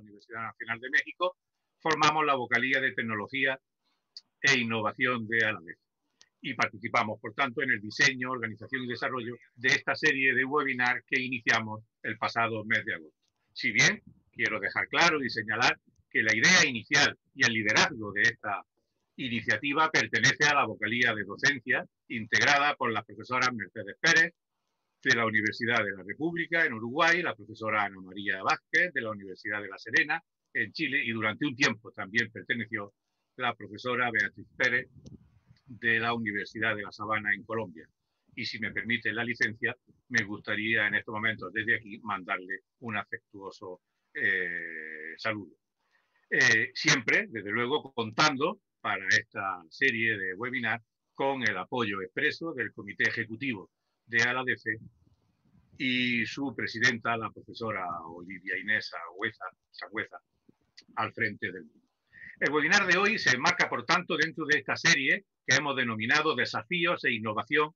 Universidad Nacional de México, formamos la vocalía de Tecnología e Innovación de ALADEF y participamos, por tanto, en el diseño, organización y desarrollo de esta serie de webinars que iniciamos el pasado mes de agosto. Si bien quiero dejar claro y señalar que la idea inicial y el liderazgo de esta iniciativa pertenece a la vocalía de docencia integrada por la profesora Mercedes Pérez de la Universidad de la República en Uruguay, la profesora Ana María Vázquez de la Universidad de La Serena en Chile y durante un tiempo también perteneció la profesora Beatriz Pérez de la Universidad de La Sabana en Colombia. Y si me permite la licencia, me gustaría en estos momentos desde aquí mandarle un afectuoso saludo. Siempre, desde luego, contando para esta serie de webinars con el apoyo expreso del Comité Ejecutivo de ALADEF y su presidenta, la profesora Olivia Inés Sangüesa, al frente del mundo. El webinar de hoy se enmarca, por tanto, dentro de esta serie que hemos denominado Desafíos e Innovación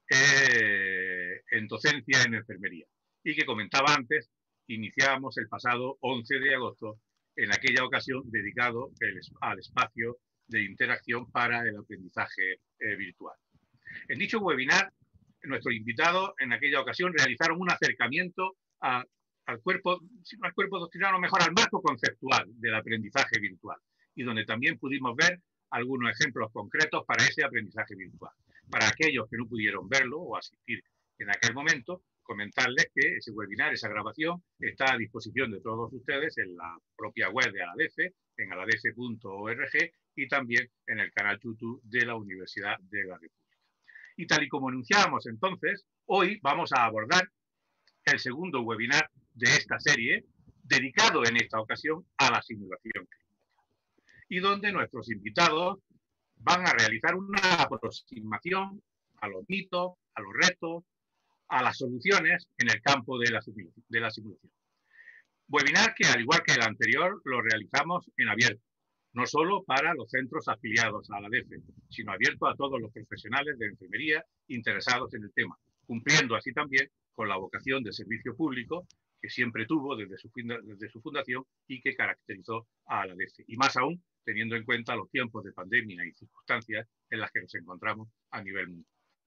en Docencia en Enfermería y que comentaba antes, iniciamos el pasado 11 de agosto, en aquella ocasión dedicado al espacio de interacción para el aprendizaje virtual. En dicho webinar, nuestros invitados en aquella ocasión realizaron un acercamiento al cuerpo doctrinal, o mejor al marco conceptual del aprendizaje virtual, y donde también pudimos ver algunos ejemplos concretos para ese aprendizaje virtual. Para aquellos que no pudieron verlo o asistir en aquel momento, comentarles que ese webinar, esa grabación, está a disposición de todos ustedes en la propia web de ALADEF, en aladef.org y también en el canal YouTube de la Universidad de la República. Y tal y como anunciábamos entonces, hoy vamos a abordar el segundo webinar de esta serie, dedicado en esta ocasión a la simulación clínica, y donde nuestros invitados van a realizar una aproximación a los mitos, a los retos, a las soluciones en el campo de la simulación. Webinar que, al igual que el anterior, lo realizamos en abierto, no solo para los centros afiliados a ALADEF, sino abierto a todos los profesionales de enfermería interesados en el tema, cumpliendo así también con la vocación de servicio público que siempre tuvo desde su fundación y que caracterizó a ALADEF, y más aún teniendo en cuenta los tiempos de pandemia y circunstancias en las que nos encontramos a nivel mundial.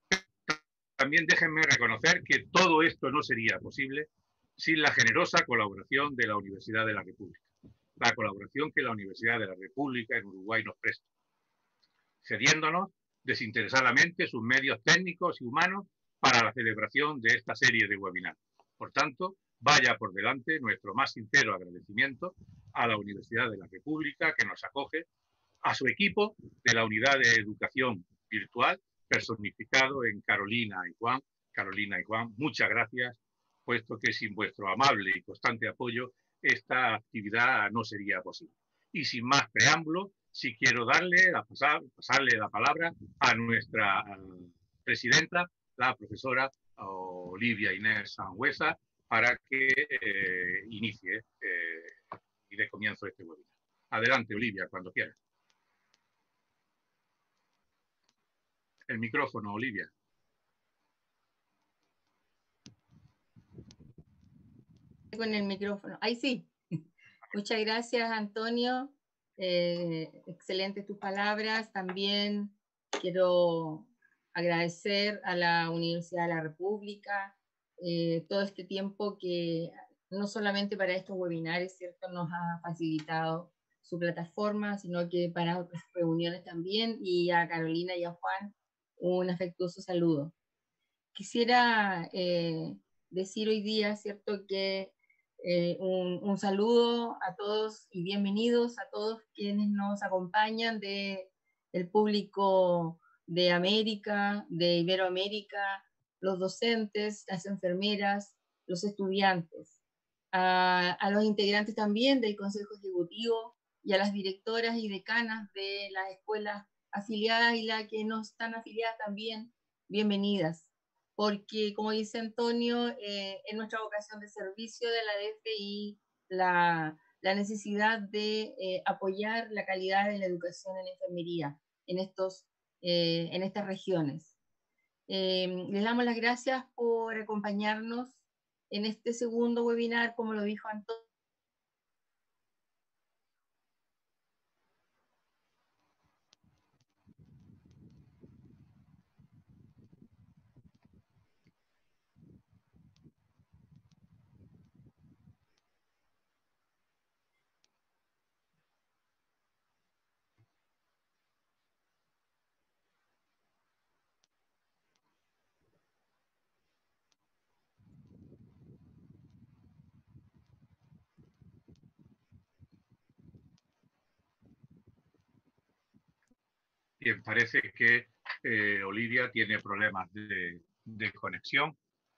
También déjenme reconocer que todo esto no sería posible sin la generosa colaboración de la Universidad de la República, la colaboración que la Universidad de la República en Uruguay nos presta, cediéndonos desinteresadamente sus medios técnicos y humanos para la celebración de esta serie de webinars. Por tanto, vaya por delante nuestro más sincero agradecimiento a la Universidad de la República que nos acoge, a su equipo de la Unidad de Educación Virtual, personificado en Carolina y Juan. Carolina y Juan, muchas gracias, puesto que sin vuestro amable y constante apoyo esta actividad no sería posible. Y sin más preámbulo, sí quiero pasarle la palabra a nuestra presidenta, la profesora Olivia Inés Sangüesa, para que inicie y dé comienzo a este webinar. Adelante, Olivia, cuando quieras. El micrófono, Olivia. Con el micrófono. Ahí sí. Muchas gracias, Antonio. Excelentes tus palabras. También quiero agradecer a la Universidad de la República todo este tiempo que no solamente para estos webinars, ¿cierto?, nos ha facilitado su plataforma, sino que para otras reuniones también, y a Carolina y a Juan un afectuoso saludo. Quisiera decir hoy día, ¿cierto?, que un saludo a todos y bienvenidos a todos quienes nos acompañan del público de América, de Iberoamérica, los docentes, las enfermeras, los estudiantes, a los integrantes también del Consejo Ejecutivo y a las directoras y decanas de las escuelas afiliadas y las que no están afiliadas también, bienvenidas. Porque, como dice Antonio, es nuestra vocación de servicio de la DFI la necesidad de apoyar la calidad de la educación en enfermería en estas regiones. Les damos las gracias por acompañarnos en este segundo webinar, como lo dijo Antonio, Bien, parece que Olivia tiene problemas de conexión.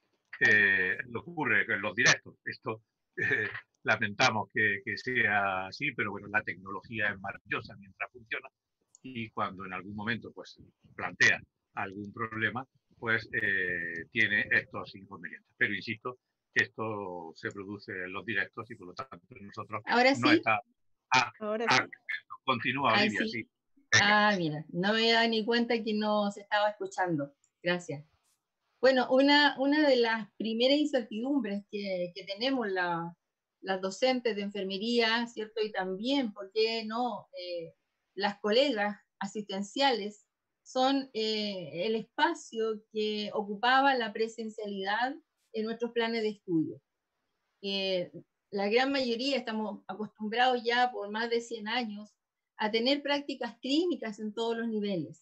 Lo ocurre en los directos. Esto lamentamos que sea así, pero bueno, la tecnología es maravillosa mientras funciona, y cuando en algún momento pues plantea algún problema, pues tiene estos inconvenientes. Pero insisto, esto se produce en los directos y por lo tanto nosotros ¿Ahora no sí? está... Ahora sí. Continúa, Ahí Olivia, sí. sí. Venga. Mira, no me da ni cuenta que no se estaba escuchando. Gracias. Bueno, una de las primeras incertidumbres que tenemos las docentes de enfermería, ¿cierto? Y también, ¿por qué no? Las colegas asistenciales son el espacio que ocupaba la presencialidad en nuestros planes de estudio. La gran mayoría estamos acostumbrados ya por más de 100 años a tener prácticas clínicas en todos los niveles,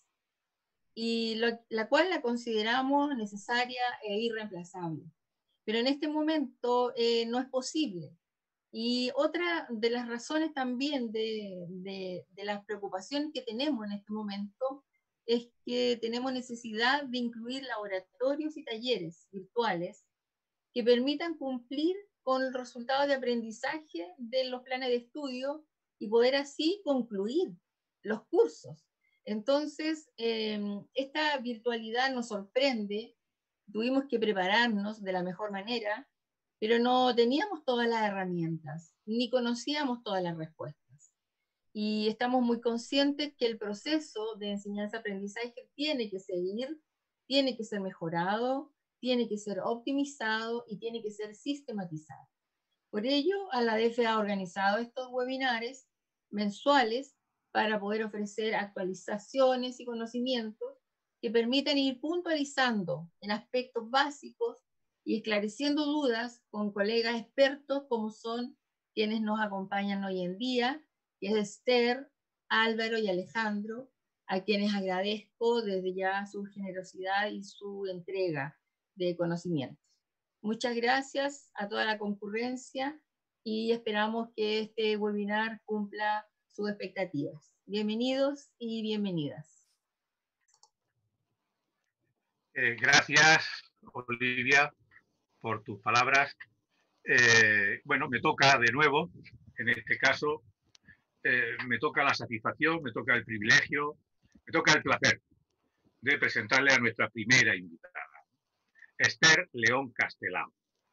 y la cual la consideramos necesaria e irreemplazable. Pero en este momento no es posible. Y otra de las razones también de las preocupaciones que tenemos en este momento es que tenemos necesidad de incluir laboratorios y talleres virtuales que permitan cumplir con el resultado de aprendizaje de los planes de estudio y poder así concluir los cursos. Entonces, esta virtualidad nos sorprende, tuvimos que prepararnos de la mejor manera, pero no teníamos todas las herramientas, ni conocíamos todas las respuestas. Y estamos muy conscientes que el proceso de enseñanza-aprendizaje tiene que seguir, tiene que ser mejorado, tiene que ser optimizado y tiene que ser sistematizado. Por ello, a la DF ha organizado estos webinares mensuales para poder ofrecer actualizaciones y conocimientos que permitan ir puntualizando en aspectos básicos y esclareciendo dudas con colegas expertos como son quienes nos acompañan hoy en día, que es Esther, Álvaro y Alejandro, a quienes agradezco desde ya su generosidad y su entrega de conocimientos. Muchas gracias a toda la concurrencia y esperamos que este webinar cumpla sus expectativas. Bienvenidos y bienvenidas. Gracias, Olivia, por tus palabras. Bueno, me toca de nuevo, en este caso, me toca la satisfacción, me toca el privilegio, me toca el placer de presentarle a nuestra primera invitada, Esther León Castelao.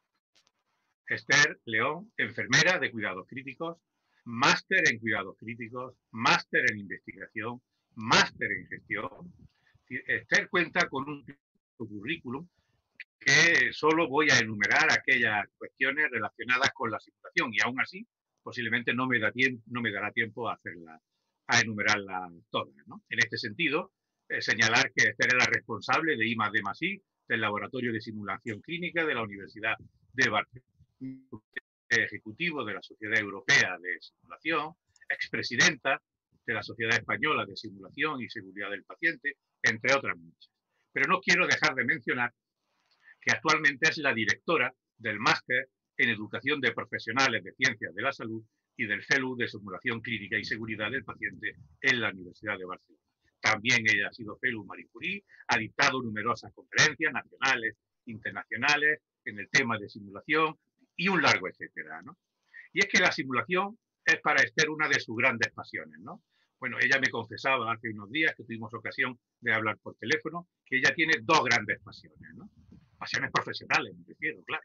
Esther León, enfermera de cuidados críticos, máster en cuidados críticos, máster en investigación, máster en gestión. Esther cuenta con un currículum que solo voy a enumerar aquellas cuestiones relacionadas con la simulación, y aún así posiblemente no me dará tiempo a enumerarlas todas, ¿no? En este sentido, señalar que Esther es la responsable de I+D+I, del Laboratorio de Simulación Clínica de la Universidad de Barcelona, ejecutivo de la Sociedad Europea de Simulación, expresidenta de la Sociedad Española de Simulación y Seguridad del Paciente, entre otras muchas. Pero no quiero dejar de mencionar que actualmente es la directora del Máster en Educación de Profesionales de Ciencias de la Salud y del FELU de Simulación Clínica y Seguridad del Paciente en la Universidad de Barcelona. También ella ha sido FELU Marie Curie, ha dictado numerosas conferencias nacionales, internacionales, en el tema de simulación y un largo etcétera, ¿no? Y es que la simulación es para Esther una de sus grandes pasiones, ¿no? Bueno, ella me confesaba hace unos días que tuvimos ocasión de hablar por teléfono, que ella tiene dos grandes pasiones, ¿no? Pasiones profesionales, me refiero, claro.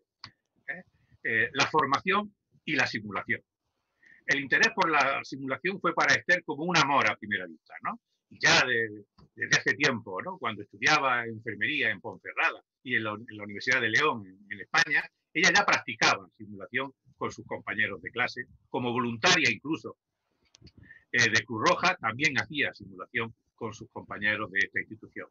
La formación y la simulación. El interés por la simulación fue para Esther como un amor a primera vista, ¿no? Y ya desde hace tiempo, ¿no? Cuando estudiaba enfermería en Ponferrada y en la Universidad de León, en España, ella ya practicaba simulación con sus compañeros de clase, como voluntaria incluso de Cruz Roja, también hacía simulación con sus compañeros de esta institución.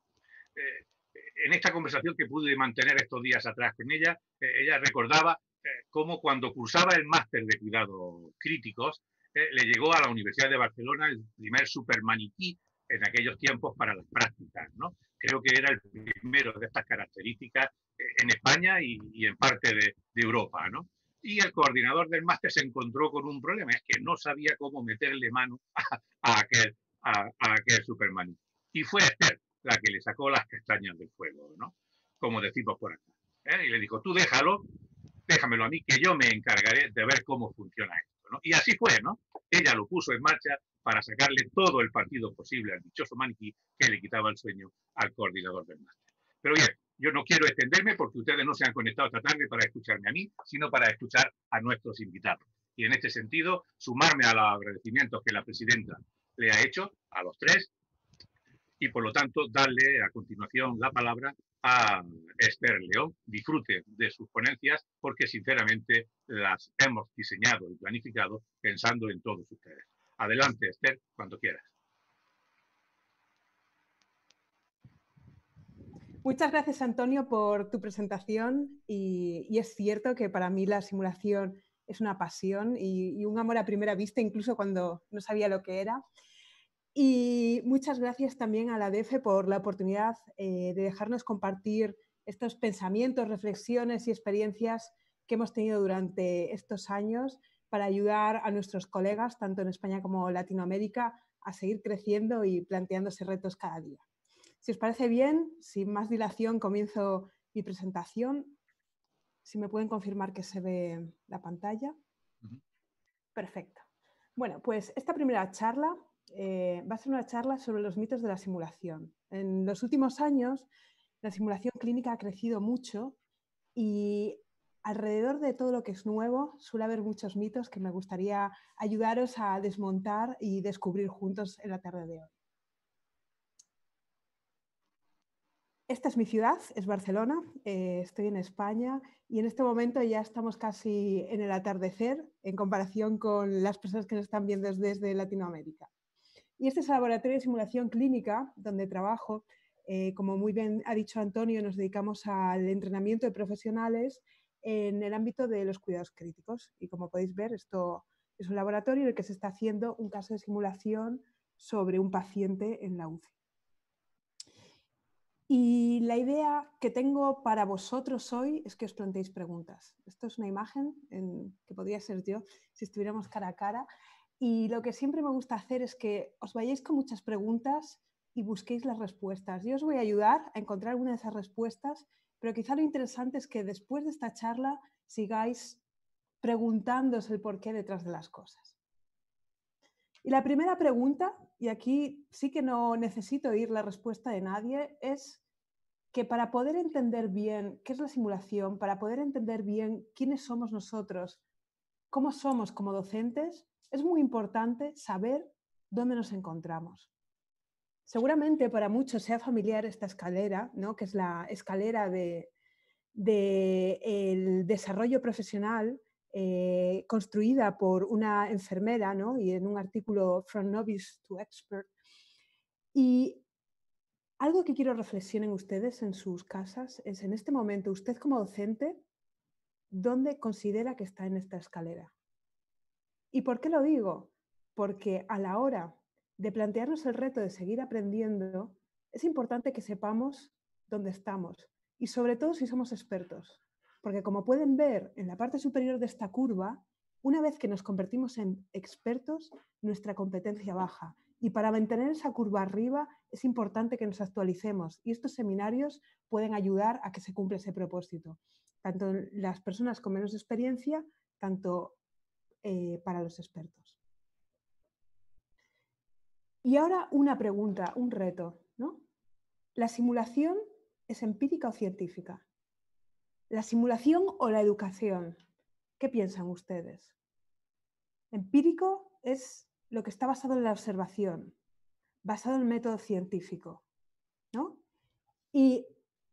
En esta conversación que pude mantener estos días atrás con ella, ella recordaba cómo cuando cursaba el máster de cuidados críticos, le llegó a la Universidad de Barcelona el primer supermaniquí en aquellos tiempos para las prácticas, ¿no? Creo que era el primero de estas características en España y en parte de Europa, ¿no? Y el coordinador del máster se encontró con un problema, es que no sabía cómo meterle mano a aquel supermaniquí. Y fue Esther la que le sacó las castañas del fuego, ¿no? Como decimos por acá. Y le dijo, tú déjamelo a mí, que yo me encargaré de ver cómo funciona esto, ¿no? Y así fue, ¿no? Ella lo puso en marcha para sacarle todo el partido posible al dichoso maniquí que le quitaba el sueño al coordinador del máster. Pero bien, yo no quiero extenderme porque ustedes no se han conectado esta tarde para escucharme a mí, sino para escuchar a nuestros invitados. Y en este sentido, sumarme a los agradecimientos que la presidenta le ha hecho a los tres y, por lo tanto, darle a continuación la palabra a Esther León. Disfrute de sus ponencias porque, sinceramente, las hemos diseñado y planificado pensando en todos ustedes. Adelante, Esther, cuando quieras. Muchas gracias, Antonio, por tu presentación y es cierto que para mí la simulación es una pasión y un amor a primera vista, incluso cuando no sabía lo que era. Y muchas gracias también a la DEFE por la oportunidad de dejarnos compartir estos pensamientos, reflexiones y experiencias que hemos tenido durante estos años para ayudar a nuestros colegas, tanto en España como en Latinoamérica, a seguir creciendo y planteándose retos cada día. Si os parece bien, sin más dilación, comienzo mi presentación. Si me pueden confirmar que se ve la pantalla. Perfecto. Bueno, pues esta primera charla va a ser una charla sobre los mitos de la simulación. En los últimos años, la simulación clínica ha crecido mucho y alrededor de todo lo que es nuevo suele haber muchos mitos que me gustaría ayudaros a desmontar y descubrir juntos en la tarde de hoy. Esta es mi ciudad, es Barcelona, estoy en España y en este momento ya estamos casi en el atardecer en comparación con las personas que nos están viendo desde Latinoamérica. Y este es el laboratorio de simulación clínica donde trabajo. Como muy bien ha dicho Antonio, nos dedicamos al entrenamiento de profesionales en el ámbito de los cuidados críticos. Y como podéis ver, esto es un laboratorio en el que se está haciendo un caso de simulación sobre un paciente en la UCI. Y la idea que tengo para vosotros hoy es que os planteéis preguntas. Esto es una imagen que podría ser yo si estuviéramos cara a cara. Y lo que siempre me gusta hacer es que os vayáis con muchas preguntas y busquéis las respuestas. Yo os voy a ayudar a encontrar alguna de esas respuestas, pero quizá lo interesante es que después de esta charla sigáis preguntándoos el porqué detrás de las cosas. Y la primera pregunta, y aquí sí que no necesito oír la respuesta de nadie, es que para poder entender bien qué es la simulación, para poder entender bien quiénes somos nosotros, cómo somos como docentes, es muy importante saber dónde nos encontramos. Seguramente para muchos sea familiar esta escalera, ¿no? Que es la escalera del desarrollo profesional construida por una enfermera, ¿no? Y en un artículo From Novice to Expert. Y algo que quiero reflexionen ustedes en sus casas es, en este momento, usted como docente, ¿dónde considera que está en esta escalera? ¿Y por qué lo digo? Porque a la hora de plantearnos el reto de seguir aprendiendo, es importante que sepamos dónde estamos y sobre todo si somos expertos. Porque como pueden ver en la parte superior de esta curva, una vez que nos convertimos en expertos, nuestra competencia baja. Y para mantener esa curva arriba es importante que nos actualicemos y estos seminarios pueden ayudar a que se cumpla ese propósito. Tanto las personas con menos experiencia, tanto para los expertos. Y ahora una pregunta, un reto, ¿no? ¿La simulación es empírica o científica? ¿La simulación o la educación? ¿Qué piensan ustedes? Empírico es lo que está basado en la observación, basado en el método científico, ¿no? Y,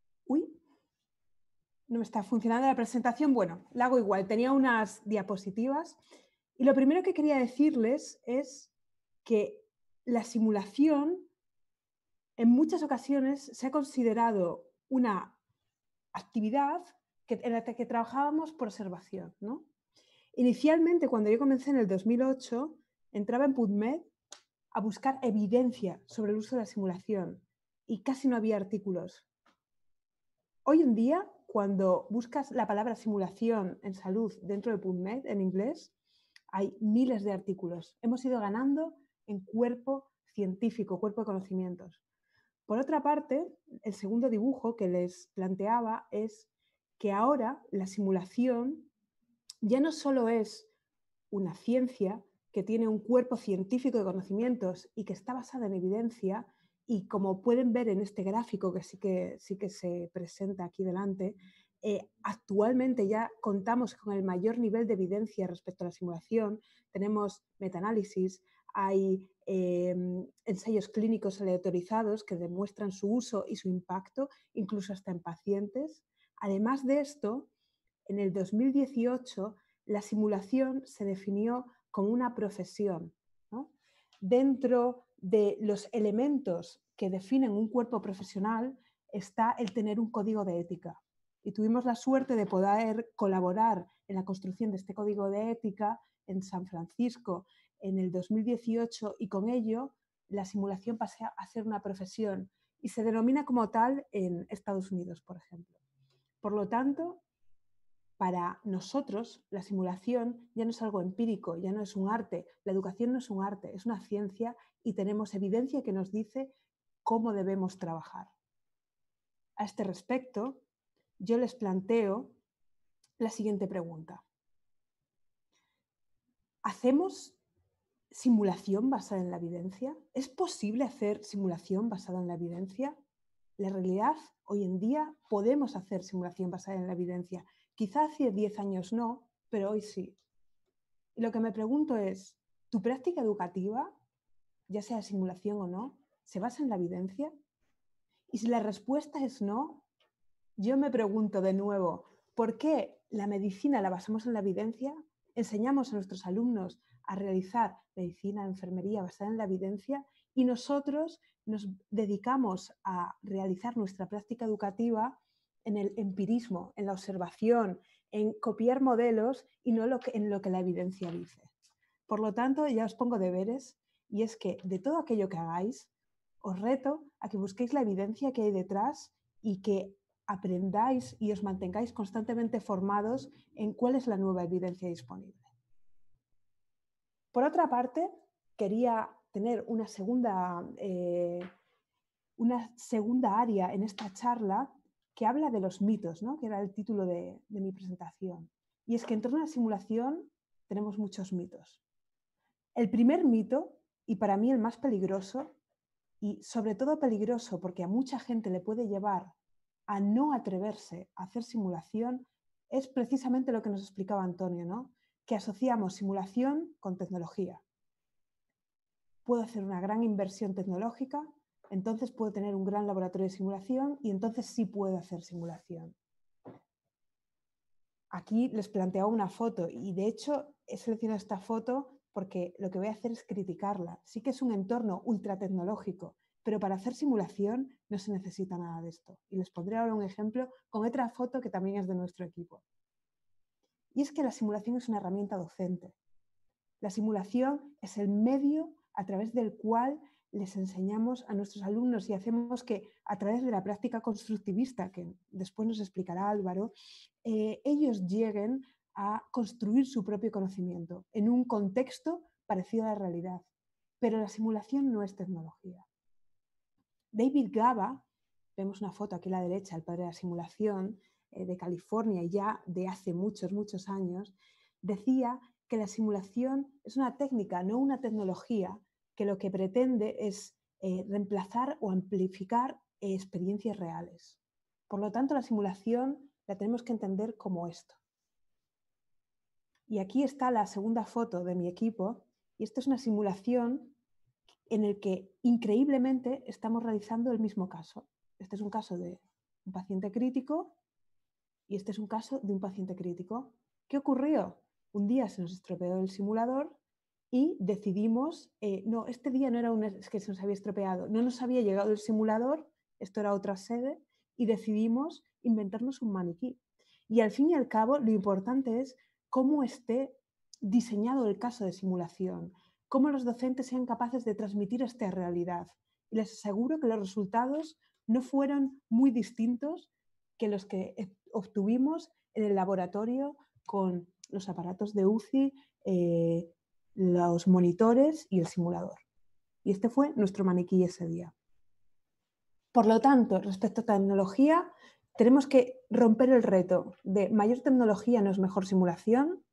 no me está funcionando la presentación. Bueno, la hago igual, tenía unas diapositivas y lo primero que quería decirles es que la simulación en muchas ocasiones se ha considerado una actividad en la que trabajábamos por observación, ¿no? Inicialmente, cuando yo comencé en el 2008, entraba en PubMed a buscar evidencia sobre el uso de la simulación y casi no había artículos. Hoy en día, cuando buscas la palabra simulación en salud dentro de PubMed en inglés, hay miles de artículos. Hemos ido ganando en cuerpo científico, cuerpo de conocimientos. Por otra parte, el segundo dibujo que les planteaba es que ahora la simulación ya no solo es una ciencia que tiene un cuerpo científico de conocimientos y que está basada en evidencia, y como pueden ver en este gráfico que sí que se presenta aquí delante, actualmente ya contamos con el mayor nivel de evidencia respecto a la simulación. Tenemos metaanálisis, hay ensayos clínicos aleatorizados que demuestran su uso y su impacto, incluso hasta en pacientes. Además de esto, en el 2018 la simulación se definió como una profesión, ¿no? Dentro de los elementos que definen un cuerpo profesional está el tener un código de ética. Y tuvimos la suerte de poder colaborar en la construcción de este código de ética en San Francisco en el 2018, y con ello la simulación pasó a ser una profesión y se denomina como tal en Estados Unidos, por ejemplo. Por lo tanto, para nosotros la simulación ya no es algo empírico, ya no es un arte. La educación no es un arte, es una ciencia, y tenemos evidencia que nos dice cómo debemos trabajar. A este respecto, yo les planteo la siguiente pregunta. ¿Hacemos simulación basada en la evidencia? ¿Es posible hacer simulación basada en la evidencia? La realidad, hoy en día podemos hacer simulación basada en la evidencia. Quizá hace 10 años no, pero hoy sí. Y lo que me pregunto es, ¿tu práctica educativa, ya sea simulación o no, se basa en la evidencia? Y si la respuesta es no, yo me pregunto de nuevo, ¿por qué la medicina la basamos en la evidencia? Enseñamos a nuestros alumnos a realizar medicina, enfermería basada en la evidencia, y nosotros nos dedicamos a realizar nuestra práctica educativa en el empirismo, en la observación, en copiar modelos y no en lo que la evidencia dice. Por lo tanto, ya os pongo deberes, y es que de todo aquello que hagáis, os reto a que busquéis la evidencia que hay detrás y que aprendáis y os mantengáis constantemente formados en cuál es la nueva evidencia disponible. Por otra parte, quería tener una segunda área en esta charla que habla de los mitos, ¿no? Que era el título de mi presentación. Y es que en torno a la simulación tenemos muchos mitos. El primer mito, y para mí el más peligroso, y sobre todo peligroso porque a mucha gente le puede llevar a no atreverse a hacer simulación, es precisamente lo que nos explicaba Antonio, ¿no? Que asociamos simulación con tecnología. Puedo hacer una gran inversión tecnológica, entonces puedo tener un gran laboratorio de simulación y entonces sí puedo hacer simulación. Aquí les planteo una foto y de hecho he seleccionado esta foto porque lo que voy a hacer es criticarla. Sí que es un entorno ultra tecnológico, pero para hacer simulación no se necesita nada de esto. Y les pondré ahora un ejemplo con otra foto que también es de nuestro equipo. Y es que la simulación es una herramienta docente. La simulación es el medio a través del cual les enseñamos a nuestros alumnos y hacemos que, a través de la práctica constructivista, que después nos explicará Álvaro, ellos lleguen a construir su propio conocimiento en un contexto parecido a la realidad. Pero la simulación no es tecnología. David Gaba, vemos una foto aquí a la derecha, el padre de la simulación, de California, y ya de hace muchos, muchos años, decía que la simulación es una técnica, no una tecnología, que lo que pretende es reemplazar o amplificar experiencias reales. Por lo tanto, la simulación la tenemos que entender como esto. Y aquí está la segunda foto de mi equipo, y esta es una simulación en el que increíblemente estamos realizando el mismo caso. Este es un caso de un paciente crítico y este es un caso de un paciente crítico. ¿Qué ocurrió? Un día se nos estropeó el simulador y decidimos, no, este día no era es que se nos había estropeado, no nos había llegado el simulador, esto era otra sede, y decidimos inventarnos un maniquí. Y al fin y al cabo, lo importante es cómo esté diseñado el caso de simulación, cómo los docentes sean capaces de transmitir esta realidad. Y les aseguro que los resultados no fueron muy distintos que los que obtuvimos en el laboratorio con los aparatos de UCI, los monitores y el simulador. Y este fue nuestro maniquí ese día. Por lo tanto, respecto a tecnología, tenemos que romper el reto de mayor tecnología no es mejor simulación.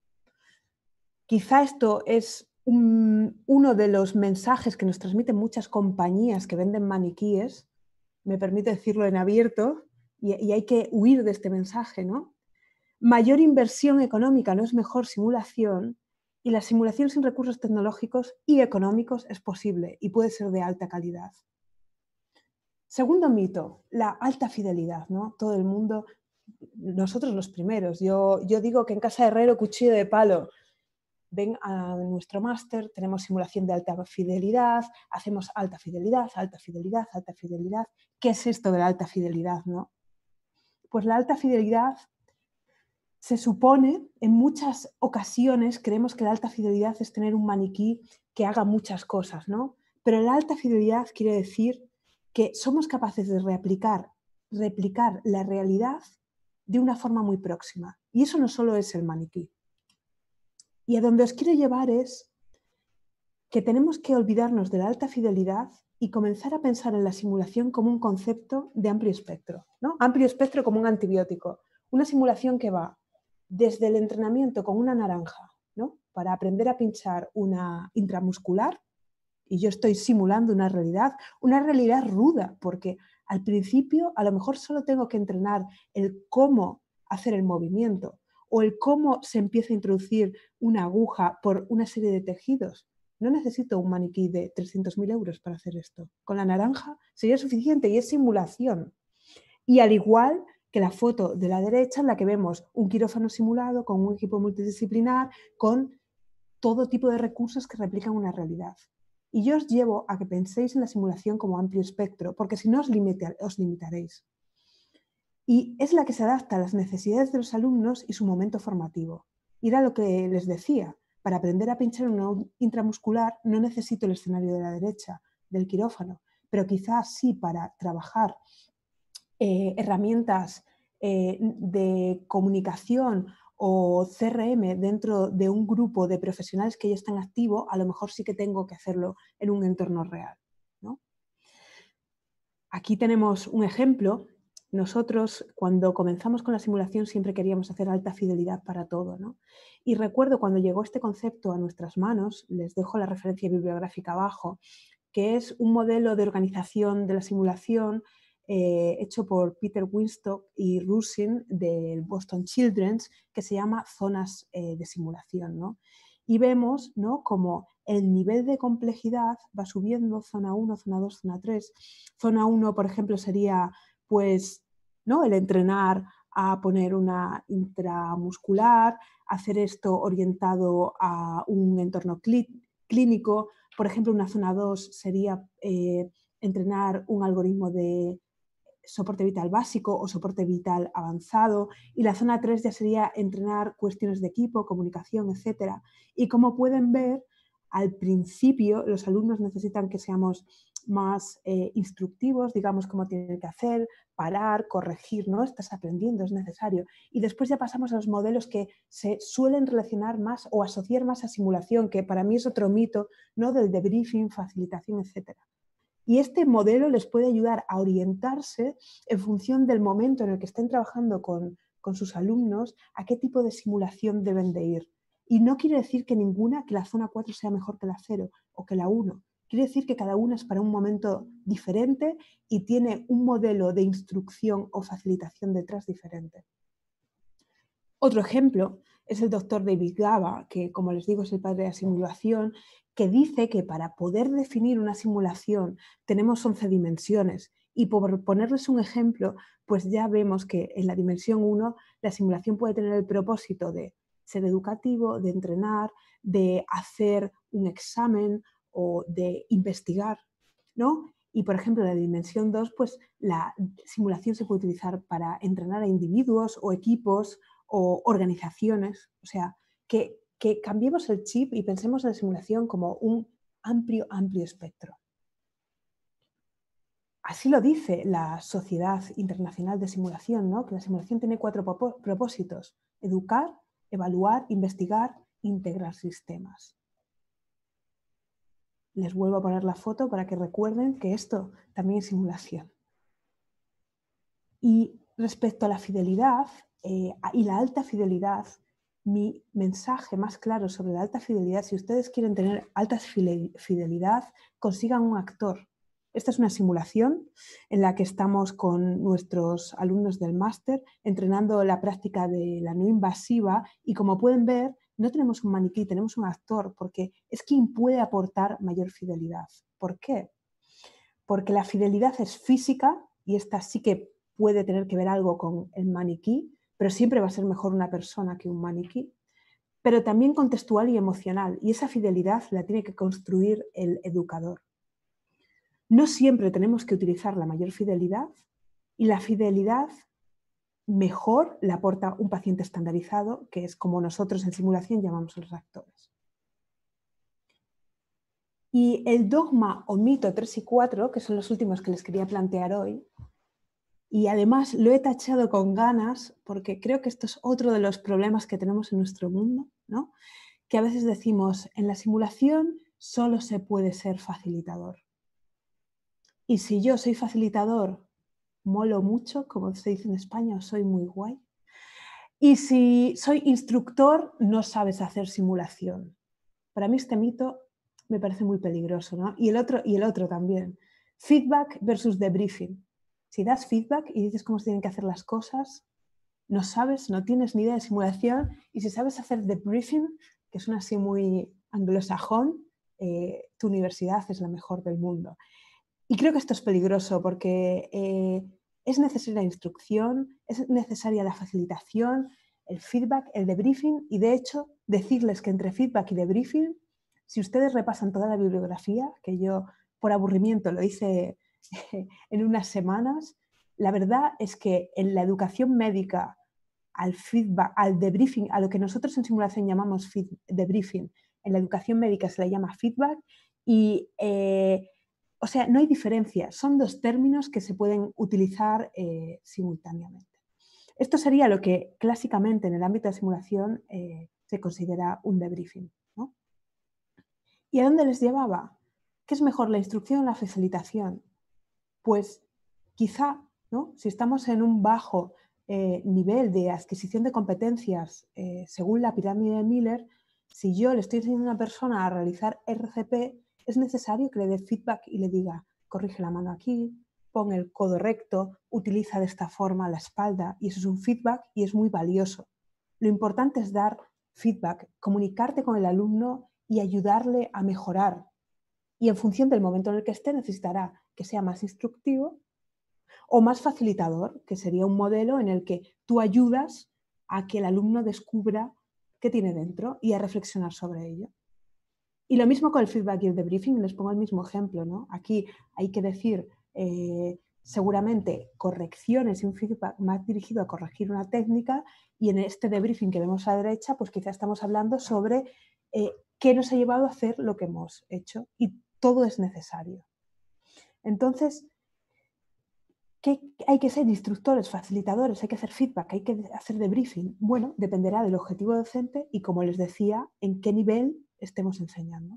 Quizá esto es uno de los mensajes que nos transmiten muchas compañías que venden maniquíes, me permite decirlo en abierto, y hay que huir de este mensaje, ¿no? Mayor inversión económica no es mejor simulación, y la simulación sin recursos tecnológicos y económicos es posible y puede ser de alta calidad. Segundo mito, la alta fidelidad, ¿no? Todo el mundo, nosotros los primeros, yo digo que en casa de herrero cuchillo de palo. Ven a nuestro máster, tenemos simulación de alta fidelidad, hacemos alta fidelidad, alta fidelidad, alta fidelidad. ¿Qué es esto de la alta fidelidad, no? Pues la alta fidelidad se supone, en muchas ocasiones creemos que la alta fidelidad es tener un maniquí que haga muchas cosas, ¿no? Pero la alta fidelidad quiere decir que somos capaces de replicar la realidad de una forma muy próxima. Y eso no solo es el maniquí. Y a donde os quiero llevar es que tenemos que olvidarnos de la alta fidelidad y comenzar a pensar en la simulación como un concepto de amplio espectro, ¿no? Amplio espectro como un antibiótico. Una simulación que va desde el entrenamiento con una naranja, ¿no? Para aprender a pinchar una intramuscular, y yo estoy simulando una realidad ruda, porque al principio a lo mejor solo tengo que entrenar el cómo hacer el movimiento o el cómo se empieza a introducir una aguja por una serie de tejidos. No necesito un maniquí de 300.000 euros para hacer esto. Con la naranja sería suficiente y es simulación. Y al igual que la foto de la derecha en la que vemos un quirófano simulado con un equipo multidisciplinar, con todo tipo de recursos que replican una realidad. Y yo os llevo a que penséis en la simulación como amplio espectro, porque si no os limitaréis. Y es la que se adapta a las necesidades de los alumnos y su momento formativo. Y era lo que les decía, para aprender a pinchar una intramuscular no necesito el escenario de la derecha del quirófano, pero quizás sí para trabajar herramientas de comunicación o CRM dentro de un grupo de profesionales que ya están activos, a lo mejor sí que tengo que hacerlo en un entorno real, ¿no? Aquí tenemos un ejemplo. Nosotros, cuando comenzamos con la simulación, siempre queríamos hacer alta fidelidad para todo, ¿no? Y recuerdo cuando llegó este concepto a nuestras manos, les dejo la referencia bibliográfica abajo, que es un modelo de organización de la simulación hecho por Peter Winstock y Rusin del Boston Children's, que se llama zonas de simulación, ¿no? Y vemos, ¿no?, como el nivel de complejidad va subiendo, zona 1, zona 2, zona 3. Zona 1, por ejemplo, sería pues, ¿no?, el entrenar a poner una intramuscular, hacer esto orientado a un entorno clínico. Por ejemplo, una zona 2 sería entrenar un algoritmo de soporte vital básico o soporte vital avanzado, y la zona 3 ya sería entrenar cuestiones de equipo, comunicación, etc. Y como pueden ver, al principio los alumnos necesitan que seamos más instructivos, digamos cómo tienen que hacer, parar, corregir, ¿no? Estás aprendiendo, es necesario. Y después ya pasamos a los modelos que se suelen relacionar más o asociar más a simulación, que para mí es otro mito, ¿no?, del debriefing, facilitación, etc. Y este modelo les puede ayudar a orientarse en función del momento en el que estén trabajando con sus alumnos, a qué tipo de simulación deben de ir. Y no quiere decir que la zona 4 sea mejor que la 0 o que la 1. Quiere decir que cada una es para un momento diferente y tiene un modelo de instrucción o facilitación detrás diferente. Otro ejemplo es el doctor David Gaba, que, como les digo, es el padre de la simulación, que dice que para poder definir una simulación tenemos 11 dimensiones. Y por ponerles un ejemplo, pues ya vemos que en la dimensión 1 la simulación puede tener el propósito de ser educativo, de entrenar, de hacer un examen o de investigar, ¿no? Y, por ejemplo, en la dimensión 2, pues la simulación se puede utilizar para entrenar a individuos o equipos o organizaciones. O sea, que cambiemos el chip y pensemos en la simulación como un amplio espectro. Así lo dice la Sociedad Internacional de Simulación, ¿no?, que la simulación tiene 4 propósitos: educar, evaluar, investigar, integrar sistemas. Les vuelvo a poner la foto para que recuerden que esto también es simulación. Y respecto a la fidelidad y la alta fidelidad, mi mensaje más claro sobre la alta fidelidad, si ustedes quieren tener alta fidelidad, consigan un actor. Esta es una simulación en la que estamos con nuestros alumnos del máster entrenando la práctica de la no invasiva y como pueden ver, no tenemos un maniquí, tenemos un actor porque es quien puede aportar mayor fidelidad. ¿Por qué? Porque la fidelidad es física y esta sí que puede tener que ver algo con el maniquí, pero siempre va a ser mejor una persona que un maniquí, pero también contextual y emocional, y esa fidelidad la tiene que construir el educador. No siempre tenemos que utilizar la mayor fidelidad y la fidelidad mejor la aporta un paciente estandarizado, que es como nosotros en simulación llamamos a los actores. Y el dogma o mito 3 y 4, que son los últimos que les quería plantear hoy, y además lo he tachado con ganas porque creo que esto es otro de los problemas que tenemos en nuestro mundo, ¿no? Que a veces decimos, en la simulación solo se puede ser facilitador. Y si yo soy facilitador, molo mucho, como se dice en España, o soy muy guay. Y si soy instructor, no sabes hacer simulación. Para mí este mito me parece muy peligroso, ¿no? Y el otro también. Feedback versus debriefing. Si das feedback y dices cómo se tienen que hacer las cosas, no sabes, no tienes ni idea de simulación. Y si sabes hacer debriefing, que suena así muy anglosajón, tu universidad es la mejor del mundo. Y creo que esto es peligroso porque es necesaria la instrucción, es necesaria la facilitación, el feedback, el debriefing y de hecho decirles que entre feedback y debriefing, si ustedes repasan toda la bibliografía, que yo por aburrimiento lo hice en unas semanas, la verdad es que en la educación médica al feedback, al debriefing, a lo que nosotros en simulación llamamos debriefing, en la educación médica se le llama feedback y o sea, no hay diferencia, son dos términos que se pueden utilizar simultáneamente. Esto sería lo que clásicamente en el ámbito de simulación se considera un debriefing, ¿no? ¿Y a dónde les llevaba? ¿Qué es mejor, la instrucción o la facilitación? Pues quizá, ¿no? Si estamos en un bajo nivel de adquisición de competencias según la pirámide de Miller, si yo le estoy enseñando a una persona a realizar RCP, es necesario que le dé feedback y le diga, corrige la mano aquí, pon el codo recto, utiliza de esta forma la espalda, y eso es un feedback y es muy valioso. Lo importante es dar feedback, comunicarte con el alumno y ayudarle a mejorar. Y en función del momento en el que esté, necesitará que sea más instructivo o más facilitador, que sería un modelo en el que tú ayudas a que el alumno descubra qué tiene dentro y a reflexionar sobre ello. Y lo mismo con el feedback y el debriefing, les pongo el mismo ejemplo, ¿no? Aquí hay que decir seguramente correcciones y un feedback más dirigido a corregir una técnica, y en este debriefing que vemos a la derecha, pues quizá estamos hablando sobre qué nos ha llevado a hacer lo que hemos hecho, y todo es necesario. Entonces, ¿qué hay que ser? Instructores, facilitadores, hay que hacer feedback, hay que hacer debriefing. Bueno, dependerá del objetivo docente y, como les decía, en qué nivel estemos enseñando.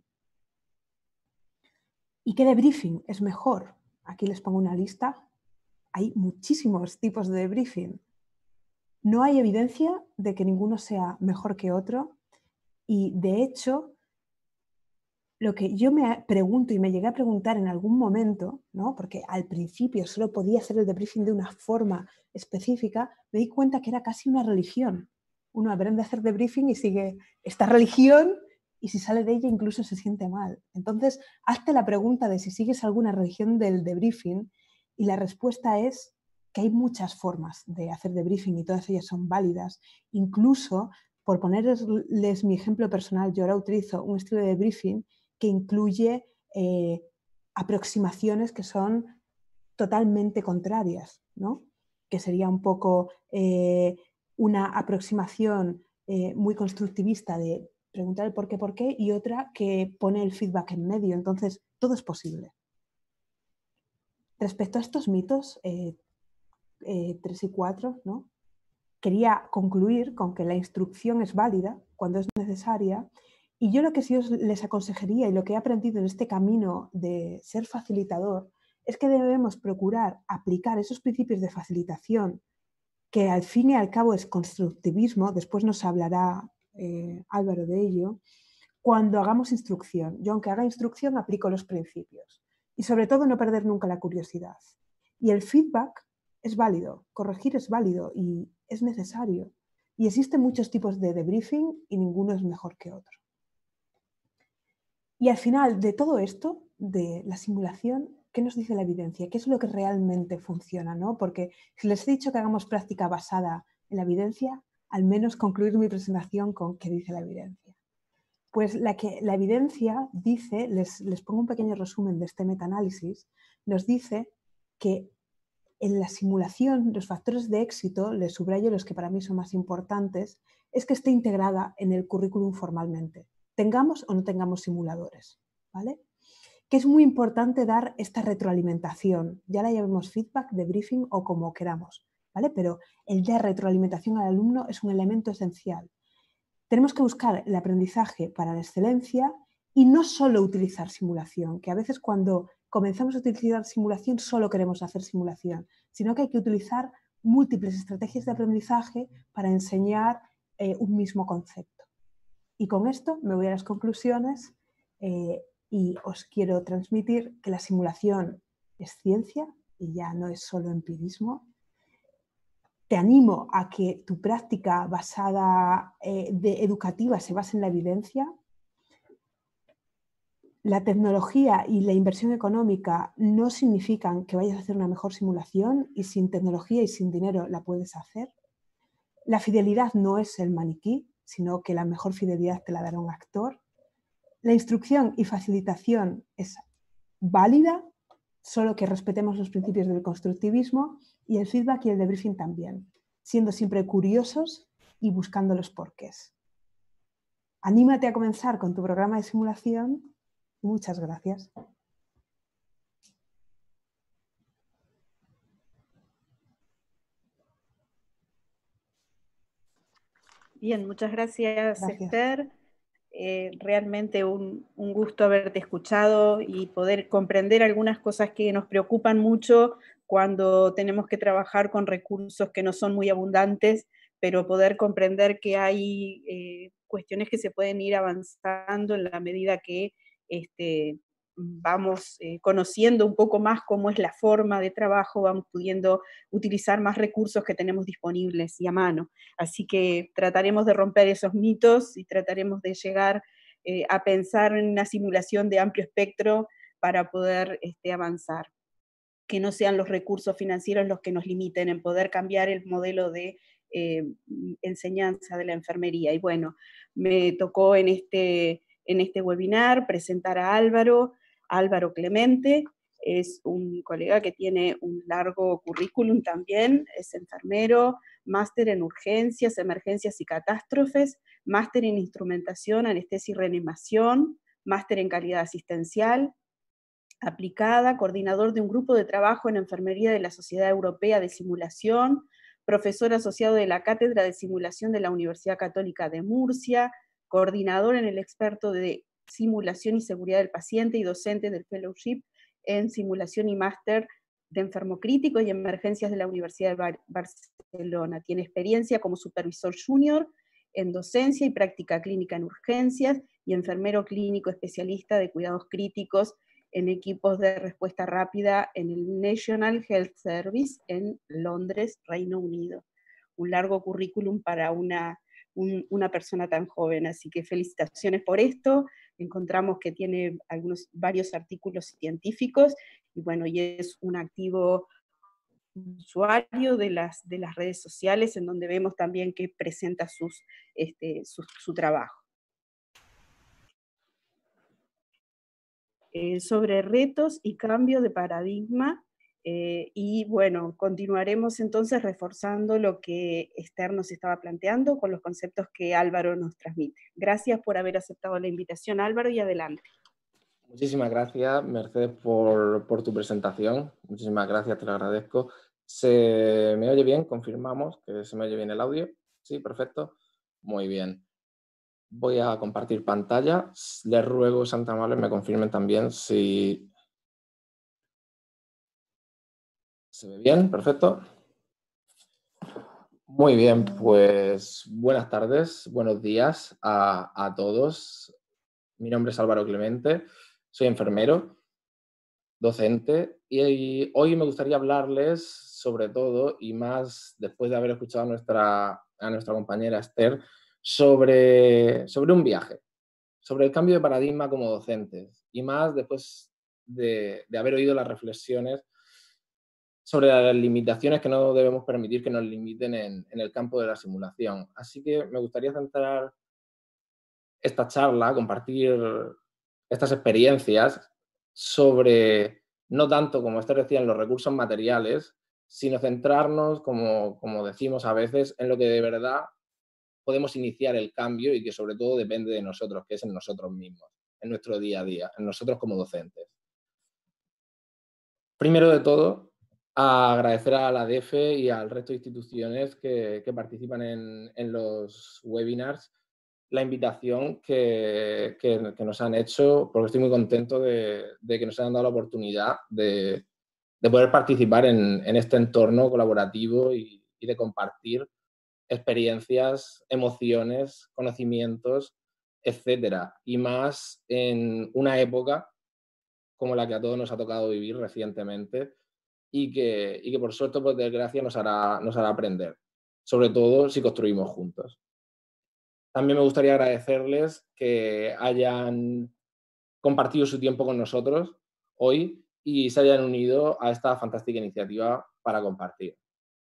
¿Y qué debriefing es mejor? Aquí les pongo una lista. Hay muchísimos tipos de debriefing. No hay evidencia de que ninguno sea mejor que otro y, de hecho, lo que yo me pregunto y me llegué a preguntar en algún momento, ¿no? Porque al principio solo podía hacer el debriefing de una forma específica, me di cuenta que era casi una religión. Uno aprende a hacer debriefing y sigue esta religión y si sale de ella incluso se siente mal. Entonces, hazte la pregunta de si sigues alguna religión del debriefing y la respuesta es que hay muchas formas de hacer debriefing y todas ellas son válidas. Incluso, por ponerles mi ejemplo personal, yo ahora utilizo un estilo de debriefing que incluye aproximaciones que son totalmente contrarias, ¿no? Que sería un poco una aproximación muy constructivista de preguntar el por qué, y otra que pone el feedback en medio. Entonces, todo es posible. Respecto a estos mitos 3 y 4, ¿no? Quería concluir con que la instrucción es válida cuando es necesaria. Y yo lo que sí les aconsejaría y lo que he aprendido en este camino de ser facilitador es que debemos procurar aplicar esos principios de facilitación, que al fin y al cabo es constructivismo, después nos hablará Álvaro de ello, cuando hagamos instrucción. Yo, aunque haga instrucción, aplico los principios. Y sobre todo, no perder nunca la curiosidad. Y el feedback es válido, corregir es válido y es necesario. Y existen muchos tipos de debriefing y ninguno es mejor que otro. Y al final de todo esto, de la simulación, ¿qué nos dice la evidencia? ¿Qué es lo que realmente funciona, ¿no? Porque si les he dicho que hagamos práctica basada en la evidencia, al menos concluir mi presentación con qué dice la evidencia. Pues la evidencia dice, les pongo un pequeño resumen de este metaanálisis, nos dice que en la simulación los factores de éxito, les subrayo los que para mí son más importantes, es que esté integrada en el currículum formalmente, tengamos o no tengamos simuladores, ¿vale? Que es muy importante dar esta retroalimentación, ya la llamemos feedback, debriefing o como queramos, ¿vale? Pero el dar retroalimentación al alumno es un elemento esencial. Tenemos que buscar el aprendizaje para la excelencia y no solo utilizar simulación, que a veces cuando comenzamos a utilizar simulación solo queremos hacer simulación, sino que hay que utilizar múltiples estrategias de aprendizaje para enseñar un mismo concepto. Y con esto me voy a las conclusiones y os quiero transmitir que la simulación es ciencia y ya no es solo empirismo. Te animo a que tu práctica basada educativa se base en la evidencia. La tecnología y la inversión económica no significan que vayas a hacer una mejor simulación y sin tecnología y sin dinero la puedes hacer. La fidelidad no es el maniquí, sino que la mejor fidelidad te la dará un actor. La instrucción y facilitación es válida, solo que respetemos los principios del constructivismo, y el feedback y el debriefing también, siendo siempre curiosos y buscando los porqués. Anímate a comenzar con tu programa de simulación y muchas gracias. Bien, muchas gracias. Esther. Realmente un gusto haberte escuchado y poder comprender algunas cosas que nos preocupan mucho cuando tenemos que trabajar con recursos que no son muy abundantes, pero poder comprender que hay cuestiones que se pueden ir avanzando en la medida que vamos conociendo un poco más cómo es la forma de trabajo, vamos pudiendo utilizar más recursos que tenemos disponibles y a mano. Así que trataremos de romper esos mitos y trataremos de llegar a pensar en una simulación de amplio espectro para poder avanzar. Que no sean los recursos financieros los que nos limiten en poder cambiar el modelo de enseñanza de la enfermería. Y bueno, me tocó en este webinar presentar a Álvaro Clemente. Es un colega que tiene un largo currículum también, es enfermero, máster en urgencias, emergencias y catástrofes, máster en instrumentación, anestesia y reanimación, máster en calidad asistencial aplicada, coordinador de un grupo de trabajo en enfermería de la Sociedad Europea de Simulación, profesor asociado de la Cátedra de Simulación de la Universidad Católica de Murcia, coordinador en el experto de simulación y seguridad del paciente y docente del fellowship en simulación y máster de enfermo crítico y emergencias de la Universidad de Barcelona. Tiene experiencia como supervisor junior en docencia y práctica clínica en urgencias y enfermero clínico especialista de cuidados críticos en equipos de respuesta rápida en el National Health Service en Londres, Reino Unido. Un largo currículum para una persona tan joven, así que felicitaciones por esto. Encontramos que tiene varios artículos científicos, y bueno, y es un activo usuario de las redes sociales, en donde vemos también que presenta su trabajo. Sobre retos y cambio de paradigma, y bueno, continuaremos entonces reforzando lo que Esther nos estaba planteando con los conceptos que Álvaro nos transmite. Gracias por haber aceptado la invitación, Álvaro, y adelante. Muchísimas gracias, Mercedes, por tu presentación. Muchísimas gracias, te lo agradezco. ¿Se me oye bien? Confirmamos que se me oye bien el audio. Sí, perfecto. Muy bien. Voy a compartir pantalla. Les ruego, Santa Amable, me confirmen también si ¿Se ve bien? Perfecto. Muy bien, pues buenas tardes, buenos días a todos. Mi nombre es Álvaro Clemente, soy enfermero, docente y hoy me gustaría hablarles sobre todo y más después de haber escuchado a nuestra compañera Esther sobre un viaje, sobre el cambio de paradigma como docentes y más después de haber oído las reflexiones sobre las limitaciones que no debemos permitir que nos limiten en el campo de la simulación. Así que me gustaría centrar esta charla, compartir estas experiencias sobre, no tanto como Esther decía, en los recursos materiales, sino centrarnos, como decimos a veces, en lo que de verdad podemos iniciar el cambio y que sobre todo depende de nosotros, que es en nosotros mismos, en nuestro día a día, en nosotros como docentes. Primero de todo, agradecer a la DEFE y al resto de instituciones que participan en los webinars la invitación que nos han hecho, porque estoy muy contento de que nos hayan dado la oportunidad de poder participar en este entorno colaborativo y de compartir experiencias, emociones, conocimientos, etcétera. Y más en una época como la que a todos nos ha tocado vivir recientemente y que por suerte o por desgracia nos hará aprender, sobre todo si construimos juntos. También me gustaría agradecerles que hayan compartido su tiempo con nosotros hoy y se hayan unido a esta fantástica iniciativa para compartir.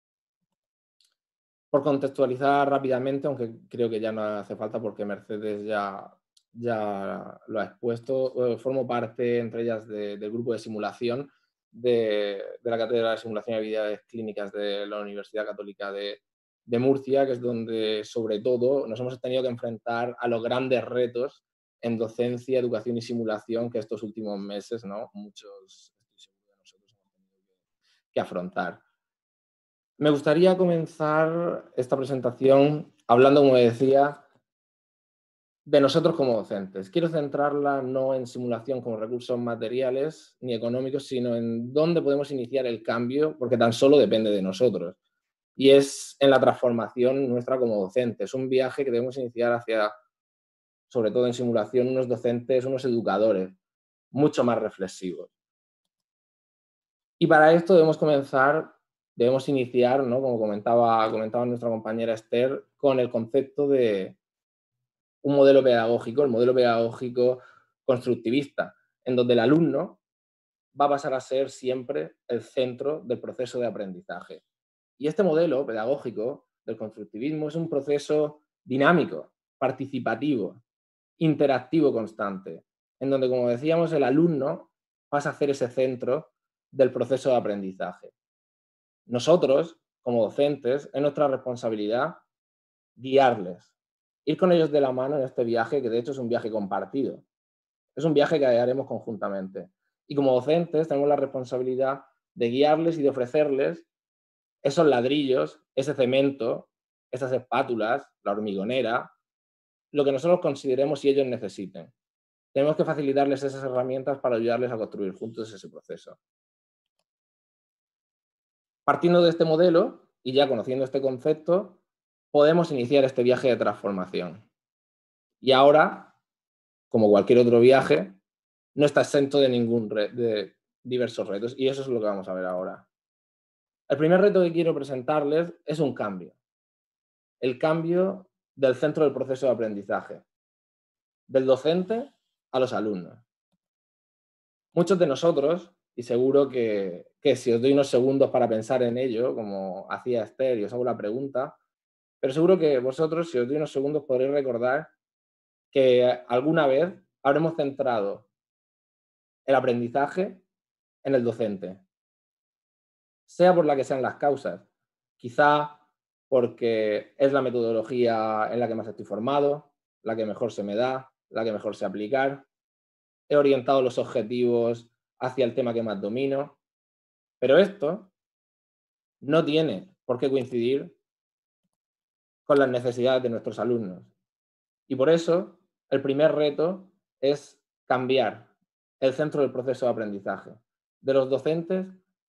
Por contextualizar rápidamente, aunque creo que ya no hace falta porque Mercedes ya lo ha expuesto, formo parte, entre ellas, del grupo de simulación de la Cátedra de Simulación y Habilidades Clínicas de la Universidad Católica de Murcia, que es donde, sobre todo, nos hemos tenido que enfrentar a los grandes retos en docencia, educación y simulación que estos últimos meses, ¿no?, muchos, estoy seguro, de nosotros hemos tenido que afrontar. Me gustaría comenzar esta presentación hablando, como decía, de nosotros como docentes. Quiero centrarla no en simulación como recursos materiales ni económicos, sino en dónde podemos iniciar el cambio, porque tan solo depende de nosotros. Y es en la transformación nuestra como docentes. Un viaje que debemos iniciar hacia, sobre todo en simulación, unos docentes, unos educadores mucho más reflexivos. Y para esto debemos iniciar, ¿no?, como comentaba nuestra compañera Esther, con el concepto de un modelo pedagógico, el modelo pedagógico constructivista, en donde el alumno va a pasar a ser siempre el centro del proceso de aprendizaje. Y este modelo pedagógico del constructivismo es un proceso dinámico, participativo, interactivo constante, en donde, como decíamos, el alumno pasa a ser ese centro del proceso de aprendizaje. Nosotros, como docentes, es nuestra responsabilidad guiarles, ir con ellos de la mano en este viaje, que de hecho es un viaje compartido. Es un viaje que haremos conjuntamente. Y como docentes tenemos la responsabilidad de guiarles y de ofrecerles esos ladrillos, ese cemento, esas espátulas, la hormigonera, lo que nosotros consideremos y ellos necesiten. Tenemos que facilitarles esas herramientas para ayudarles a construir juntos ese proceso. Partiendo de este modelo y ya conociendo este concepto, podemos iniciar este viaje de transformación. Y ahora, como cualquier otro viaje, no está exento de diversos retos, y eso es lo que vamos a ver ahora. El primer reto que quiero presentarles es un cambio. El cambio del centro del proceso de aprendizaje, del docente a los alumnos. Muchos de nosotros, y seguro que si os doy unos segundos para pensar en ello, como hacía Esther y os hago la pregunta, pero seguro que vosotros, si os doy unos segundos, podréis recordar que alguna vez habremos centrado el aprendizaje en el docente, sea por la que sean las causas. Quizá porque es la metodología en la que más estoy formado, la que mejor se me da, la que mejor sé aplicar. He orientado los objetivos hacia el tema que más domino, pero esto no tiene por qué coincidir con las necesidades de nuestros alumnos. Y por eso, el primer reto es cambiar el centro del proceso de aprendizaje, de los docentes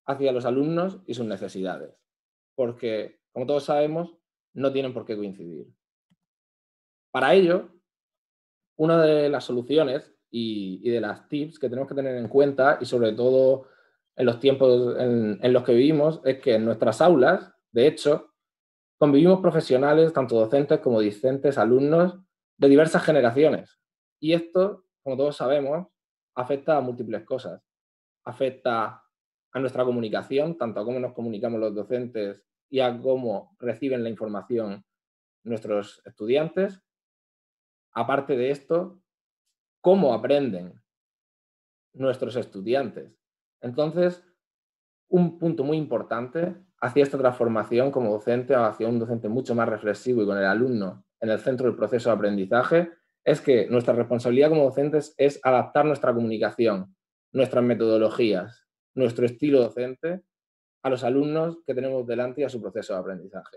hacia los alumnos y sus necesidades, porque, como todos sabemos, no tienen por qué coincidir. Para ello, una de las soluciones y de las tips que tenemos que tener en cuenta, y sobre todo en los tiempos en los que vivimos, es que en nuestras aulas, de hecho, convivimos profesionales, tanto docentes como discentes, alumnos, de diversas generaciones. Y esto, como todos sabemos, afecta a múltiples cosas. Afecta a nuestra comunicación, tanto a cómo nos comunicamos los docentes y a cómo reciben la información nuestros estudiantes. Aparte de esto, cómo aprenden nuestros estudiantes. Entonces, un punto muy importante hacia esta transformación como docente, hacia un docente mucho más reflexivo y con el alumno en el centro del proceso de aprendizaje, es que nuestra responsabilidad como docentes es adaptar nuestra comunicación, nuestras metodologías, nuestro estilo docente a los alumnos que tenemos delante y a su proceso de aprendizaje.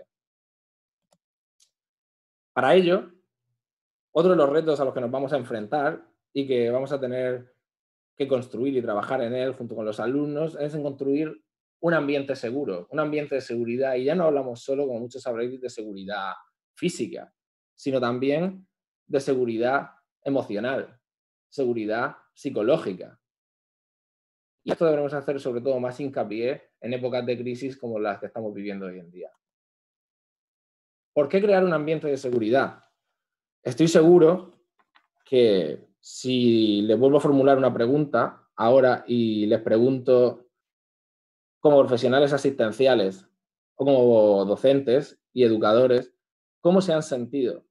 Para ello, otro de los retos a los que nos vamos a enfrentar y que vamos a tener que construir y trabajar en él junto con los alumnos es en construir un ambiente seguro, un ambiente de seguridad. Y ya no hablamos solo, como muchos sabréis, de seguridad física, sino también de seguridad emocional, seguridad psicológica. Y esto debemos hacer sobre todo más hincapié en épocas de crisis como las que estamos viviendo hoy en día. ¿Por qué crear un ambiente de seguridad? Estoy seguro que si les vuelvo a formular una pregunta ahora y les pregunto como profesionales asistenciales o como docentes y educadores, ¿cómo se han sentido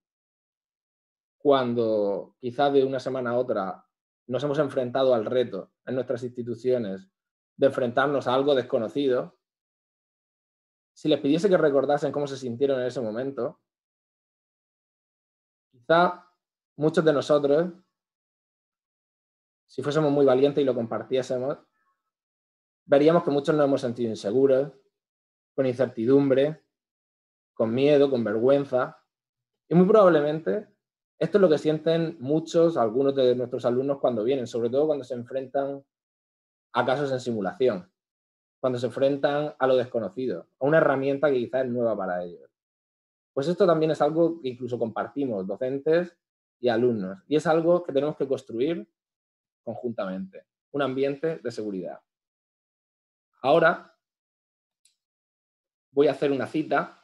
cuando quizás de una semana a otra nos hemos enfrentado al reto en nuestras instituciones de enfrentarnos a algo desconocido? Si les pidiese que recordasen cómo se sintieron en ese momento, quizá muchos de nosotros, si fuésemos muy valientes y lo compartiésemos, veríamos que muchos nos hemos sentido inseguros, con incertidumbre, con miedo, con vergüenza. Y muy probablemente esto es lo que sienten muchos, algunos de nuestros alumnos cuando vienen, sobre todo cuando se enfrentan a casos en simulación, cuando se enfrentan a lo desconocido, a una herramienta que quizás es nueva para ellos. Pues esto también es algo que incluso compartimos docentes y alumnos, y es algo que tenemos que construir conjuntamente, un ambiente de seguridad. Ahora voy a hacer una cita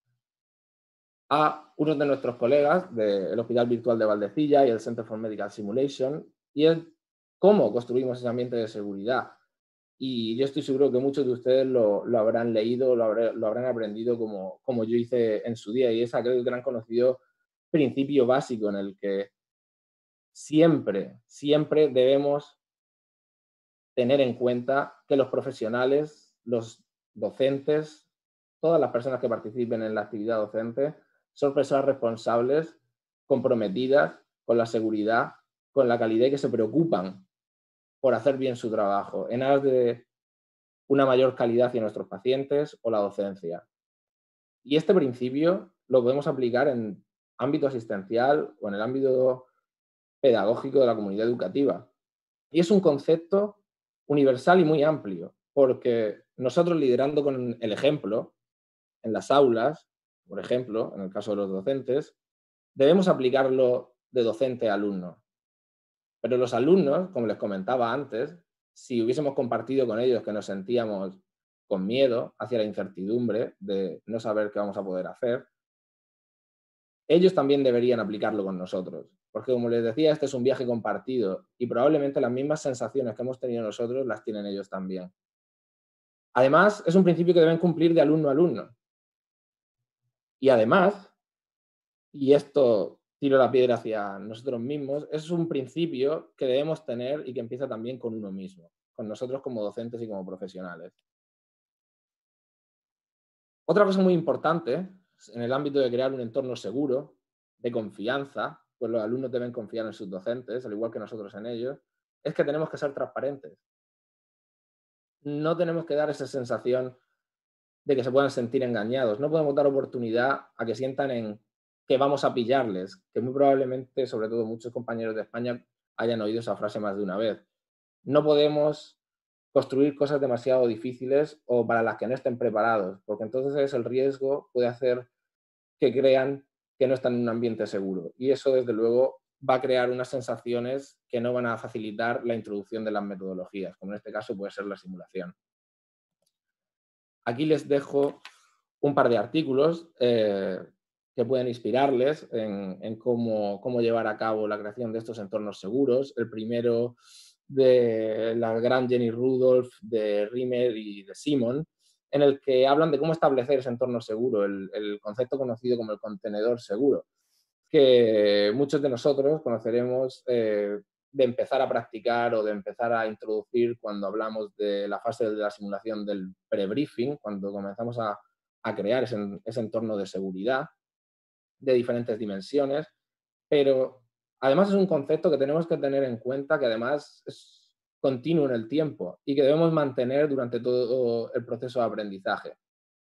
a uno de nuestros colegas del Hospital Virtual de Valdecilla y el Center for Medical Simulation, y es cómo construimos ese ambiente de seguridad. Y yo estoy seguro que muchos de ustedes lo habrán leído, lo habrán aprendido como yo hice en su día, y es aquel gran conocido principio básico en el que siempre debemos tener en cuenta que los profesionales, los docentes, todas las personas que participen en la actividad docente, son personas responsables, comprometidas con la seguridad, con la calidad y que se preocupan por hacer bien su trabajo, en aras de una mayor calidad hacia nuestros pacientes o la docencia. Y este principio lo podemos aplicar en ámbito asistencial o en el ámbito pedagógico de la comunidad educativa. Y es un concepto universal y muy amplio, porque nosotros liderando con el ejemplo en las aulas, por ejemplo, en el caso de los docentes, debemos aplicarlo de docente a alumno. Pero los alumnos, como les comentaba antes, si hubiésemos compartido con ellos que nos sentíamos con miedo hacia la incertidumbre de no saber qué vamos a poder hacer, ellos también deberían aplicarlo con nosotros. Porque, como les decía, este es un viaje compartido y probablemente las mismas sensaciones que hemos tenido nosotros las tienen ellos también. Además, es un principio que deben cumplir de alumno a alumno. Y además, y esto tiro la piedra hacia nosotros mismos, es un principio que debemos tener y que empieza también con uno mismo, con nosotros como docentes y como profesionales. Otra cosa muy importante en el ámbito de crear un entorno seguro, de confianza, pues los alumnos deben confiar en sus docentes, al igual que nosotros en ellos, es que tenemos que ser transparentes. No tenemos que dar esa sensación de que se puedan sentir engañados. No podemos dar oportunidad a que sientan en que vamos a pillarles, que muy probablemente, sobre todo muchos compañeros de España, hayan oído esa frase más de una vez. No podemos construir cosas demasiado difíciles o para las que no estén preparados, porque entonces el riesgo puede hacer que crean que no están en un ambiente seguro. Y eso, desde luego, va a crear unas sensaciones que no van a facilitar la introducción de las metodologías, como en este caso puede ser la simulación. Aquí les dejo un par de artículos que pueden inspirarles en cómo llevar a cabo la creación de estos entornos seguros. El primero de la gran Jenny Rudolph, de Rimmer y de Simon, en el que hablan de cómo establecer ese entorno seguro, el concepto conocido como el contenedor seguro, que muchos de nosotros conoceremos de empezar a practicar o de empezar a introducir cuando hablamos de la fase de la simulación del pre-briefing, cuando comenzamos a crear ese entorno de seguridad de diferentes dimensiones, pero además es un concepto que tenemos que tener en cuenta, que además es continuo en el tiempo y que debemos mantener durante todo el proceso de aprendizaje.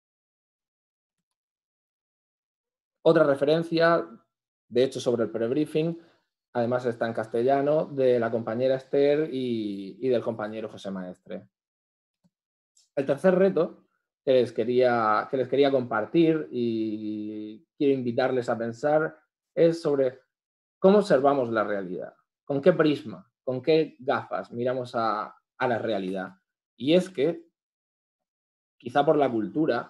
Otra referencia, de hecho, sobre el pre-briefing, además está en castellano, de la compañera Esther y del compañero José Maestre. El tercer reto que les quería compartir y quiero invitarles a pensar es sobre cómo observamos la realidad, con qué prisma, con qué gafas miramos a la realidad. Y es que, quizá por la cultura,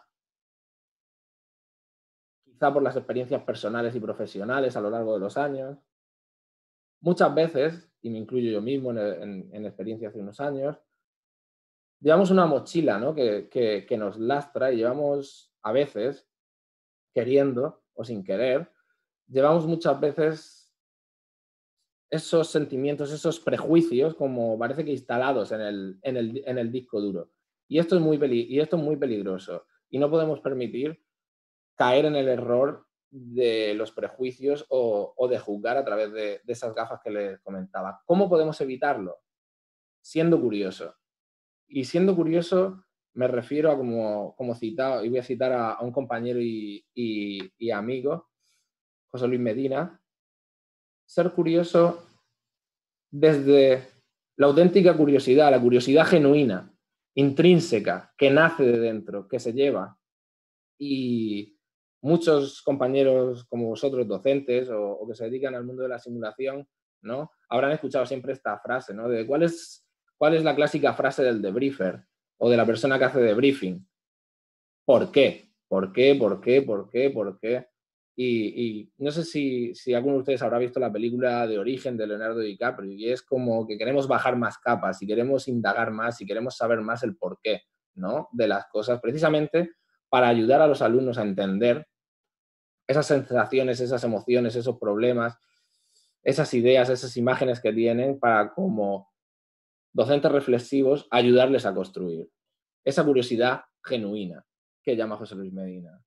quizá por las experiencias personales y profesionales a lo largo de los años, muchas veces, y me incluyo yo mismo en experiencia hace unos años, llevamos una mochila, ¿no? que nos lastra y llevamos a veces, queriendo o sin querer, llevamos muchas veces esos sentimientos, esos prejuicios, como parece que instalados en el disco duro. Y esto es muy peligroso. Y no podemos permitir caer en el error de los prejuicios o de juzgar a través de esas gafas que les comentaba. ¿Cómo podemos evitarlo? Siendo curioso. Y siendo curioso me refiero a, como citado, y voy a citar a un compañero y amigo, José Luis Medina, ser curioso desde la auténtica curiosidad, la curiosidad genuina, intrínseca, que nace de dentro, que se lleva. Y muchos compañeros como vosotros, docentes o que se dedican al mundo de la simulación, ¿no? Habrán escuchado siempre esta frase, ¿no? De ¿cuál es la clásica frase del debriefer o de la persona que hace debriefing? ¿Por qué? ¿Por qué? ¿Por qué? ¿Por qué? ¿Por qué? Y no sé si alguno de ustedes habrá visto la película de Origen de Leonardo DiCaprio, y es como que queremos bajar más capas y queremos indagar más y queremos saber más el porqué, ¿no? De las cosas, precisamente para ayudar a los alumnos a entender esas sensaciones, esas emociones, esos problemas, esas ideas, esas imágenes que tienen, para, como docentes reflexivos, ayudarles a construir esa curiosidad genuina que llama José Luis Medina.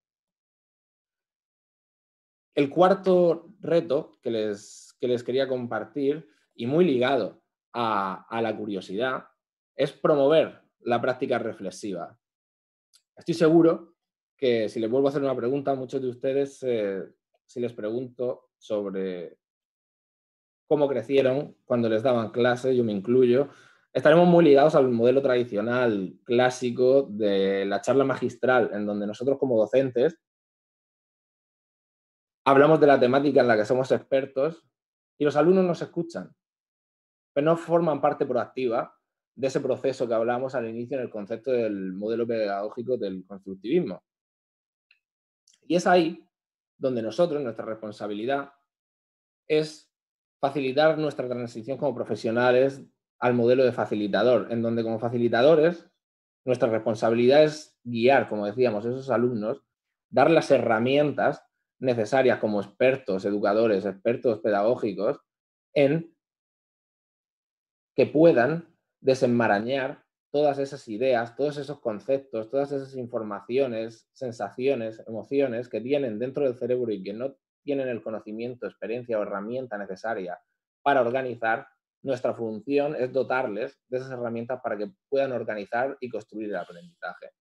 El cuarto reto que les quería compartir, y muy ligado a la curiosidad, es promover la práctica reflexiva. Estoy seguro que si les vuelvo a hacer una pregunta a muchos de ustedes, si les pregunto sobre cómo crecieron cuando les daban clase, yo me incluyo, estaremos muy ligados al modelo tradicional, clásico, de la charla magistral, en donde nosotros como docentes hablamos de la temática en la que somos expertos y los alumnos nos escuchan, pero no forman parte proactiva de ese proceso que hablamos al inicio en el concepto del modelo pedagógico del constructivismo. Y es ahí donde nosotros, nuestra responsabilidad es facilitar nuestra transición como profesionales al modelo de facilitador, en donde como facilitadores nuestra responsabilidad es guiar, como decíamos, a esos alumnos, dar las herramientas necesarias como expertos educadores, expertos pedagógicos, en que puedan desenmarañar todas esas ideas, todos esos conceptos, todas esas informaciones, sensaciones, emociones que tienen dentro del cerebro y que no tienen el conocimiento, experiencia o herramienta necesaria para organizar. Nuestra función es dotarles de esas herramientas para que puedan organizar y construir el aprendizaje.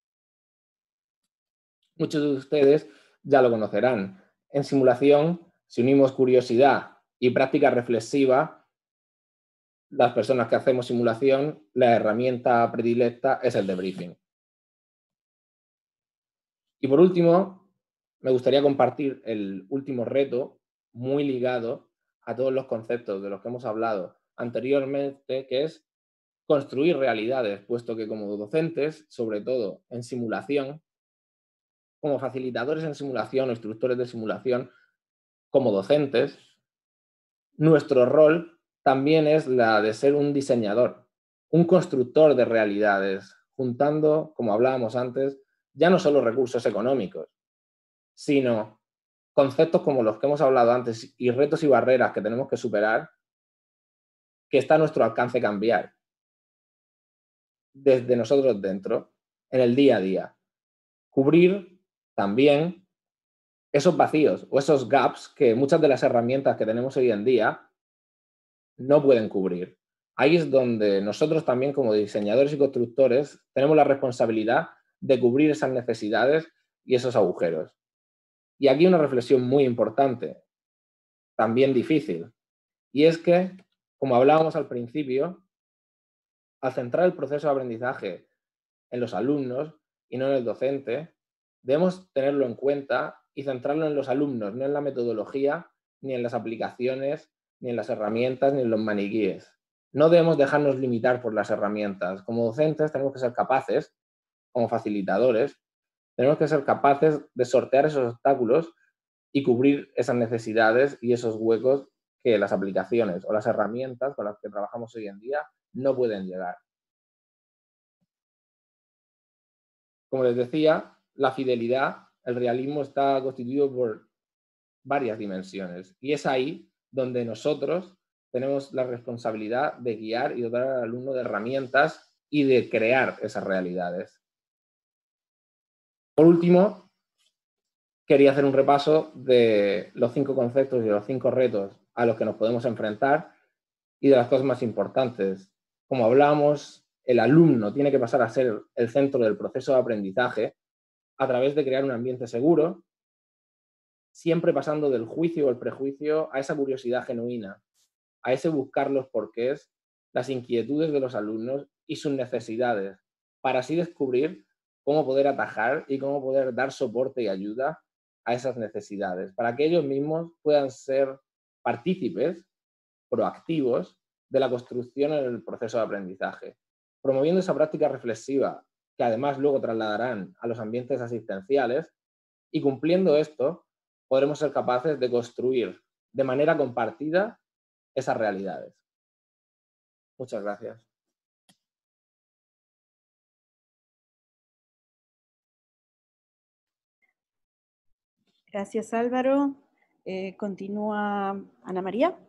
Muchos de ustedes ya lo conocerán. En simulación, si unimos curiosidad y práctica reflexiva, las personas que hacemos simulación, la herramienta predilecta es el debriefing. Y por último, me gustaría compartir el último reto, muy ligado a todos los conceptos de los que hemos hablado anteriormente, que es construir realidades, puesto que como docentes, sobre todo en simulación, como facilitadores en simulación o instructores de simulación, como docentes, nuestro rol también es la de ser un diseñador, un constructor de realidades, juntando, como hablábamos antes, ya no solo recursos económicos, sino conceptos como los que hemos hablado antes y retos y barreras que tenemos que superar, que está a nuestro alcance cambiar desde nosotros dentro, en el día a día. Cubrir también esos vacíos o esos gaps que muchas de las herramientas que tenemos hoy en día no pueden cubrir. Ahí es donde nosotros también, como diseñadores y constructores, tenemos la responsabilidad de cubrir esas necesidades y esos agujeros. Y aquí una reflexión muy importante, también difícil, y es que, como hablábamos al principio, al centrar el proceso de aprendizaje en los alumnos y no en el docente, debemos tenerlo en cuenta y centrarlo en los alumnos, no en la metodología, ni en las aplicaciones, ni en las herramientas, ni en los maniquíes. No debemos dejarnos limitar por las herramientas. Como docentes tenemos que ser capaces, como facilitadores, tenemos que ser capaces de sortear esos obstáculos y cubrir esas necesidades y esos huecos que las aplicaciones o las herramientas con las que trabajamos hoy en día no pueden llegar. Como les decía, la fidelidad, el realismo está constituido por varias dimensiones y es ahí donde nosotros tenemos la responsabilidad de guiar y dotar al alumno de herramientas y de crear esas realidades. Por último, quería hacer un repaso de los 5 conceptos y los 5 retos a los que nos podemos enfrentar y de las cosas más importantes. Como hablábamos, el alumno tiene que pasar a ser el centro del proceso de aprendizaje a través de crear un ambiente seguro, siempre pasando del juicio o el prejuicio a esa curiosidad genuina, a ese buscar los porqués, las inquietudes de los alumnos y sus necesidades, para así descubrir cómo poder atajar y cómo poder dar soporte y ayuda a esas necesidades, para que ellos mismos puedan ser partícipes, proactivos, de la construcción en el proceso de aprendizaje, promoviendo esa práctica reflexiva que además luego trasladarán a los ambientes asistenciales y cumpliendo esto podremos ser capaces de construir de manera compartida esas realidades. Muchas gracias. Gracias, Álvaro. Continúa Ana María.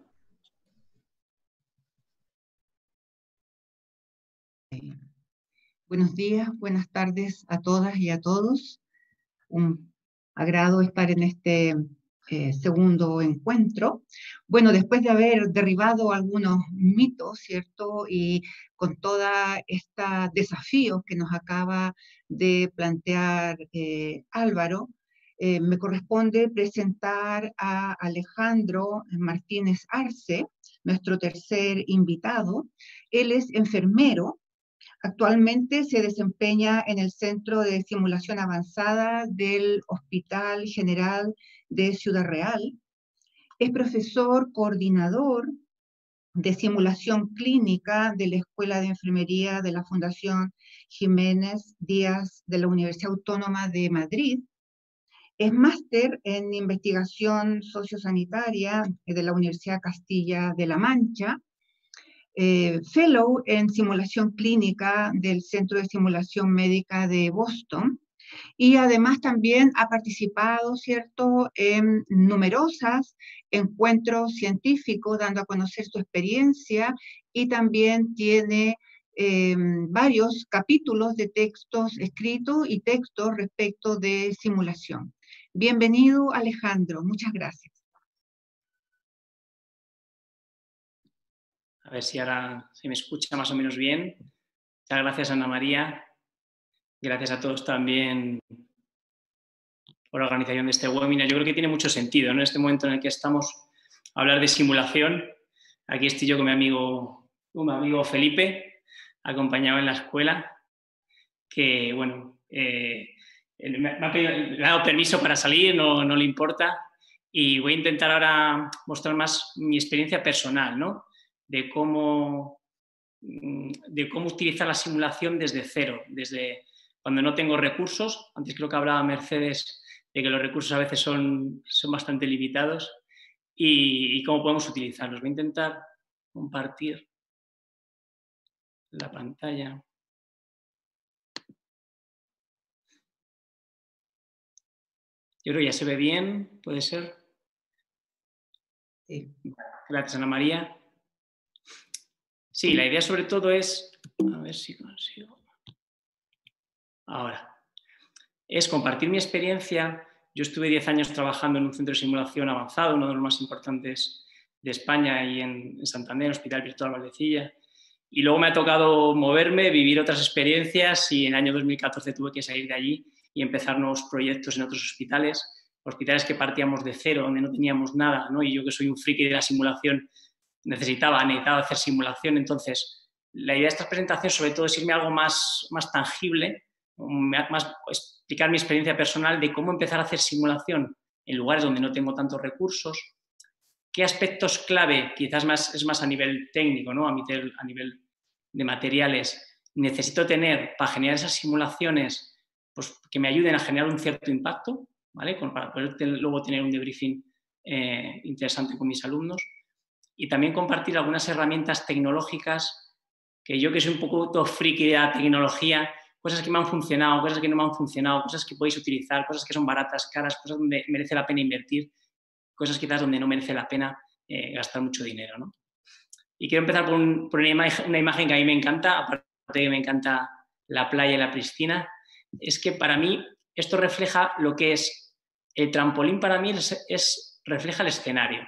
Buenos días, buenas tardes a todas y a todos. Un agrado estar en este segundo encuentro. Bueno, después de haber derribado algunos mitos, ¿cierto? Y con todos estos desafíos que nos acaba de plantear Álvaro, me corresponde presentar a Alejandro Martínez Arce, nuestro tercer invitado. Él es enfermero. Actualmente se desempeña en el Centro de Simulación Avanzada del Hospital General de Ciudad Real. Es profesor coordinador de simulación clínica de la Escuela de Enfermería de la Fundación Jiménez Díaz de la Universidad Autónoma de Madrid. Es máster en investigación sociosanitaria de la Universidad Castilla de la Mancha. Fellow en simulación clínica del Centro de Simulación Médica de Boston, y además también ha participado, ¿cierto?, en numerosos encuentros científicos, dando a conocer su experiencia, y también tiene varios capítulos de textos escritos y textos respecto de simulación. Bienvenido, Alejandro, muchas gracias. A ver si ahora se me escucha más o menos bien. Muchas gracias, Ana María. Gracias a todos también por la organización de este webinar. Yo creo que tiene mucho sentido, ¿no? En este momento en el que estamos a hablar de simulación. Aquí estoy yo con mi amigo un amigo Felipe, acompañado en la escuela, que, bueno, me ha dado permiso para salir, no le importa, y voy a intentar ahora mostrar más mi experiencia personal, ¿no? De cómo utilizar la simulación desde cero, desde cuando no tengo recursos. Antes creo que hablaba Mercedes de que los recursos a veces son bastante limitados, y cómo podemos utilizarlos. Voy a intentar compartir la pantalla. Yo creo que ya se ve bien, ¿puede ser? Sí. Gracias, Ana María. Sí, la idea sobre todo es, a ver si consigo. Ahora, es compartir mi experiencia. Yo estuve 10 años trabajando en un centro de simulación avanzado, uno de los más importantes de España, y en Santander, Hospital Virtual Valdecilla. Y luego me ha tocado moverme, vivir otras experiencias, y en el año 2014 tuve que salir de allí y empezar nuevos proyectos en otros hospitales que partíamos de cero, donde no teníamos nada, ¿no? Y yo, que soy un friki de la simulación, necesitaba hacer simulación. Entonces, la idea de esta presentación sobre todo es irme a algo más tangible, más explicar mi experiencia personal de cómo empezar a hacer simulación en lugares donde no tengo tantos recursos, qué aspectos clave, quizás es más a nivel técnico, ¿no? A nivel de materiales, necesito tener para generar esas simulaciones, pues, que me ayuden a generar un cierto impacto, ¿vale? Para poder luego tener un debriefing interesante con mis alumnos. Y también compartir algunas herramientas tecnológicas que yo, que soy un poco friki de la tecnología, cosas que me han funcionado, cosas que no me han funcionado, cosas que podéis utilizar, cosas que son baratas, caras, cosas donde merece la pena invertir, cosas quizás donde no merece la pena gastar mucho dinero, ¿no? Y quiero empezar por una imagen que a mí me encanta, aparte de que me encanta la playa y la piscina. Es que para mí esto refleja lo que es el trampolín. Para mí refleja el escenario,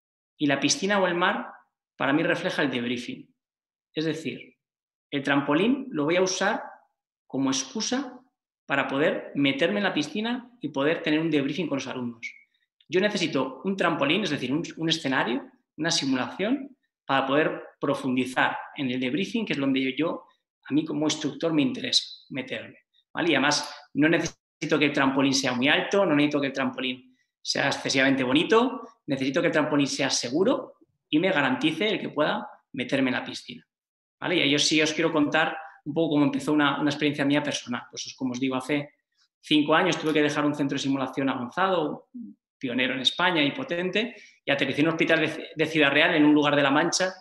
y la piscina o el mar para mí refleja el debriefing. Es decir, el trampolín lo voy a usar como excusa para poder meterme en la piscina y poder tener un debriefing con los alumnos. Yo necesito un trampolín, es decir, un escenario, una simulación, para poder profundizar en el debriefing, que es donde a mí como instructor me interesa meterme, ¿vale? Y además no necesito que el trampolín sea muy alto, no necesito que el trampolín sea excesivamente bonito, necesito que el trampolín sea seguro y me garantice el que pueda meterme en la piscina, ¿vale? Y ahí sí os quiero contar un poco cómo empezó una experiencia mía personal. Pues, como os digo, hace 5 años tuve que dejar un centro de simulación avanzado, pionero en España y potente, y aterricé en un hospital de Ciudad Real, en un lugar de La Mancha,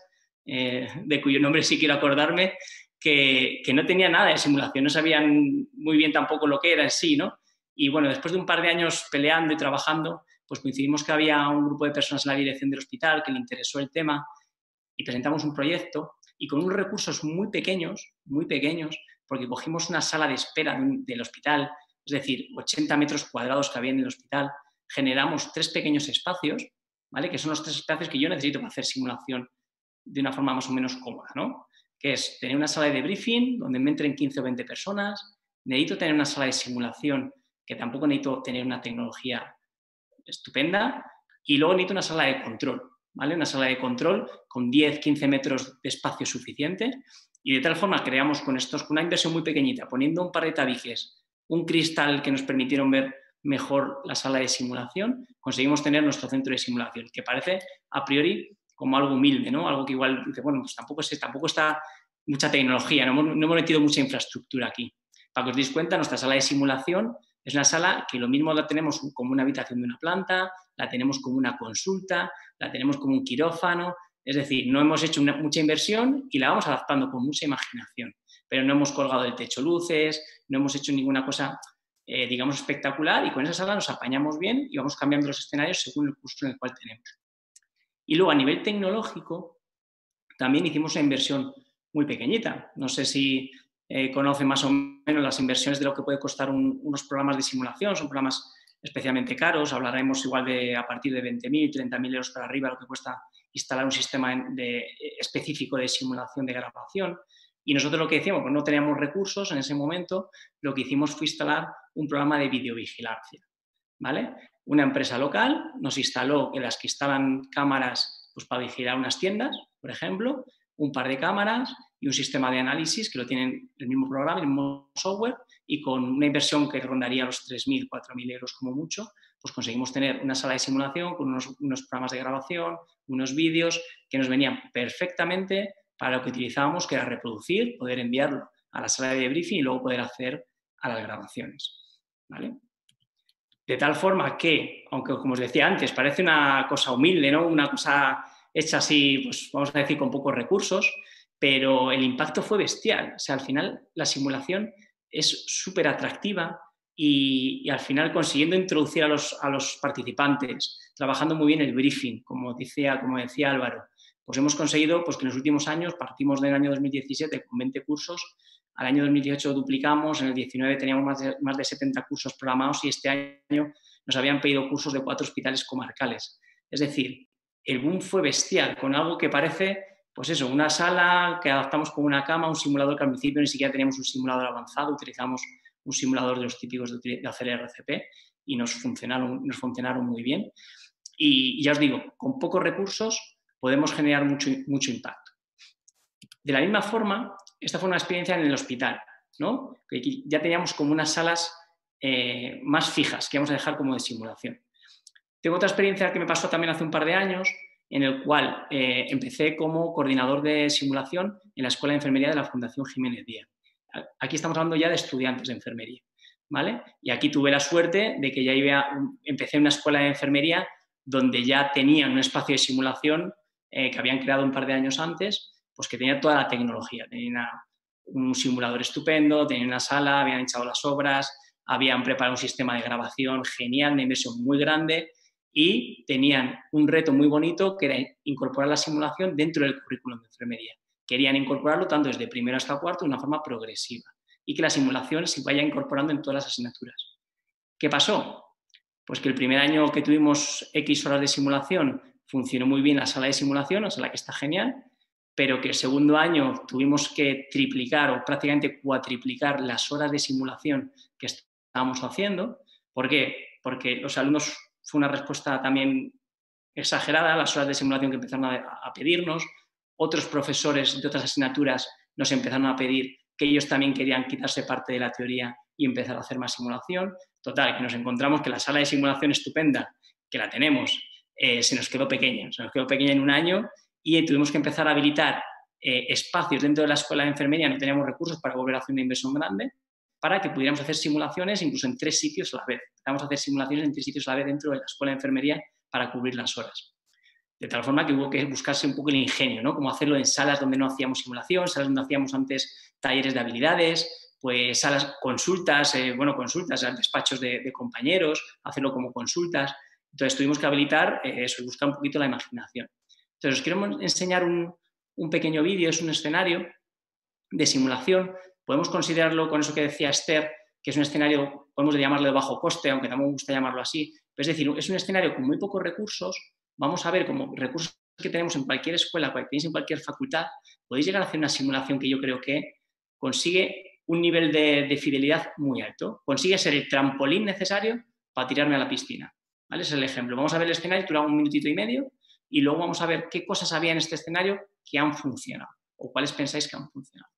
de cuyo nombre sí quiero acordarme, que no tenía nada de simulación, no sabían muy bien tampoco lo que era en sí, ¿no? Y bueno, después de un par de años peleando y trabajando, pues coincidimos que había un grupo de personas en la dirección del hospital que le interesó el tema, y presentamos un proyecto, y con unos recursos muy pequeños, porque cogimos una sala de espera del hospital, es decir, 80 metros cuadrados que había en el hospital, generamos 3 pequeños espacios, ¿vale? Que son los 3 espacios que yo necesito para hacer simulación de una forma más o menos cómoda, ¿no? Que es tener una sala de debriefing donde me entren 15 o 20 personas, necesito tener una sala de simulación, que tampoco necesito tener una tecnología estupenda, y luego necesito una sala de control, ¿vale? Una sala de control con 10, 15 metros de espacio suficiente, y de tal forma creamos con una inversión muy pequeñita, poniendo un par de tabiques, un cristal que nos permitieron ver mejor la sala de simulación, conseguimos tener nuestro centro de simulación, que parece a priori como algo humilde, ¿no? Algo que igual dice, bueno, pues tampoco está mucha tecnología, no hemos metido mucha infraestructura aquí. Para que os deis cuenta, nuestra sala de simulación es una sala que lo mismo la tenemos como una habitación de una planta, la tenemos como una consulta, la tenemos como un quirófano. Es decir, no hemos hecho mucha inversión y la vamos adaptando con mucha imaginación, pero no hemos colgado del techo luces, no hemos hecho ninguna cosa, digamos, espectacular, y con esa sala nos apañamos bien y vamos cambiando los escenarios según el curso en el cual tenemos. Y luego, a nivel tecnológico, también hicimos una inversión muy pequeñita. No sé si conocen más o menos las inversiones de lo que puede costar unos programas de simulación. Son programas especialmente caros. Hablaremos igual a partir de 20.000, 30.000 euros para arriba, lo que cuesta instalar un sistema específico de simulación de grabación. Y nosotros lo que decíamos, pues no teníamos recursos en ese momento, lo que hicimos fue instalar un programa de videovigilancia, ¿vale? Una empresa local nos instaló, en las que instalan cámaras, pues, para vigilar unas tiendas, por ejemplo, un par de cámaras y un sistema de análisis que lo tienen el mismo programa, el mismo software, y con una inversión que rondaría los 3.000, 4.000 euros como mucho, pues conseguimos tener una sala de simulación con unos programas de grabación, unos vídeos que nos venían perfectamente para lo que utilizábamos, que era reproducir, poder enviarlo a la sala de briefing y luego poder acceder a las grabaciones, ¿vale? De tal forma que, aunque como os decía antes, parece una cosa humilde, ¿no? Una cosa hecha así, pues vamos a decir, con pocos recursos, pero el impacto fue bestial. O sea, al final la simulación es súper atractiva y al final consiguiendo introducir a los participantes, trabajando muy bien el briefing, como decía Álvaro, pues hemos conseguido pues, que en los últimos años, partimos del año 2017 con 20 cursos, al año 2018 duplicamos, en el 19 teníamos más de 70 cursos programados y este año nos habían pedido cursos de 4 hospitales comarcales. Es decir, el boom fue bestial, con algo que parece, pues eso, una sala que adaptamos con una cama, un simulador que al principio ni siquiera teníamos un simulador avanzado, utilizamos un simulador de los típicos de hacer RCP y nos funcionaron muy bien. Y ya os digo, con pocos recursos podemos generar mucho impacto. De la misma forma, esta fue una experiencia en el hospital, ¿no? Que ya teníamos como unas salas más fijas que vamos a dejar como de simulación. Tengo otra experiencia que me pasó también hace un par de años, en el cual empecé como coordinador de simulación en la Escuela de Enfermería de la Fundación Jiménez Díaz. Aquí estamos hablando ya de estudiantes de enfermería, ¿vale? Y aquí tuve la suerte de que ya empecé en una escuela de enfermería donde ya tenían un espacio de simulación que habían creado un par de años antes, pues que tenía toda la tecnología. Tenían un simulador estupendo, tenían una sala, habían echado las obras, habían preparado un sistema de grabación genial, una inversión muy grande y tenían un reto muy bonito que era incorporar la simulación dentro del currículum de enfermería. Querían incorporarlo tanto desde primero hasta cuarto de una forma progresiva y que la simulación se vaya incorporando en todas las asignaturas. ¿Qué pasó? Pues que el primer año que tuvimos X horas de simulación funcionó muy bien la sala de simulación, la sala que está genial, pero que el segundo año tuvimos que triplicar o prácticamente cuatriplicar las horas de simulación que estábamos haciendo. ¿Por qué? Porque los alumnos fue una respuesta también exagerada, las horas de simulación que empezaron a pedirnos. Otros profesores de otras asignaturas nos empezaron a pedir que ellos también querían quitarse parte de la teoría y empezar a hacer más simulación. Total, que nos encontramos que la sala de simulación estupenda, que la tenemos, se nos quedó pequeña en un año y tuvimos que empezar a habilitar espacios dentro de la escuela de enfermería, no teníamos recursos para volver a hacer una inversión grande, para que pudiéramos hacer simulaciones incluso en 3 sitios a la vez. Empezamos a hacer simulaciones en 3 sitios a la vez dentro de la escuela de enfermería para cubrir las horas. De tal forma que hubo que buscarse un poco el ingenio, ¿no? Cómo hacerlo en salas donde no hacíamos simulación, salas donde hacíamos antes talleres de habilidades, pues salas, consultas, despachos de compañeros, hacerlo como consultas. Entonces tuvimos que habilitar eso y buscar un poquito la imaginación. Entonces os quiero enseñar un pequeño vídeo, es un escenario de simulación. Podemos considerarlo con eso que decía Esther, que es un escenario, podemos llamarlo de bajo coste, aunque tampoco me gusta llamarlo así. Es decir, es un escenario con muy pocos recursos. Vamos a ver como recursos que tenemos en cualquier escuela, que tenéis en cualquier facultad, podéis llegar a hacer una simulación que yo creo que consigue un nivel de fidelidad muy alto. Consigue ser el trampolín necesario para tirarme a la piscina, ¿vale? Ese es el ejemplo. Vamos a ver el escenario, dura 1 minutito y medio, y luego vamos a ver qué cosas había en este escenario que han funcionado, o cuáles pensáis que han funcionado.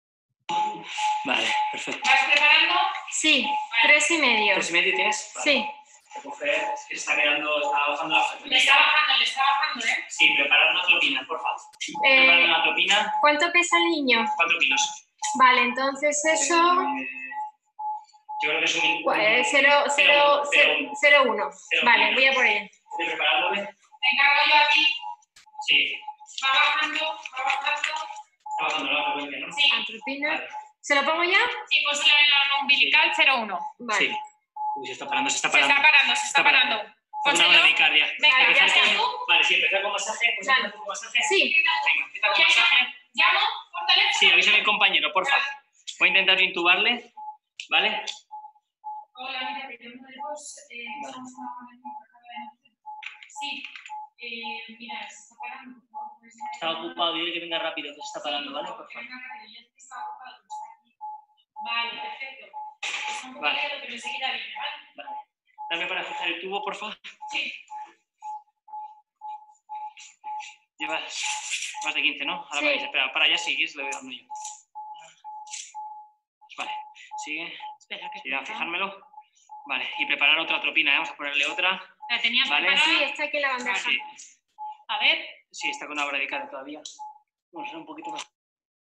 Vale, perfecto. ¿Vas preparando? Sí, vale. 3,5. ¿3,5 tienes? Vale. Sí. Es que está bajando la Le está bajando, ¿eh? Sí, preparar una tropina, por favor. Preparar una tropina. ¿Cuánto pesa el niño? 4 kilos. Vale, entonces eso... Yo creo que es un... 0,1. Vale, voy a por ella. ¿De prepararlo? Me encargo yo aquí. Sí. Va bajando. Está bajando la frecuencia, ¿no? Sí. Atropina. Vale. ¿Se lo pongo ya? Sí, pues en la umbilical 0,1. Vale. Sí. Uy, se está parando. Se está parando. Una bradicardia. Venga, ya está tú. Vale, sí, empezar con masaje. Vale. Sí. Venga, empieza con masaje. ¿Llamo por teléfono? Sí, avisa a mi compañero, por favor. Voy a intentar intubarle, ¿vale? Hola, mira, te llamo de vos. Somos una... Sí. Mira, se está parando. Está ocupado, dile que venga rápido, que se está parando, ¿vale? Por favor. Vale, perfecto. Es un poco vale. Pero enseguida viene, ¿vale? Vale. Dame para fijar el tubo, por favor. Sí. Llevas. Más de 15, ¿no? Ahora Sí. me dice, espera, para allá sigues, le voy dando yo. Vale, sigue. Espera, que Sí, a fijármelo. Vale, y preparar otra tropina, vamos a ponerle otra. ¿La tenías Vale. preparada? Sí, está aquí en la bandeja. Sí, A ver. sí, está con una bradicada todavía. Vamos a hacer un poquito más.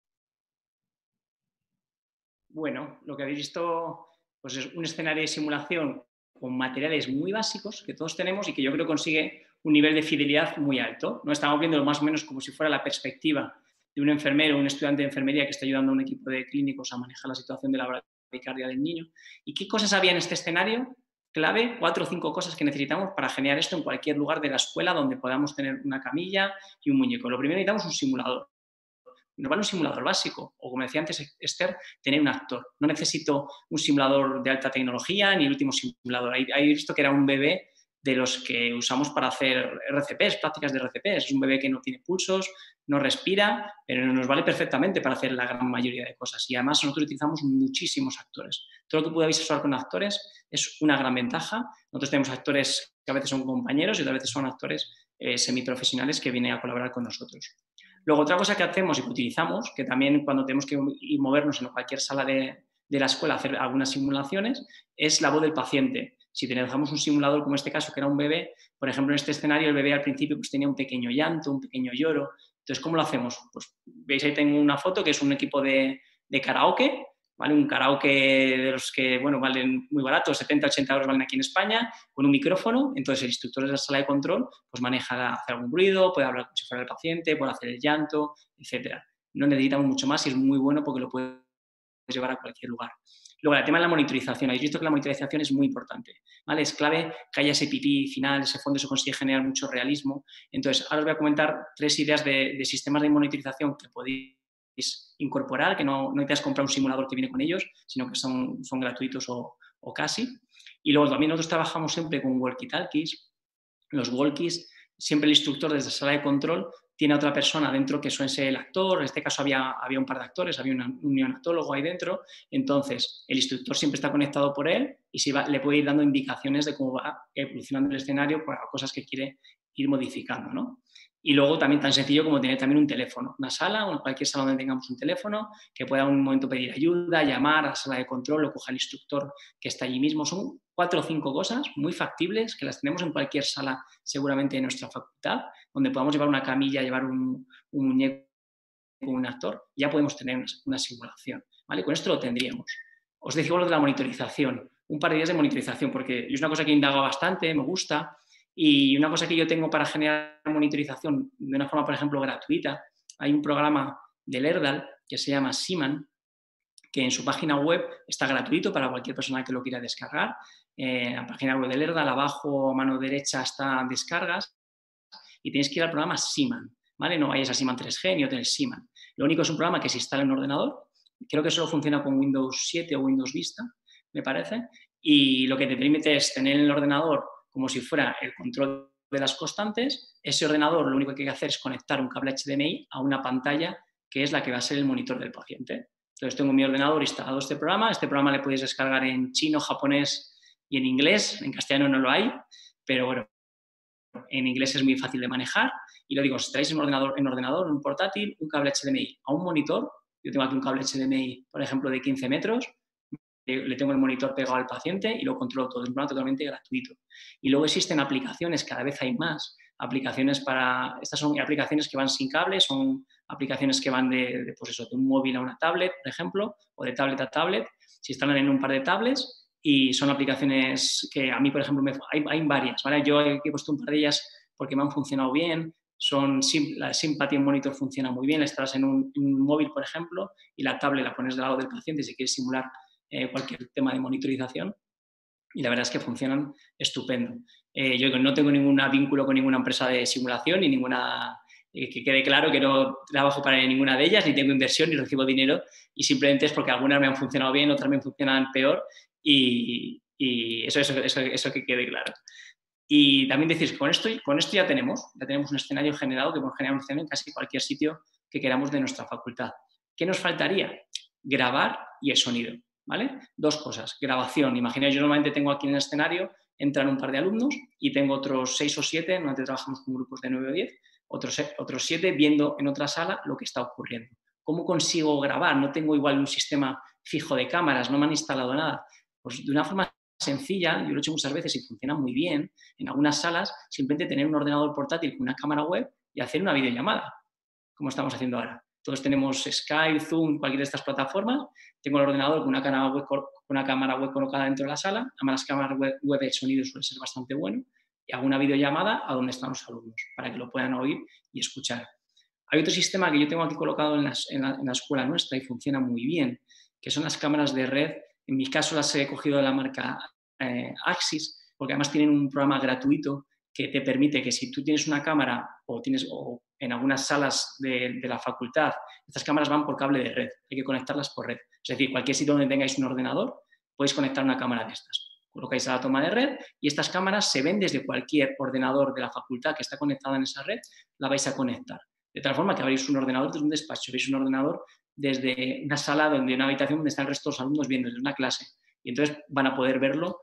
Bueno, lo que habéis visto pues es un escenario de simulación con materiales muy básicos que todos tenemos y que yo creo consigue un nivel de fidelidad muy alto, ¿no? Estamos viendo más o menos como si fuera la perspectiva de un enfermero o un estudiante de enfermería que está ayudando a un equipo de clínicos a manejar la situación de la bradicardia del niño. ¿Y qué cosas había en este escenario? Clave, 4 o 5 cosas que necesitamos para generar esto en cualquier lugar de la escuela donde podamos tener una camilla y un muñeco. Lo primero, necesitamos un simulador. Nos vale un simulador básico, o como decía antes Esther, tener un actor. No necesito un simulador de alta tecnología ni el último simulador. He visto que era un bebé de los que usamos para hacer RCPs, prácticas de RCPs. Es un bebé que no tiene pulsos, no respira, pero nos vale perfectamente para hacer la gran mayoría de cosas. Y además nosotros utilizamos muchísimos actores. Todo lo que podáis usar con actores es una gran ventaja. Nosotros tenemos actores que a veces son compañeros y otras veces son actores semiprofesionales que vienen a colaborar con nosotros. Luego, otra cosa que hacemos y que utilizamos, que también cuando tenemos que ir movernos en cualquier sala de la escuela a hacer algunas simulaciones, es la voz del paciente. Si dejamos un simulador como este caso, que era un bebé, por ejemplo, en este escenario el bebé al principio pues, tenía un pequeño llanto, un pequeño lloro. Entonces, ¿cómo lo hacemos? Pues veis ahí tengo una foto que es un equipo de karaoke, ¿vale? Un karaoke de los que, bueno, valen muy baratos, 70, 80 euros valen aquí en España, con un micrófono. Entonces el instructor de la sala de control pues maneja, hacer algún ruido, puede hablar como si fuera el paciente, puede hacer el llanto, etc. No necesitamos mucho más y es muy bueno porque lo puedes llevar a cualquier lugar. Luego, el tema de la monitorización. Habéis visto que la monitorización es muy importante, ¿vale? Es clave que haya ese pipí final, ese fondo, se consigue generar mucho realismo. Entonces, ahora os voy a comentar 3 ideas de sistemas de monitorización que podéis incorporar, que no necesitas comprar un simulador que viene con ellos, sino que son gratuitos o casi. Y luego también nosotros trabajamos siempre con walkie-talkies. Los walkies, siempre el instructor desde la sala de control tiene a otra persona dentro que suele ser el actor. En este caso había un par de actores, había un neonatólogo ahí dentro. Entonces, el instructor siempre está conectado por él y le puede ir dando indicaciones de cómo va evolucionando el escenario por cosas que quiere ir modificando, ¿no? Y luego también tan sencillo como tener también un teléfono, una sala o cualquier sala donde tengamos un teléfono que pueda en un momento pedir ayuda, llamar a la sala de control o coja al instructor que está allí mismo. Son 4 o 5 cosas muy factibles que las tenemos en cualquier sala seguramente de nuestra facultad, donde podamos llevar una camilla, llevar un muñeco, un actor, ya podemos tener una simulación, ¿vale? Con esto lo tendríamos. Os decía lo de la monitorización, un par de días de monitorización, porque es una cosa que indago bastante, me gusta. Y una cosa que yo tengo para generar monitorización de una forma, por ejemplo, gratuita, hay un programa del ERDAL que se llama Siman, que en su página web está gratuito para cualquier persona que lo quiera descargar. En la página web del ERDAL, abajo a mano derecha está descargas y tenéis que ir al programa Siman, ¿vale? No vayáis a Siman 3G ni otro, Siman. Lo único es un programa que se instala en un ordenador, creo que solo funciona con Windows 7 o Windows Vista, me parece, y lo que te permite es tener en el ordenador como si fuera el control de las constantes. Ese ordenador lo único que hay que hacer es conectar un cable HDMI a una pantalla que es la que va a ser el monitor del paciente. Entonces tengo en mi ordenador instalado este programa le podéis descargar en chino, japonés y en inglés. En castellano no lo hay, pero bueno, en inglés es muy fácil de manejar. Y lo digo, si traéis un ordenador, un portátil, un cable HDMI a un monitor, yo tengo aquí un cable HDMI, por ejemplo, de 15 metros, le tengo el monitor pegado al paciente y lo controlo todo, es un programa totalmente gratuito. Y luego existen aplicaciones, cada vez hay más, estas son aplicaciones que van sin cable, son aplicaciones que van de un móvil a una tablet, por ejemplo, o de tablet a tablet, se instalan en un par de tablets y son aplicaciones que a mí, por ejemplo, hay varias, ¿vale? Yo he puesto un par de ellas porque me han funcionado bien. La Sympathy Monitor funciona muy bien, la instalas en un móvil, por ejemplo, y la tablet la pones del lado del paciente si quieres simular cualquier tema de monitorización, y la verdad es que funcionan estupendo. Yo no tengo ningún vínculo con ninguna empresa de simulación ni ninguna, que quede claro que no trabajo para ninguna de ellas, ni tengo inversión ni recibo dinero, y simplemente es porque algunas me han funcionado bien, otras me funcionan peor, y eso que quede claro. Y también decís, con esto ya tenemos un escenario generado que podemos generar un escenario en casi cualquier sitio que queramos de nuestra facultad. ¿Qué nos faltaría? Grabar y el sonido, ¿vale? 2 cosas. Grabación. Imaginaos, yo normalmente tengo aquí en el escenario, entran un par de alumnos y tengo otros 6 o 7, normalmente trabajamos con grupos de 9 o 10, otros 7 viendo en otra sala lo que está ocurriendo. ¿Cómo consigo grabar? No tengo igual un sistema fijo de cámaras, no me han instalado nada. Pues de una forma sencilla, yo lo he hecho muchas veces y funciona muy bien, en algunas salas, simplemente tener un ordenador portátil con una cámara web y hacer una videollamada, como estamos haciendo ahora. Todos tenemos Skype, Zoom, cualquiera de estas plataformas. Tengo el ordenador con una cámara web colocada dentro de la sala. Además, las cámaras web el sonido suele ser bastante bueno. Y hago una videollamada a donde están los alumnos para que lo puedan oír y escuchar. Hay otro sistema que yo tengo aquí colocado en la escuela nuestra y funciona muy bien, que son las cámaras de red. En mi caso las he cogido de la marca Axis, porque además tienen un programa gratuito que te permite que si tú tienes una cámara o en algunas salas de la facultad, estas cámaras van por cable de red, hay que conectarlas por red. Es decir, cualquier sitio donde tengáis un ordenador, podéis conectar una cámara de estas. Colocáis a la toma de red y estas cámaras se ven desde cualquier ordenador de la facultad que está conectada en esa red, la vais a conectar. De tal forma que abrís un ordenador desde un despacho, veis un ordenador desde una sala, una habitación donde están el resto de los alumnos viendo, desde una clase. Y entonces van a poder verlo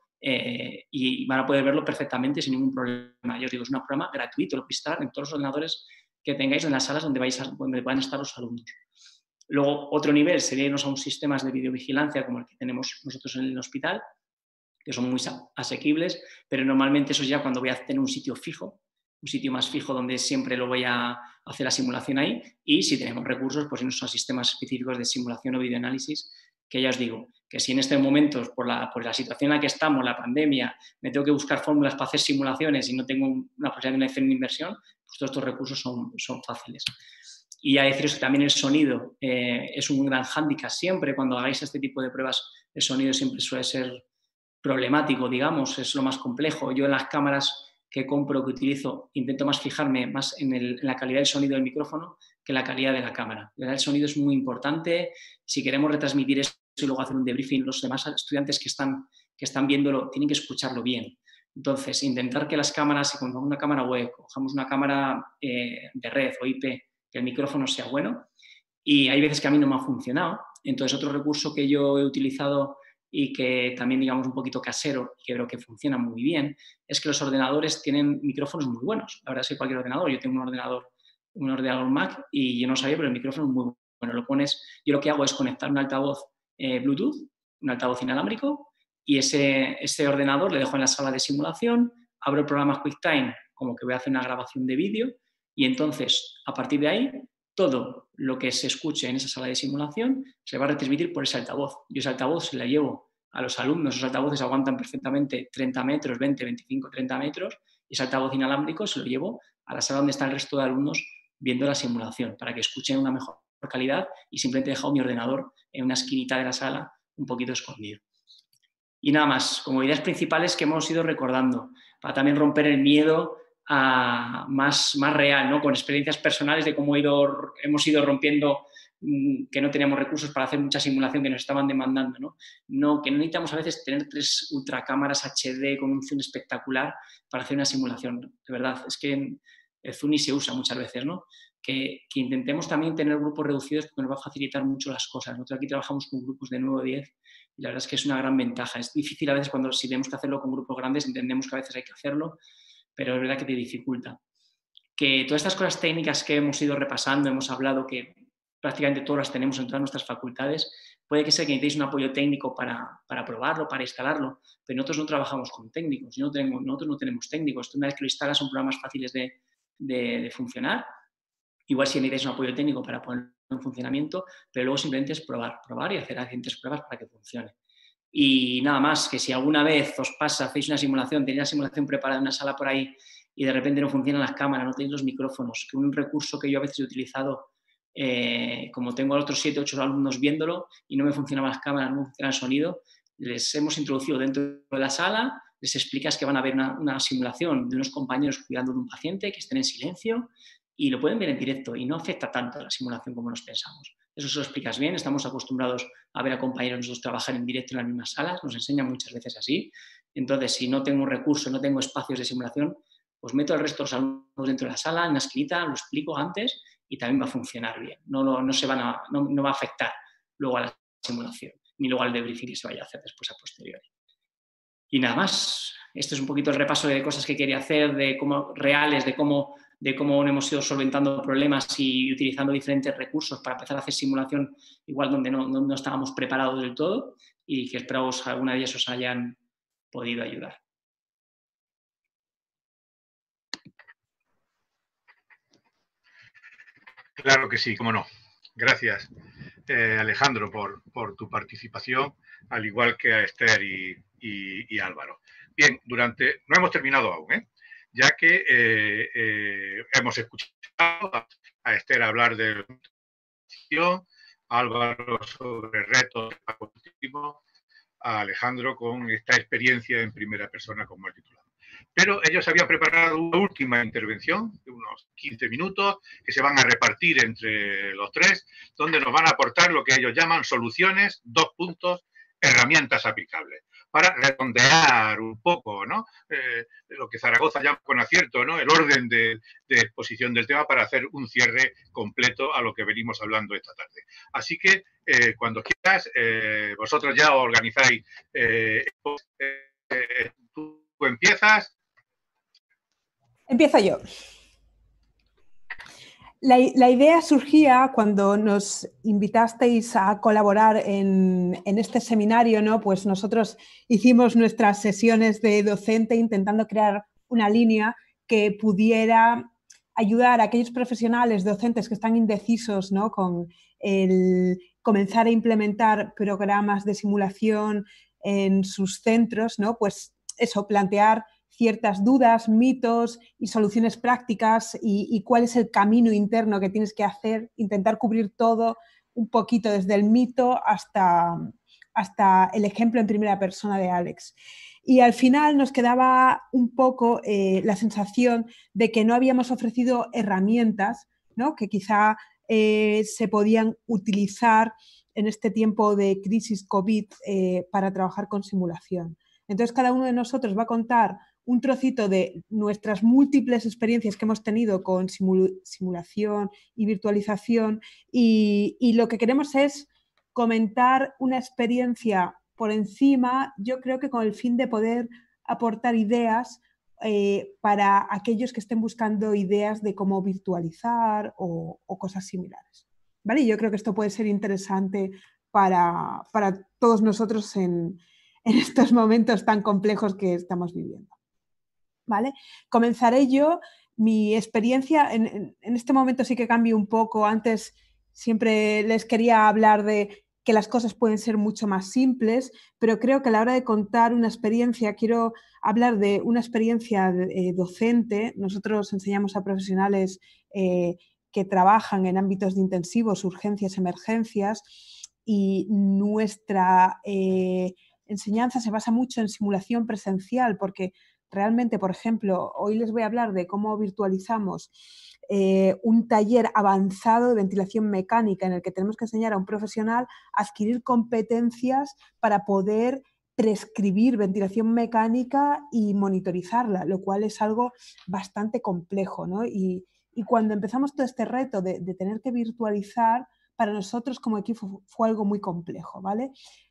y van a poder verlo perfectamente sin ningún problema. Yo os digo, es un programa gratuito, lo podéis instalar en todos los ordenadores que tengáis en las salas donde van a estar los alumnos. Luego, otro nivel sería irnos a unos sistemas de videovigilancia como el que tenemos nosotros en el hospital, que son muy asequibles, pero normalmente eso es ya cuando voy a tener un sitio fijo, un sitio más fijo donde siempre lo voy a hacer la simulación ahí, y si tenemos recursos, pues irnos a sistemas específicos de simulación o videoanálisis, que ya os digo, que si en este momento, por la situación en la que estamos, la pandemia, me tengo que buscar fórmulas para hacer simulaciones y no tengo una posibilidad de hacer una inversión, pues todos estos recursos son fáciles. Y ya deciros que también el sonido es un gran hándicap siempre, cuando hagáis este tipo de pruebas, el sonido siempre suele ser problemático, digamos, es lo más complejo. Yo en las cámaras que compro, que utilizo, intento más fijarme más en la calidad del sonido del micrófono que en la calidad de la cámara. El sonido es muy importante. Si queremos retransmitir eso y luego hacer un debriefing, los demás estudiantes que están viéndolo tienen que escucharlo bien. Entonces, intentar que las cámaras, si cogemos una cámara web, cojamos una cámara de red o IP, que el micrófono sea bueno. Y hay veces que a mí no me ha funcionado. Entonces, otro recurso que yo he utilizado y que también, digamos, un poquito casero, que creo que funciona muy bien, es que los ordenadores tienen micrófonos muy buenos. La verdad es que cualquier ordenador, yo tengo un ordenador Mac y yo no sabía, pero el micrófono es muy bueno. Yo lo que hago es conectar un altavoz Bluetooth, un altavoz inalámbrico, y ese ordenador le dejo en la sala de simulación, abro el programa QuickTime como que voy a hacer una grabación de vídeo, y entonces, a partir de ahí, todo lo que se escuche en esa sala de simulación se va a retransmitir por ese altavoz. Yo ese altavoz se la llevo a los alumnos, esos altavoces aguantan perfectamente 30 metros, 20, 25, 30 metros, y ese altavoz inalámbrico se lo llevo a la sala donde está el resto de alumnos viendo la simulación, para que escuchen una mejor calidad, y simplemente he dejado mi ordenador en una esquinita de la sala un poquito escondido. Y nada más, como ideas principales que hemos ido recordando, para también romper el miedo más real, ¿no? Con experiencias personales de cómo hemos ido rompiendo que no teníamos recursos para hacer mucha simulación que nos estaban demandando, ¿no? Que no necesitamos a veces tener 3 ultracámaras HD con un zoom espectacular para hacer una simulación. De verdad, es que el zoom ni se usa muchas veces, ¿no? Que intentemos también tener grupos reducidos porque nos va a facilitar mucho las cosas. Nosotros aquí trabajamos con grupos de 9 o 10 y la verdad es que es una gran ventaja. Es difícil a veces si tenemos que hacerlo con grupos grandes, entendemos que a veces hay que hacerlo, pero es verdad que te dificulta. Que todas estas cosas técnicas que hemos ido repasando, hemos hablado que prácticamente todas las tenemos en todas nuestras facultades, puede que sea que necesitéis un apoyo técnico para probarlo, para instalarlo, pero nosotros no trabajamos con técnicos, nosotros no tenemos técnicos. Tú, una vez que lo instalas, son programas fáciles de funcionar. Igual si necesitáis un apoyo técnico para ponerlo en funcionamiento, pero luego simplemente es probar y hacer diferentes pruebas para que funcione. Y nada más, que si alguna vez os pasa, hacéis una simulación, tenéis la simulación preparada en una sala por ahí y de repente no funcionan las cámaras, no tenéis los micrófonos, que un recurso que yo a veces he utilizado, como tengo a otros 7 o 8 alumnos viéndolo y no me funcionaban las cámaras, no me funcionaba el sonido, les hemos introducido dentro de la sala, les explicas que van a ver una simulación de unos compañeros cuidando de un paciente, que estén en silencio, y lo pueden ver en directo y no afecta tanto a la simulación como nos pensamos. Eso se lo explicas bien, estamos acostumbrados a ver a compañeros nosotros trabajar en directo en las mismas salas, nos enseñan muchas veces así. Entonces, si no tengo un recurso, no tengo espacios de simulación, pues meto al resto de los alumnos dentro de la sala, en una esquinita, lo explico antes y también va a funcionar bien. No va a afectar luego a la simulación, ni luego al debriefing que se vaya a hacer después a posteriori. Y nada más, esto es un poquito el repaso de cosas que quería hacer, de cómo de cómo hemos ido solventando problemas y utilizando diferentes recursos para empezar a hacer simulación igual donde no estábamos preparados del todo, y que esperamos que alguna de ellas os hayan podido ayudar. Claro que sí, cómo no. Gracias, Alejandro, por tu participación, al igual que a Esther y Álvaro. Bien, no hemos terminado aún, ya que hemos escuchado a Esther hablar de a Álvaro sobre retos, a Alejandro con esta experiencia en primera persona como el titular. Pero ellos habían preparado una última intervención de unos 15 minutos que se van a repartir entre los tres, donde nos van a aportar lo que ellos llaman soluciones, 2 puntos, herramientas aplicables, para redondear un poco, ¿no? Lo que Zaragoza llama con acierto, ¿no? El orden de exposición del tema para hacer un cierre completo a lo que venimos hablando esta tarde. Así que cuando quieras, vosotros ya organizáis. ¿Tú empiezas? Empiezo yo. La idea surgía cuando nos invitasteis a colaborar en este seminario, ¿no? Pues nosotros hicimos nuestras sesiones de docente intentando crear una línea que pudiera ayudar a aquellos profesionales docentes que están indecisos, ¿no? Con el comenzar a implementar programas de simulación en sus centros, ¿no? Pues eso, plantear ciertas dudas, mitos y soluciones prácticas y cuál es el camino interno que tienes que hacer, intentar cubrir todo un poquito desde el mito hasta el ejemplo en primera persona de Alex. Y al final nos quedaba un poco la sensación de que no habíamos ofrecido herramientas, ¿no? Que quizá se podían utilizar en este tiempo de crisis COVID para trabajar con simulación. Entonces cada uno de nosotros va a contar un trocito de nuestras múltiples experiencias que hemos tenido con simulación y virtualización y lo que queremos es comentar una experiencia por encima, yo creo que con el fin de poder aportar ideas para aquellos que estén buscando ideas de cómo virtualizar o cosas similares. ¿Vale? Yo creo que esto puede ser interesante para todos nosotros en estos momentos tan complejos que estamos viviendo. ¿Vale? Comenzaré yo. Mi experiencia en este momento sí que cambia un poco. Antes siempre les quería hablar de que las cosas pueden ser mucho más simples, pero creo que a la hora de contar una experiencia, quiero hablar de una experiencia docente. Nosotros enseñamos a profesionales que trabajan en ámbitos de intensivos, urgencias, emergencias, y nuestra enseñanza se basa mucho en simulación presencial, porque realmente, por ejemplo, hoy les voy a hablar de cómo virtualizamos un taller avanzado de ventilación mecánica en el que tenemos que enseñar a un profesional a adquirir competencias para poder prescribir ventilación mecánica y monitorizarla, lo cual es algo bastante complejo, ¿no? Y cuando empezamos todo este reto de tener que virtualizar, para nosotros como equipo fue algo muy complejo, ¿vale?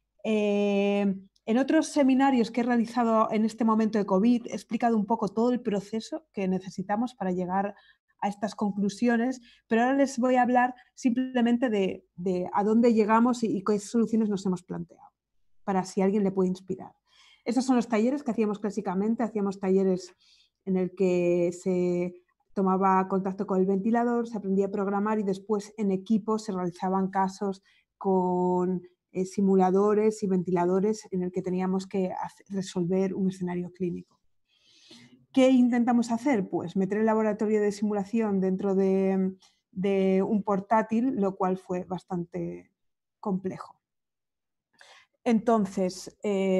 En otros seminarios que he realizado en este momento de COVID he explicado un poco todo el proceso que necesitamos para llegar a estas conclusiones, pero ahora les voy a hablar simplemente de a dónde llegamos y qué soluciones nos hemos planteado, para si a alguien le puede inspirar. Estos son los talleres que hacíamos clásicamente. Hacíamos talleres en el que se tomaba contacto con el ventilador, se aprendía a programar y después en equipo se realizaban casos con simuladores y ventiladores en el que teníamos que resolver un escenario clínico. ¿Qué intentamos hacer? Pues meter el laboratorio de simulación dentro de un portátil, lo cual fue bastante complejo. Entonces,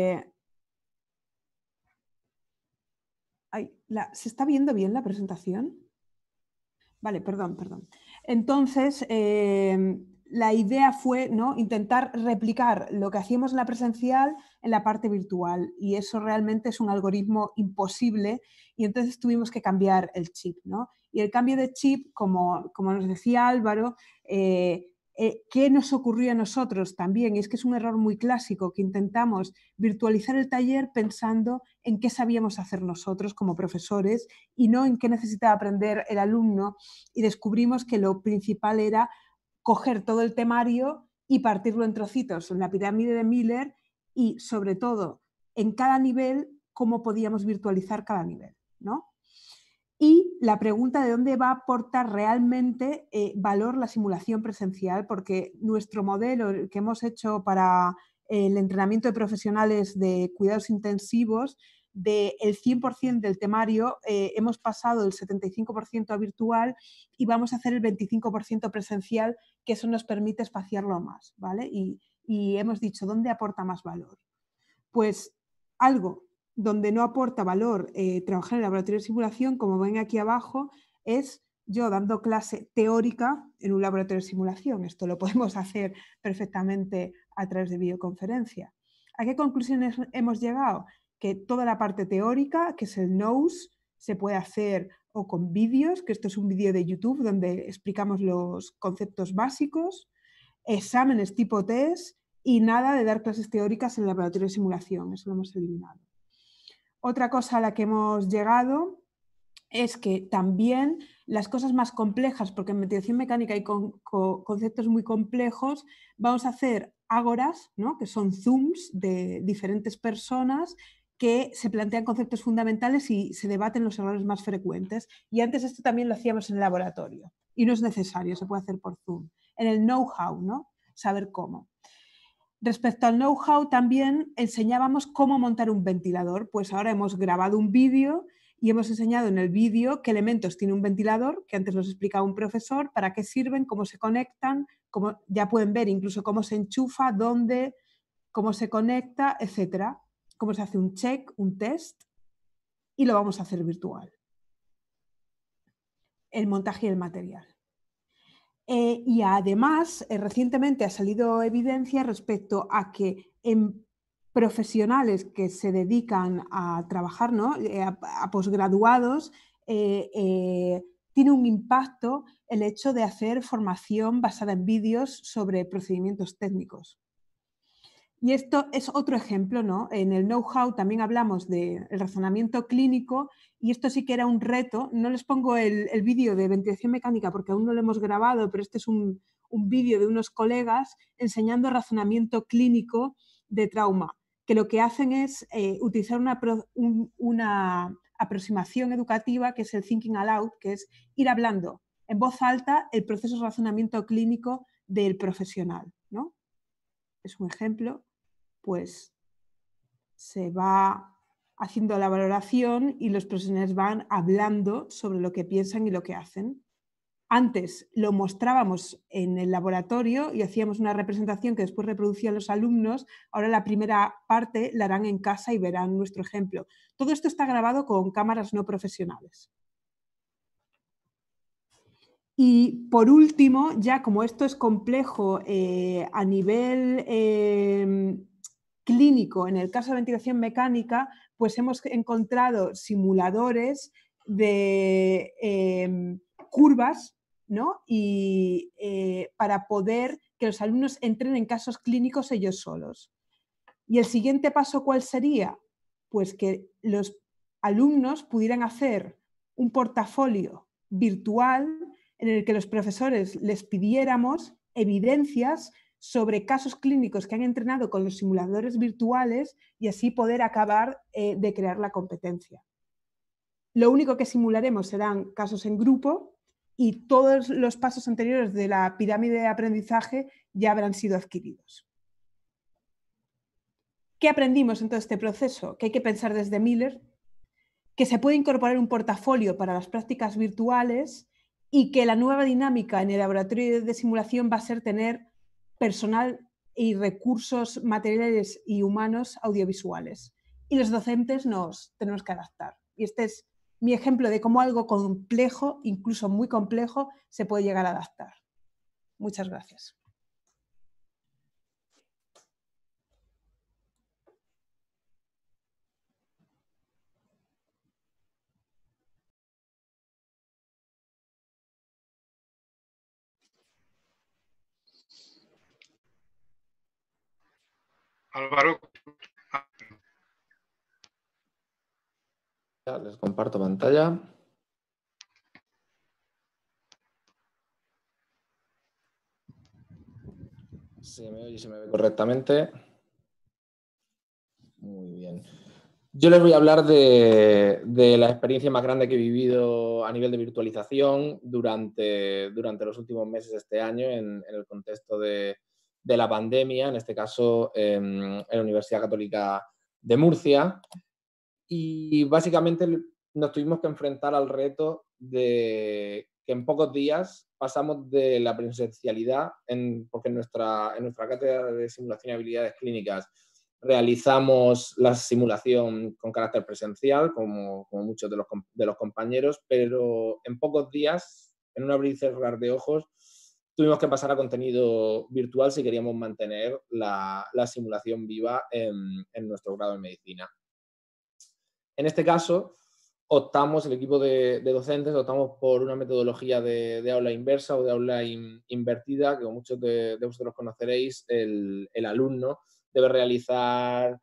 ¿se está viendo bien la presentación? Vale, perdón. Entonces, la idea fue, ¿no?, intentar replicar lo que hacíamos en la presencial en la parte virtual, y eso realmente es un algoritmo imposible, y entonces tuvimos que cambiar el chip, ¿no? Y el cambio de chip, como nos decía Álvaro, ¿Qué nos ocurrió a nosotros también? Y es que es un error muy clásico que intentamos virtualizar el taller pensando en qué sabíamos hacer nosotros como profesores y no en qué necesitaba aprender el alumno, y descubrimos que lo principal era coger todo el temario y partirlo en trocitos en la pirámide de Miller y, sobre todo, en cada nivel, cómo podíamos virtualizar cada nivel, ¿no? Y la pregunta de dónde va a aportar realmente valor la simulación presencial, porque nuestro modelo que hemos hecho para el entrenamiento de profesionales de cuidados intensivos, del 100% del temario, hemos pasado el 75% a virtual y vamos a hacer el 25% presencial, que eso nos permite espaciarlo más, ¿vale? Y hemos dicho, ¿dónde aporta más valor? Pues algo donde no aporta valor trabajar en el laboratorio de simulación, como ven aquí abajo, es yo dando clase teórica en un laboratorio de simulación. Esto lo podemos hacer perfectamente a través de videoconferencia. ¿A qué conclusiones hemos llegado? Que toda la parte teórica, que es el NOUS, se puede hacer o con vídeos, que esto es un vídeo de YouTube donde explicamos los conceptos básicos, exámenes tipo test y nada de dar clases teóricas en el laboratorio de simulación. Eso lo hemos eliminado. Otra cosa a la que hemos llegado es que también las cosas más complejas, porque en ventilación mecánica hay conceptos muy complejos, vamos a hacer ágoras, ¿no? Que son zooms de diferentes personas que se plantean conceptos fundamentales y se debaten los errores más frecuentes. Y antes esto también lo hacíamos en el laboratorio y no es necesario, se puede hacer por Zoom. En el know-how, ¿no? Saber cómo. Respecto al know-how, también enseñábamos cómo montar un ventilador. Pues ahora hemos grabado un vídeo y hemos enseñado en el vídeo qué elementos tiene un ventilador, que antes nos explicaba un profesor, para qué sirven, cómo se conectan, cómo, ya pueden ver incluso cómo se enchufa, dónde, cómo se conecta, etcétera. Cómo se hace un check, un test, y lo vamos a hacer virtual. El montaje y el material. Y además, recientemente ha salido evidencia respecto a que en profesionales que se dedican a trabajar, ¿no? a posgraduados, tiene un impacto el hecho de hacer formación basada en vídeos sobre procedimientos técnicos. Y esto es otro ejemplo, ¿no? En el know-how también hablamos del razonamiento clínico y esto sí que era un reto. No les pongo el vídeo de ventilación mecánica porque aún no lo hemos grabado, pero este es un vídeo de unos colegas enseñando razonamiento clínico de trauma, que lo que hacen es utilizar una aproximación educativa que es el thinking aloud, que es ir hablando en voz alta el proceso de razonamiento clínico del profesional, ¿no? Es un ejemplo. Pues se va haciendo la valoración y los profesionales van hablando sobre lo que piensan y lo que hacen. Antes lo mostrábamos en el laboratorio y hacíamos una representación que después reproducían los alumnos. Ahora la primera parte la harán en casa y verán nuestro ejemplo. Todo esto está grabado con cámaras no profesionales. Y por último, ya como esto es complejo a nivel clínico, en el caso de ventilación mecánica, pues hemos encontrado simuladores de curvas, ¿no? Y para poder que los alumnos entren en casos clínicos ellos solos. ¿Y el siguiente paso cuál sería? Pues que los alumnos pudieran hacer un portafolio virtual en el que los profesores les pidiéramos evidencias sobre casos clínicos que han entrenado con los simuladores virtuales y así poder acabar de crear la competencia. Lo único que simularemos serán casos en grupo y todos los pasos anteriores de la pirámide de aprendizaje ya habrán sido adquiridos. ¿Qué aprendimos en todo este proceso? Que hay que pensar desde Miller, que se puede incorporar un portafolio para las prácticas virtuales y que la nueva dinámica en el laboratorio de simulación va a ser tener personal y recursos materiales y humanos audiovisuales. Y los docentes nos tenemos que adaptar. Y este es mi ejemplo de cómo algo complejo, incluso muy complejo, se puede llegar a adaptar. Muchas gracias. Álvaro. Ya, les comparto pantalla. Se me oye y se me ve correctamente. Muy bien. Yo les voy a hablar de la experiencia más grande que he vivido a nivel de virtualización durante los últimos meses de este año en el contexto de la pandemia, en este caso en la Universidad Católica de Murcia. Y básicamente nos tuvimos que enfrentar al reto de que en pocos días pasamos de la presencialidad, porque en nuestra cátedra de simulación y habilidades clínicas realizamos la simulación con carácter presencial, como muchos de los compañeros, pero en pocos días, en un abrir y cerrar de ojos, tuvimos que pasar a contenido virtual si queríamos mantener la simulación viva en nuestro grado de medicina. En este caso, el equipo de docentes optamos por una metodología de aula inversa o de aula invertida, que como muchos de vosotros conoceréis, el alumno debe realizar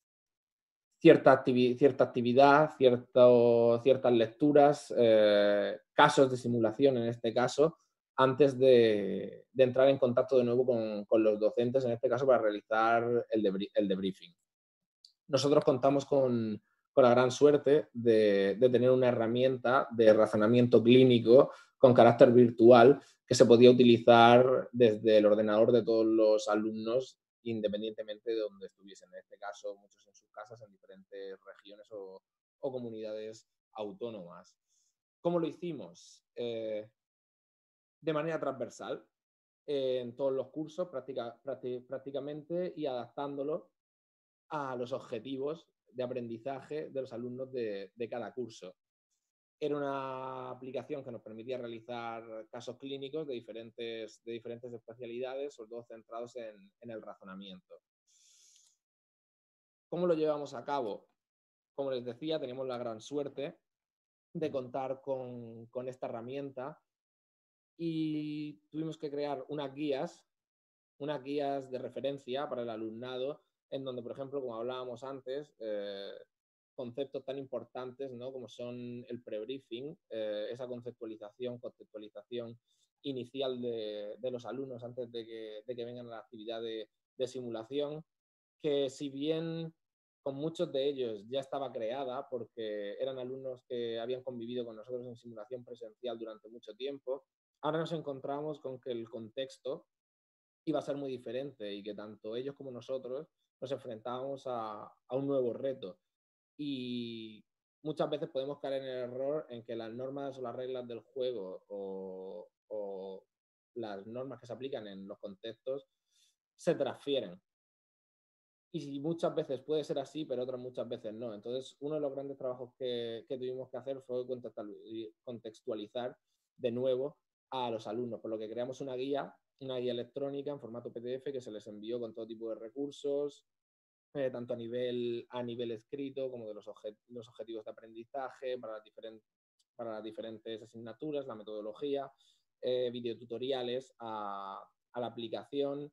cierta actividad, ciertas lecturas, casos de simulación en este caso, antes de entrar en contacto de nuevo con los docentes, en este caso para realizar el debriefing. Nosotros contamos con la gran suerte de tener una herramienta de razonamiento clínico con carácter virtual que se podía utilizar desde el ordenador de todos los alumnos independientemente de donde estuviesen. En este caso, muchos en sus casas, en diferentes regiones o comunidades autónomas. ¿Cómo lo hicimos? De manera transversal, en todos los cursos prácticamente, y adaptándolo a los objetivos de aprendizaje de los alumnos de cada curso. Era una aplicación que nos permitía realizar casos clínicos de diferentes especialidades, sobre todo centrados en el razonamiento. ¿Cómo lo llevamos a cabo? Como les decía, tenemos la gran suerte de contar con esta herramienta y tuvimos que crear unas guías de referencia para el alumnado, en donde, por ejemplo, como hablábamos antes, conceptos tan importantes, ¿no?, como son el prebriefing, esa contextualización inicial de los alumnos antes de que vengan a la actividad de simulación, que si bien con muchos de ellos ya estaba creada porque eran alumnos que habían convivido con nosotros en simulación presencial durante mucho tiempo, ahora nos encontramos con que el contexto iba a ser muy diferente y que tanto ellos como nosotros nos enfrentábamos a un nuevo reto. Y muchas veces podemos caer en el error en que las normas o las reglas del juego o las normas que se aplican en los contextos se transfieren. Y muchas veces puede ser así, pero otras muchas veces no. Entonces, uno de los grandes trabajos que tuvimos que hacer fue contextualizar de nuevo a los alumnos, por lo que creamos una guía electrónica en formato PDF que se les envió con todo tipo de recursos, tanto a nivel escrito como de los objetivos de aprendizaje para las diferentes asignaturas, la metodología, videotutoriales a la aplicación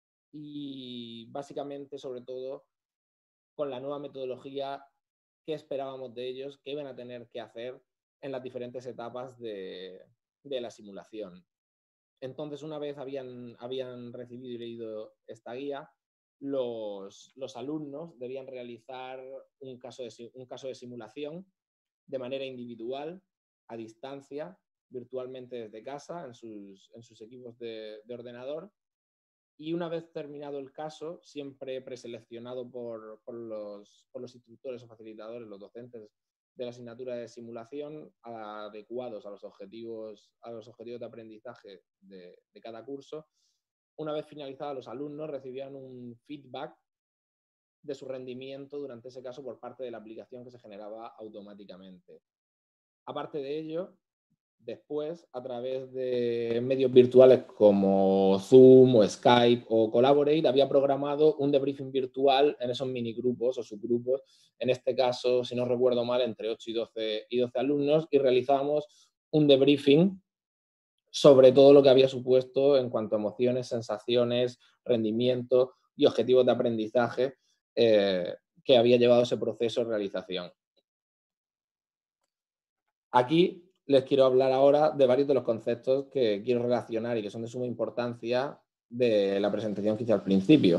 y básicamente, sobre todo, con la nueva metodología, qué esperábamos de ellos, qué iban a tener que hacer en las diferentes etapas de la simulación. Entonces, una vez habían recibido y leído esta guía, los alumnos debían realizar un caso de simulación de manera individual, a distancia, virtualmente desde casa, en sus equipos de ordenador. Y una vez terminado el caso, siempre preseleccionado por los instructores o facilitadores, los docentes de la asignatura de simulación, adecuados a los objetivos de aprendizaje de cada curso. Una vez finalizada, los alumnos recibían un feedback de su rendimiento durante ese caso por parte de la aplicación que se generaba automáticamente. Aparte de ello, después, a través de medios virtuales como Zoom o Skype o Collaborate, había programado un debriefing virtual en esos minigrupos o subgrupos, en este caso, si no recuerdo mal, entre 8 y 12 alumnos, y realizábamos un debriefing sobre todo lo que había supuesto en cuanto a emociones, sensaciones, rendimiento, y objetivos de aprendizaje que había llevado ese proceso de realización. Aquí les quiero hablar ahora de varios de los conceptos que quiero relacionar y que son de suma importancia de la presentación que hice al principio.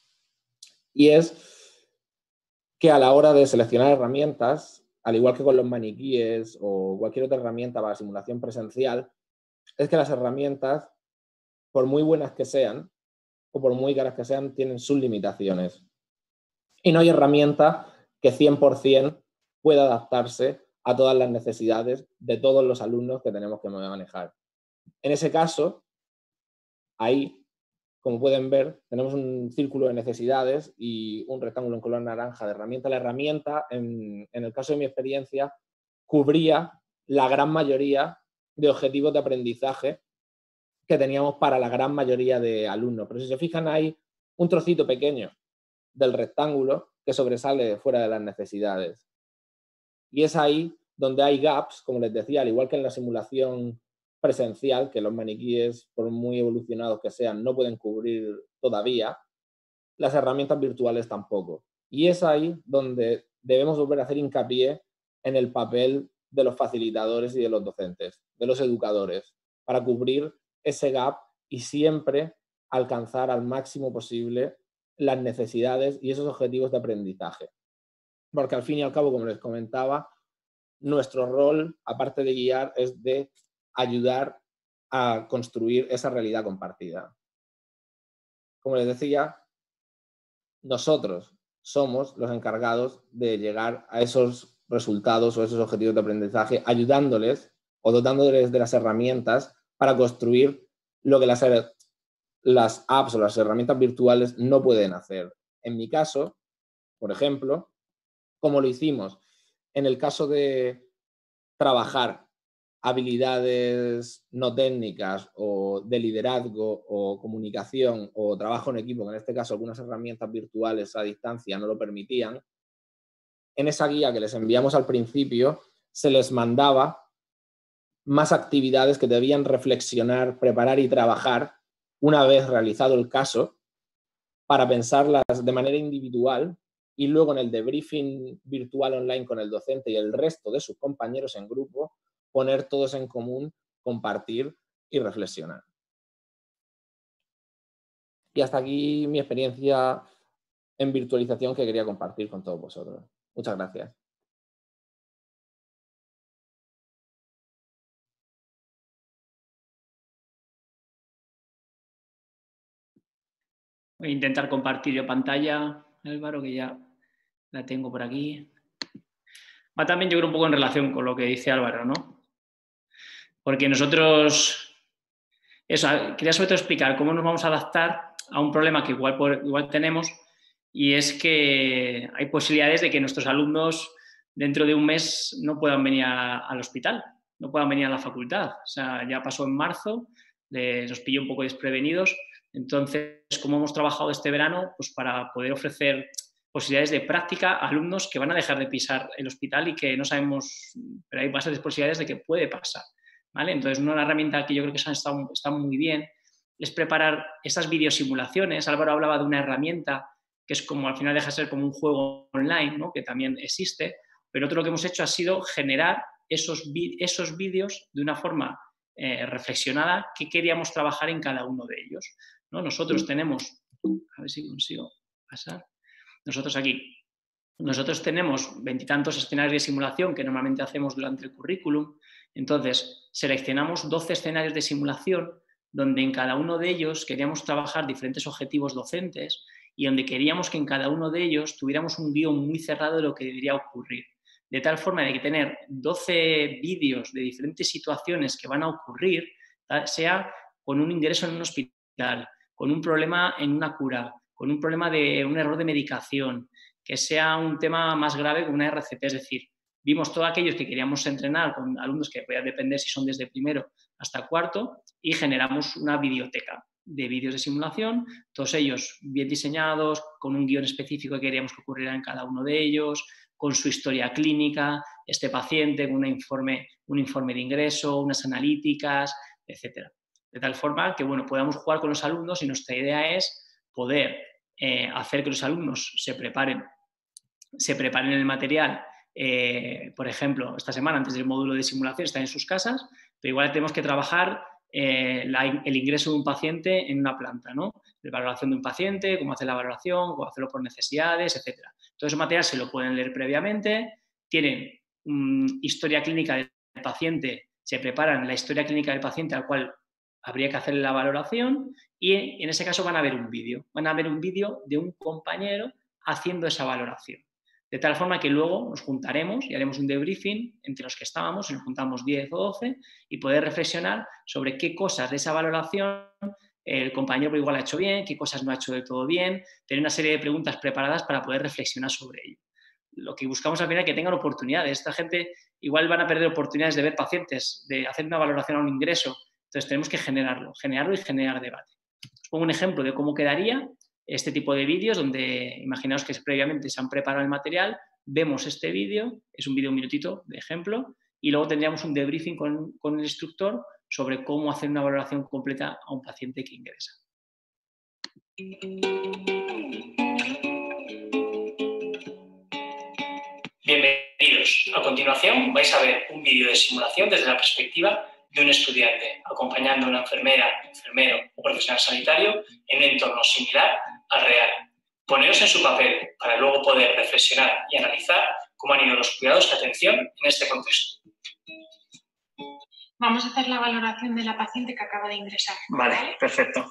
Y es que a la hora de seleccionar herramientas, al igual que con los maniquíes o cualquier otra herramienta para simulación presencial, es que las herramientas, por muy buenas que sean o por muy caras que sean, tienen sus limitaciones. Y no hay herramienta que 100% pueda adaptarse a todas las necesidades de todos los alumnos que tenemos que manejar. En ese caso, ahí, como pueden ver, tenemos un círculo de necesidades y un rectángulo en color naranja de herramienta. La herramienta, en el caso de mi experiencia, cubría la gran mayoría de objetivos de aprendizaje que teníamos para la gran mayoría de alumnos. Pero si se fijan, hay un trocito pequeño del rectángulo que sobresale fuera de las necesidades. Y es ahí donde hay gaps, como les decía, al igual que en la simulación presencial, que los maniquíes, por muy evolucionados que sean, no pueden cubrir todavía, las herramientas virtuales tampoco. Y es ahí donde debemos volver a hacer hincapié en el papel de los facilitadores y de los docentes, de los educadores, para cubrir ese gap y siempre alcanzar al máximo posible las necesidades y esos objetivos de aprendizaje. Porque al fin y al cabo, como les comentaba, nuestro rol, aparte de guiar, es de ayudar a construir esa realidad compartida. Como les decía, nosotros somos los encargados de llegar a esos resultados o esos objetivos de aprendizaje, ayudándoles o dotándoles de las herramientas para construir lo que las apps o las herramientas virtuales no pueden hacer. En mi caso, por ejemplo, como lo hicimos en el caso de trabajar habilidades no técnicas o de liderazgo o comunicación o trabajo en equipo, que en este caso algunas herramientas virtuales a distancia no lo permitían, en esa guía que les enviamos al principio se les mandaba más actividades que debían reflexionar, preparar y trabajar una vez realizado el caso para pensarlas de manera individual y luego en el debriefing virtual online con el docente y el resto de sus compañeros en grupo, poner todos en común, compartir y reflexionar. Y hasta aquí mi experiencia en virtualización que quería compartir con todos vosotros. Muchas gracias. Voy a intentar compartir yo pantalla, Álvaro, que ya la tengo por aquí. Va también yo creo un poco en relación con lo que dice Álvaro, ¿no? Porque nosotros, quería sobre todo explicar cómo nos vamos a adaptar a un problema que igual tenemos, y es que hay posibilidades de que nuestros alumnos dentro de un mes no puedan venir al hospital, no puedan venir a la facultad. O sea, ya pasó en marzo, nos pilló un poco desprevenidos. Entonces, ¿cómo hemos trabajado este verano? Pues para poder ofrecer posibilidades de práctica a alumnos que van a dejar de pisar el hospital y que no sabemos, pero hay bastantes posibilidades de que puede pasar, ¿vale? Entonces, una herramienta que yo creo que está muy bien es preparar esas videosimulaciones. Álvaro hablaba de una herramienta que es como, al final deja de ser como un juego online, ¿no? Que también existe, pero otro lo que hemos hecho ha sido generar esos vídeos de una forma reflexionada que queríamos trabajar en cada uno de ellos, ¿no? Nosotros tenemos, a ver si consigo pasar, nosotros tenemos 20 y tantos escenarios de simulación que normalmente hacemos durante el currículum. Entonces, seleccionamos 12 escenarios de simulación donde en cada uno de ellos queríamos trabajar diferentes objetivos docentes y donde queríamos que en cada uno de ellos tuviéramos un guión muy cerrado de lo que debería ocurrir. De tal forma de que tener 12 vídeos de diferentes situaciones que van a ocurrir, sea con un ingreso en un hospital, con un problema en una cura, con un problema de un error de medicación, que sea un tema más grave con una RCP, es decir, vimos todos aquellos que queríamos entrenar con alumnos que podían depender si son desde primero hasta cuarto y generamos una biblioteca de vídeos de simulación, todos ellos bien diseñados, con un guión específico que queríamos que ocurriera en cada uno de ellos, con su historia clínica, este paciente, con un informe de ingreso, unas analíticas, etc. De tal forma que, bueno, podamos jugar con los alumnos y nuestra idea es poder hacer que los alumnos se preparen el material. Por ejemplo, esta semana antes del módulo de simulación están en sus casas, pero igual tenemos que trabajar el ingreso de un paciente en una planta, ¿no? La valoración de un paciente, cómo hacer la valoración, cómo hacerlo por necesidades, etc. Todo ese material se lo pueden leer previamente, tienen historia clínica del paciente, se preparan la historia clínica del paciente al cual habría que hacerle la valoración y en ese caso van a ver un vídeo. Van a ver un vídeo de un compañero haciendo esa valoración. De tal forma que luego nos juntaremos y haremos un debriefing entre los que estábamos, y nos juntamos 10 o 12, y poder reflexionar sobre qué cosas de esa valoración el compañero igual ha hecho bien, qué cosas no ha hecho del todo bien, tener una serie de preguntas preparadas para poder reflexionar sobre ello. Lo que buscamos al final es que tengan oportunidades. Esta gente igual van a perder oportunidades de ver pacientes, de hacer una valoración a un ingreso. Entonces tenemos que generarlo y generar debate. Os pongo un ejemplo de cómo quedaría este tipo de vídeos donde imaginaos que previamente se han preparado el material, vemos este vídeo, es un vídeo un minutito de ejemplo, y luego tendríamos un debriefing con el instructor sobre cómo hacer una valoración completa a un paciente que ingresa. Bienvenidos. A continuación vais a ver un vídeo de simulación desde la perspectiva de un estudiante, acompañando a una enfermera, enfermero o profesional sanitario en un entorno similar al real. Poneros en su papel para luego poder reflexionar y analizar cómo han ido los cuidados y atención en este contexto. Vamos a hacer la valoración de la paciente que acaba de ingresar. Vale, perfecto.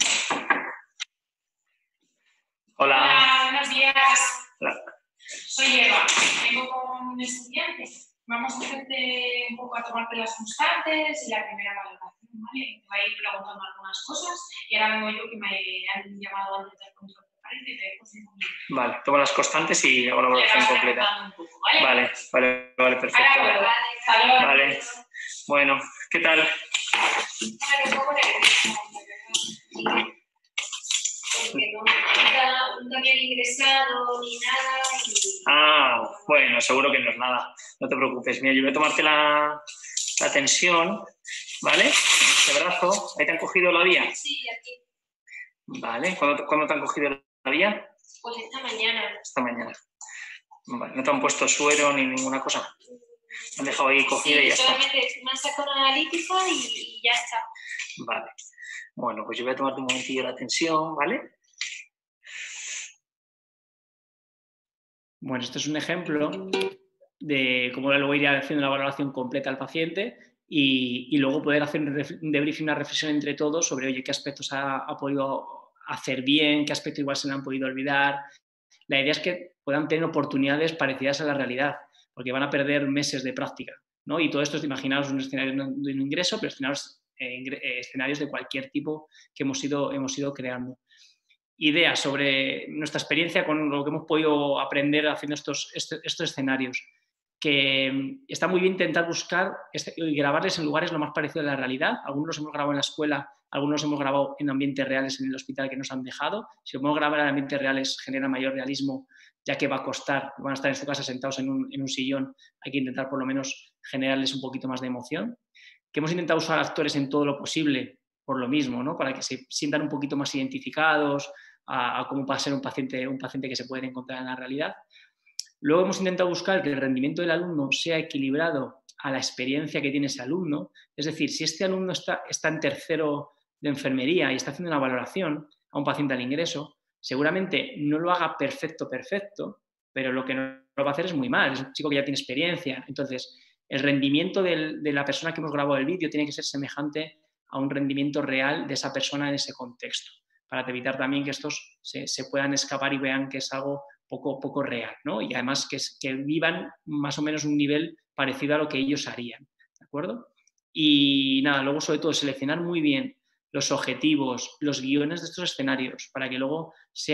Hola. Hola, buenos días. Hola. Soy Eva, vengo con un estudiante. Vamos a hacerte un poco a tomarte las constantes y la primera valoración, ¿vale? Te voy a ir preguntando algunas cosas y ahora vengo yo que me han llamado antes del control. Vale, tomo las constantes y hago la valoración completa. Poco, ¿vale? Vale, perfecto. Vale. Bueno, ¿qué tal? Un poco nerviosa, porque nunca habían ingresado ni nada. Bueno, seguro que no es nada. No te preocupes. Mira, yo voy a tomarte la tensión, ¿vale? Este brazo. ¿Ahí te han cogido la vía? Sí, aquí. Vale. ¿Cuándo te han cogido la vía? Pues esta mañana. Esta mañana. Vale. ¿No te han puesto suero ni ninguna cosa? Me han dejado ahí cogida y ya está. Solamente me han sacado una analítica y ya está. Vale. Bueno, pues yo voy a tomarte un momentillo la tensión, ¿vale? Bueno, esto es un ejemplo de cómo luego iría haciendo la valoración completa al paciente y luego poder hacer un debriefing, una reflexión entre todos sobre, oye, qué aspectos ha podido hacer bien, qué aspectos igual se le han podido olvidar. La idea es que puedan tener oportunidades parecidas a la realidad, porque van a perder meses de práctica, ¿no? Y todo esto es, imaginaos, un escenario de un ingreso, pero escenarios de cualquier tipo que hemos ido creando. Ideas sobre nuestra experiencia con lo que hemos podido aprender haciendo estos escenarios, que está muy bien intentar buscar y grabarles en lugares lo más parecido a la realidad. Algunos los hemos grabado en la escuela, algunos los hemos grabado en ambientes reales en el hospital que nos han dejado. Si lo podemos grabar en ambientes reales genera mayor realismo, ya que va a costar, van a estar en su casa sentados en un sillón, hay que intentar por lo menos generarles un poquito más de emoción. Que hemos intentado usar actores en todo lo posible por lo mismo, ¿no? Para que se sientan un poquito más identificados a cómo va a ser un paciente que se puede encontrar en la realidad. Luego hemos intentado buscar que el rendimiento del alumno sea equilibrado a la experiencia que tiene ese alumno. Es decir, si este alumno está en tercero de enfermería y está haciendo una valoración a un paciente al ingreso, seguramente no lo haga perfecto, pero lo que no lo va a hacer es muy mal. Es un chico que ya tiene experiencia. Entonces, el rendimiento de la persona que hemos grabado el vídeo tiene que ser semejante a un rendimiento real de esa persona en ese contexto, para evitar también que estos se puedan escapar y vean que es algo poco real, ¿no? Y además que vivan más o menos un nivel parecido a lo que ellos harían, ¿de acuerdo? Y nada, luego sobre todo seleccionar muy bien los objetivos, los guiones de estos escenarios, para que luego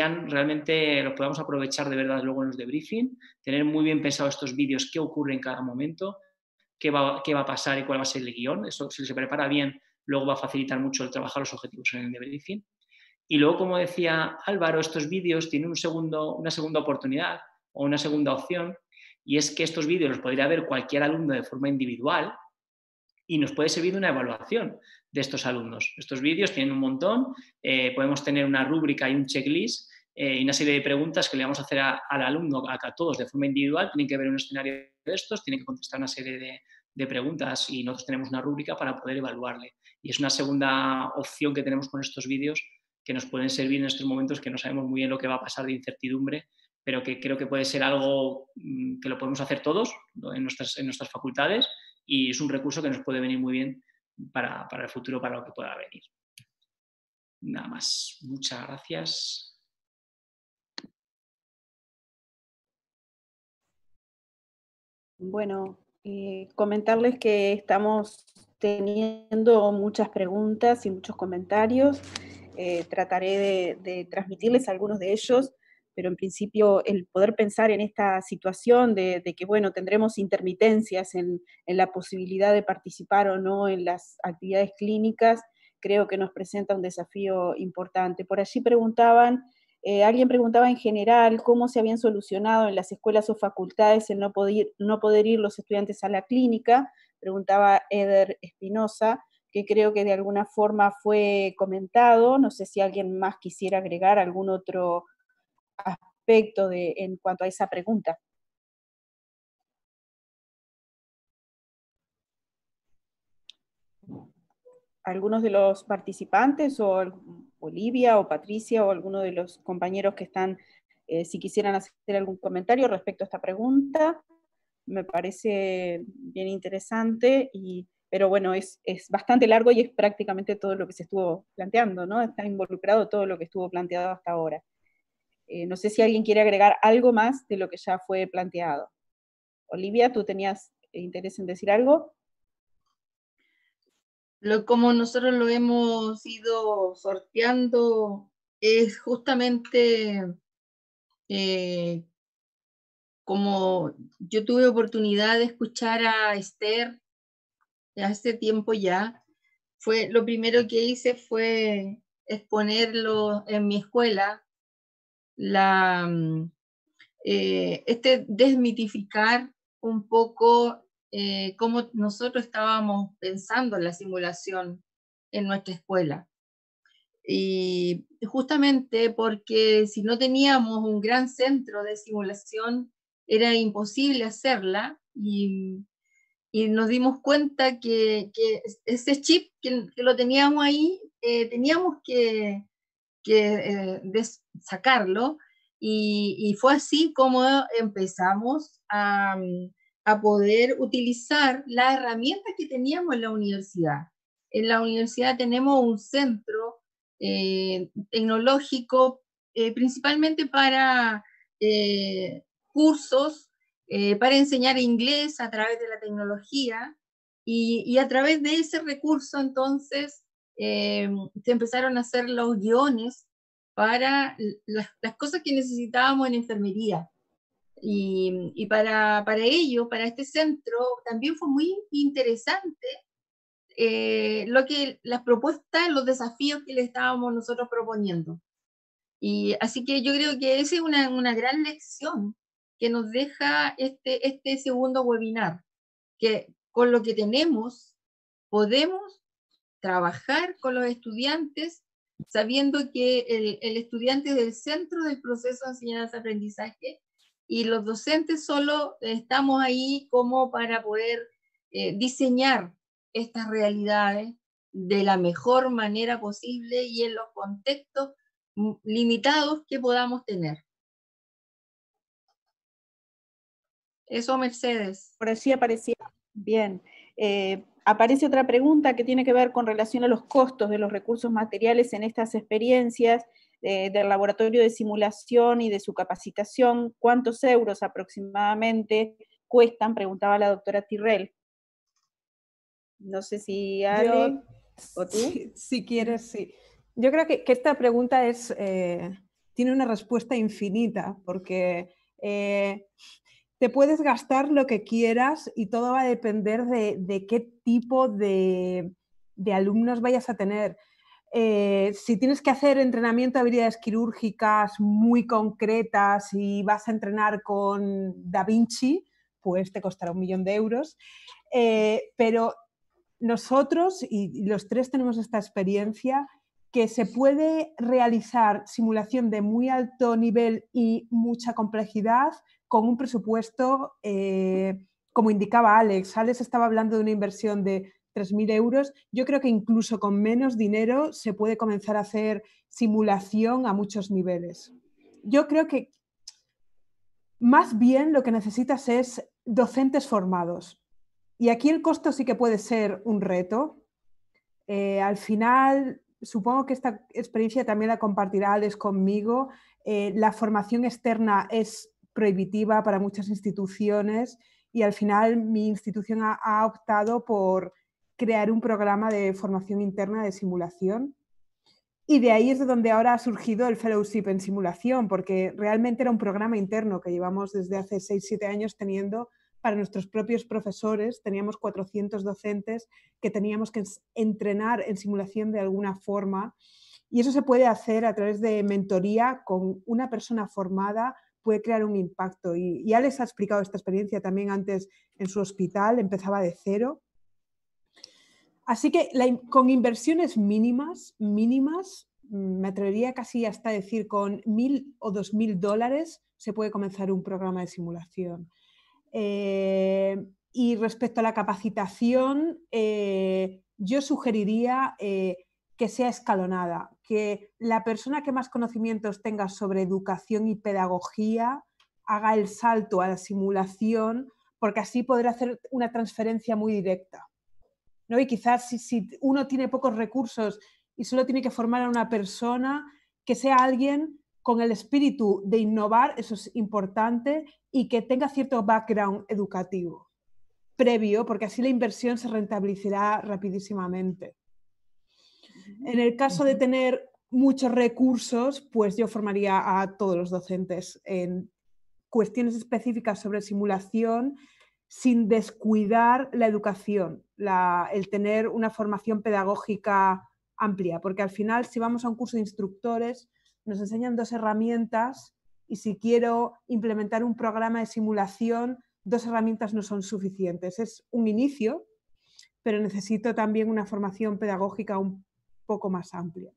los podamos aprovechar de verdad luego en los debriefing, tener muy bien pensados estos vídeos, qué ocurre en cada momento, qué va a pasar y cuál va a ser el guión. Eso, si se prepara bien, luego va a facilitar mucho el trabajar los objetivos en el debriefing. Y luego, como decía Álvaro, estos vídeos tienen una segunda oportunidad o una segunda opción, y es que estos vídeos los podría ver cualquier alumno de forma individual y nos puede servir de una evaluación de estos alumnos. Estos vídeos tienen un montón, podemos tener una rúbrica y un checklist y una serie de preguntas que le vamos a hacer al alumno, a todos de forma individual. Tienen que ver un escenario de estos, tienen que contestar una serie de preguntas y nosotros tenemos una rúbrica para poder evaluarle. Y es una segunda opción que tenemos con estos vídeos que nos pueden servir en estos momentos que no sabemos muy bien lo que va a pasar de incertidumbre, pero que creo que puede ser algo que lo podemos hacer todos en nuestras facultades y es un recurso que nos puede venir muy bien para el futuro, para lo que pueda venir. Nada más. Muchas gracias. Bueno, comentarles que estamos teniendo muchas preguntas y muchos comentarios. Trataré de transmitirles algunos de ellos, pero en principio el poder pensar en esta situación de que, bueno, tendremos intermitencias en la posibilidad de participar o no en las actividades clínicas, creo que nos presenta un desafío importante. Por allí preguntaban, alguien preguntaba en general cómo se habían solucionado en las escuelas o facultades el no poder ir los estudiantes a la clínica, preguntaba Eder Espinosa, que creo que de alguna forma fue comentado. No sé si alguien más quisiera agregar algún otro aspecto en cuanto a esa pregunta. Algunos de los participantes, o Olivia o Patricia, o alguno de los compañeros que están, si quisieran hacer algún comentario respecto a esta pregunta, me parece bien interesante, pero bueno, es bastante largo y es prácticamente todo lo que se estuvo planteando, ¿no? Está involucrado todo lo que estuvo planteado hasta ahora. No sé si alguien quiere agregar algo más de lo que ya fue planteado. Olivia, ¿tú tenías interés en decir algo? Como nosotros lo hemos ido sorteando es justamente como yo tuve oportunidad de escuchar a Esther hace tiempo ya, lo primero que hice fue exponerlo en mi escuela, desmitificar un poco cómo nosotros estábamos pensando en la simulación en nuestra escuela. Y justamente porque si no teníamos un gran centro de simulación, era imposible hacerla, y nos dimos cuenta que ese chip que lo teníamos ahí, teníamos que sacarlo, y fue así como empezamos a poder utilizar las herramientas que teníamos en la universidad. En la universidad tenemos un centro tecnológico, principalmente para cursos, para enseñar inglés a través de la tecnología, y a través de ese recurso entonces se empezaron a hacer los guiones para las cosas que necesitábamos en enfermería. Y para ello, para este centro, también fue muy interesante las propuestas, los desafíos que le estábamos nosotros proponiendo. Y así que yo creo que esa es una gran lección que nos deja este segundo webinar, que con lo que tenemos podemos trabajar con los estudiantes, sabiendo que el estudiante es el centro del proceso de enseñanza-aprendizaje, y los docentes solo estamos ahí como para poder diseñar estas realidades de la mejor manera posible y en los contextos limitados que podamos tener. Eso, Mercedes. Por allí aparecía, bien, aparece otra pregunta que tiene que ver con relación a los costos de los recursos materiales en estas experiencias del laboratorio de simulación y de su capacitación. ¿Cuántos euros aproximadamente cuestan? Preguntaba la doctora Tirrell. No sé si Ale o tú. Si quieres, sí. Yo creo que esta pregunta tiene una respuesta infinita, porque te puedes gastar lo que quieras y todo va a depender de qué tipo de alumnos vayas a tener. Si tienes que hacer entrenamiento de habilidades quirúrgicas muy concretas y vas a entrenar con Da Vinci, pues te costará 1 millón de euros. Pero nosotros, y los tres tenemos esta experiencia, que se puede realizar simulación de muy alto nivel y mucha complejidad con un presupuesto, como indicaba Alex. Alex estaba hablando de una inversión de 3.000 euros. Yo creo que incluso con menos dinero se puede comenzar a hacer simulación a muchos niveles. Yo creo que más bien lo que necesitas es docentes formados. Y aquí el costo sí que puede ser un reto. Al final, supongo que esta experiencia también la compartirá Alex conmigo. La formación externa es prohibitiva para muchas instituciones y al final mi institución ha optado por crear un programa de formación interna de simulación. Y de ahí es de donde ahora ha surgido el Fellowship en simulación, porque realmente era un programa interno que llevamos desde hace 6-7 años teniendo para nuestros propios profesores. Teníamos 400 docentes que teníamos que entrenar en simulación de alguna forma. Y eso se puede hacer a través de mentoría con una persona formada, puede crear un impacto. Y ya les ha explicado esta experiencia también antes en su hospital, empezaba de cero. Así que con inversiones mínimas, me atrevería casi hasta decir con $1.000 o $2.000 se puede comenzar un programa de simulación. Y respecto a la capacitación, yo sugeriría que sea escalonada, que la persona que más conocimientos tenga sobre educación y pedagogía haga el salto a la simulación, porque así podrá hacer una transferencia muy directa, ¿no? Y quizás si uno tiene pocos recursos y solo tiene que formar a una persona, que sea alguien con el espíritu de innovar, eso es importante, y que tenga cierto background educativo previo, porque así la inversión se rentabilizará rapidísimamente. En el caso de tener muchos recursos, pues yo formaría a todos los docentes en cuestiones específicas sobre simulación, sin descuidar la educación, el tener una formación pedagógica amplia, porque al final si vamos a un curso de instructores nos enseñan 2 herramientas y si quiero implementar un programa de simulación, 2 herramientas no son suficientes. Es un inicio, pero necesito también una formación pedagógica un poco más amplia.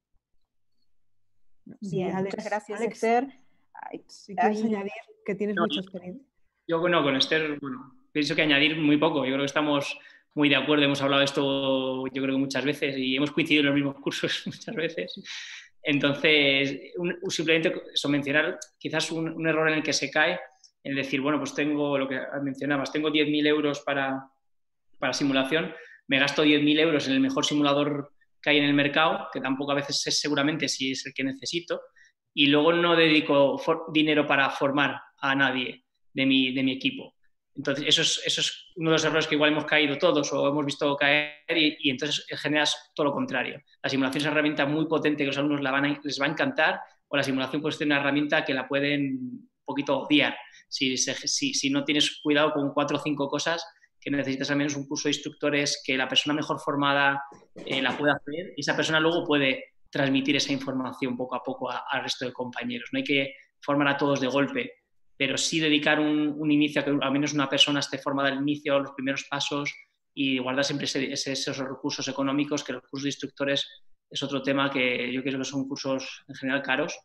Bien, Alex, muchas gracias, Alex, Esther. si quieres añadir, que tienes mucha experiencia. Yo, bueno, con Esther, pienso que añadir muy poco. Yo creo que estamos muy de acuerdo, hemos hablado de esto yo creo que muchas veces y hemos coincidido en los mismos cursos muchas veces. Entonces, simplemente eso, mencionar quizás un error en el que se cae, en decir, bueno, pues tengo lo que mencionabas, tengo 10.000 euros para simulación, me gasto 10.000 euros en el mejor simulador que hay en el mercado, que tampoco a veces es seguramente si es el que necesito, y luego no dedico dinero para formar a nadie de mi equipo. Entonces, eso es uno de los errores que igual hemos caído todos o hemos visto caer y entonces generas todo lo contrario. La simulación es una herramienta muy potente que a los alumnos les va a encantar, o la simulación puede ser una herramienta que la pueden un poquito odiar. Si no tienes cuidado con 4 o 5 cosas, que necesitas al menos un curso de instructores que la persona mejor formada la pueda hacer y esa persona luego puede transmitir esa información poco a poco al resto de compañeros. No hay que formar a todos de golpe, pero sí dedicar un inicio a que al menos una persona esté formada al inicio, los primeros pasos y guardar siempre esos recursos económicos, que los cursos de instructores es otro tema que yo creo que son cursos en general caros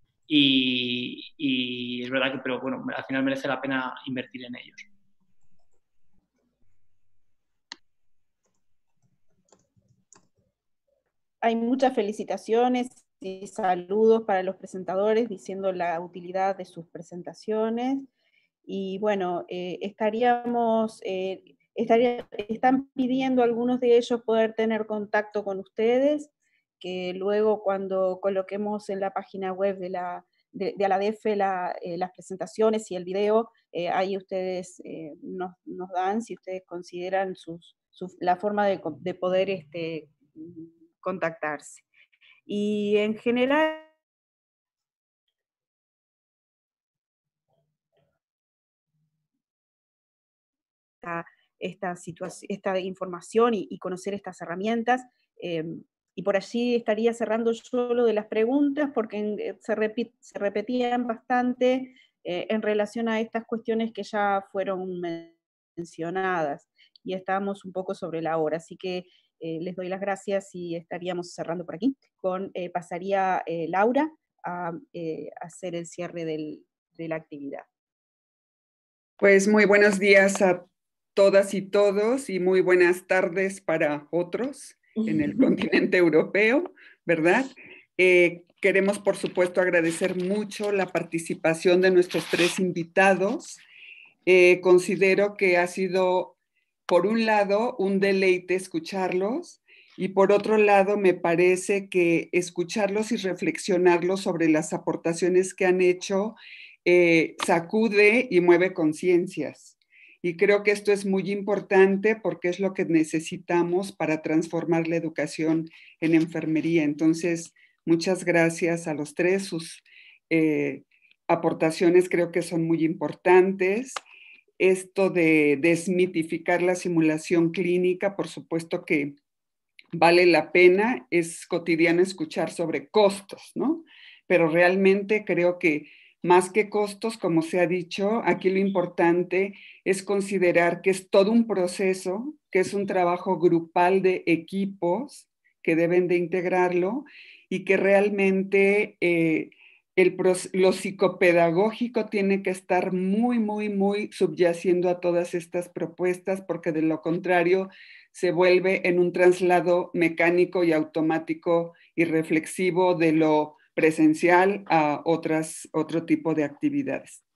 y es verdad que, pero bueno, al final merece la pena invertir en ellos. Hay muchas felicitaciones y saludos para los presentadores diciendo la utilidad de sus presentaciones. Y bueno, están pidiendo algunos de ellos poder tener contacto con ustedes, que luego cuando coloquemos en la página web de la ALADEFE las presentaciones y el video, ahí ustedes nos dan, si ustedes consideran la forma de poder contactarse. Y en general, esta información y conocer estas herramientas, y por allí estaría cerrando yo lo de las preguntas, porque se repetían bastante en relación a estas cuestiones que ya fueron mencionadas, y estábamos un poco sobre la hora, así que les doy las gracias y estaríamos cerrando por aquí. Pasaría Laura a hacer el cierre de la actividad. Pues muy buenos días a todas y todos y muy buenas tardes para otros en el continente europeo, ¿verdad? Queremos, por supuesto, agradecer mucho la participación de nuestros 3 invitados. Considero que ha sido, por un lado, un deleite escucharlos y por otro lado, me parece que escucharlos y reflexionarlos sobre las aportaciones que han hecho sacude y mueve conciencias. Y creo que esto es muy importante porque es lo que necesitamos para transformar la educación en enfermería. Entonces, muchas gracias a los 3. Sus aportaciones creo que son muy importantes. Esto de desmitificar la simulación clínica, por supuesto que vale la pena, es cotidiano escuchar sobre costos, ¿no? Pero realmente creo que más que costos, como se ha dicho, aquí lo importante es considerar que es todo un proceso, que es un trabajo grupal de equipos que deben de integrarlo y que realmente lo psicopedagógico tiene que estar muy, muy, muy subyaciendo a todas estas propuestas, porque de lo contrario se vuelve en un traslado mecánico y automático y reflexivo de lo presencial a otro tipo de actividades.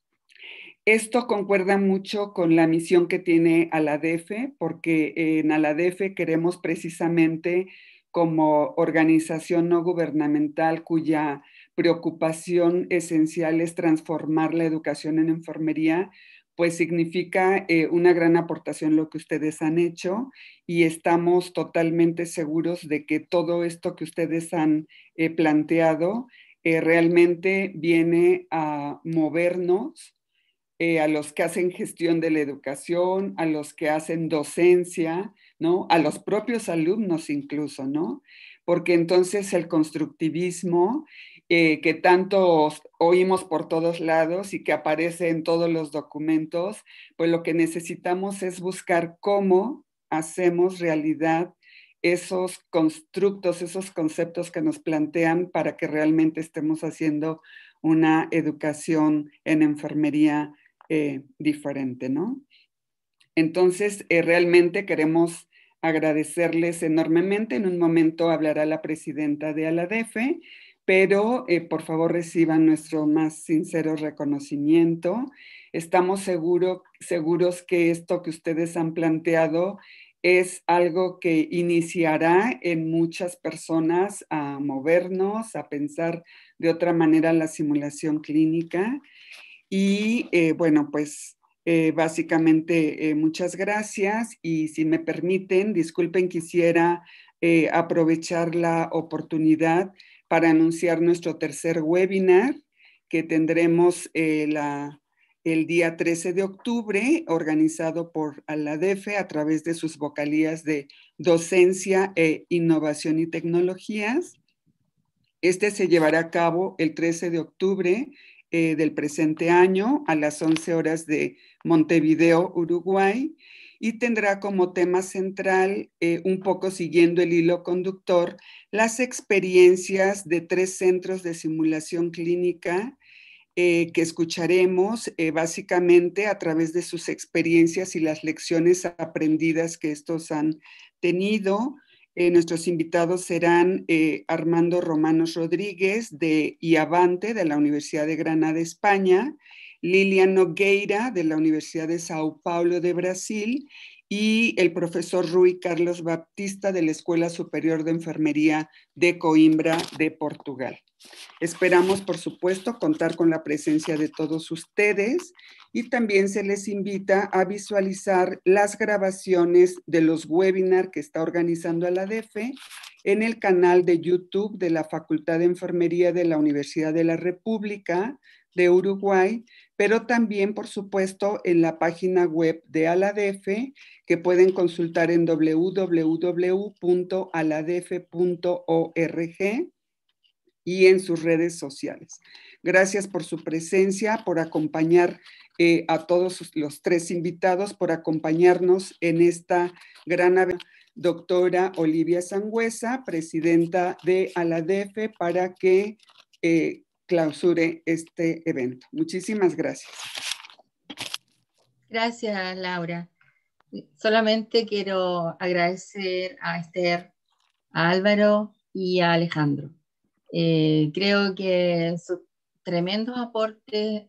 Esto concuerda mucho con la misión que tiene ALADEF, porque en ALADEF queremos precisamente, como organización no gubernamental cuya preocupación esencial es transformar la educación en enfermería, pues significa una gran aportación lo que ustedes han hecho y estamos totalmente seguros de que todo esto que ustedes han planteado realmente viene a movernos a los que hacen gestión de la educación, a los que hacen docencia, ¿no? A los propios alumnos incluso, ¿no? Porque entonces el constructivismo que tanto oímos por todos lados y que aparece en todos los documentos, pues lo que necesitamos es buscar cómo hacemos realidad esos constructos, esos conceptos que nos plantean para que realmente estemos haciendo una educación en enfermería diferente, ¿no? Entonces, realmente queremos agradecerles enormemente. En un momento hablará la presidenta de ALADEF, pero por favor reciban nuestro más sincero reconocimiento. Estamos seguros que esto que ustedes han planteado es algo que iniciará en muchas personas a movernos, a pensar de otra manera la simulación clínica. Y bueno, pues básicamente muchas gracias y si me permiten, disculpen, quisiera aprovechar la oportunidad para anunciar nuestro tercer webinar que tendremos el día 13 de octubre, organizado por ALADEF a través de sus vocalías de docencia, innovación y tecnologías. Este se llevará a cabo el 13 de octubre del presente año a las 11 horas de Montevideo, Uruguay, y tendrá como tema central, un poco siguiendo el hilo conductor, las experiencias de 3 centros de simulación clínica que escucharemos básicamente a través de sus experiencias y las lecciones aprendidas que estos han tenido. Nuestros invitados serán Armando Romanos Rodríguez de IAVANTE, de la Universidad de Granada, España, Lilian Nogueira, de la Universidad de Sao Paulo, de Brasil, y el profesor Rui Carlos Baptista, de la Escuela Superior de Enfermería de Coimbra, de Portugal. Esperamos, por supuesto, contar con la presencia de todos ustedes y también se les invita a visualizar las grabaciones de los webinars que está organizando ALADEF en el canal de YouTube de la Facultad de Enfermería de la Universidad de la República de Uruguay, pero también, por supuesto, en la página web de ALADEF que pueden consultar en www.aladef.org y en sus redes sociales. Gracias por su presencia, por acompañar a todos los 3 invitados, por acompañarnos en esta gran aventura doctora Olivia Sangüesa, presidenta de ALADEFE, para que clausure este evento. Muchísimas gracias. Gracias, Laura. Solamente quiero agradecer a Esther, a Álvaro y a Alejandro. Creo que sus tremendos aportes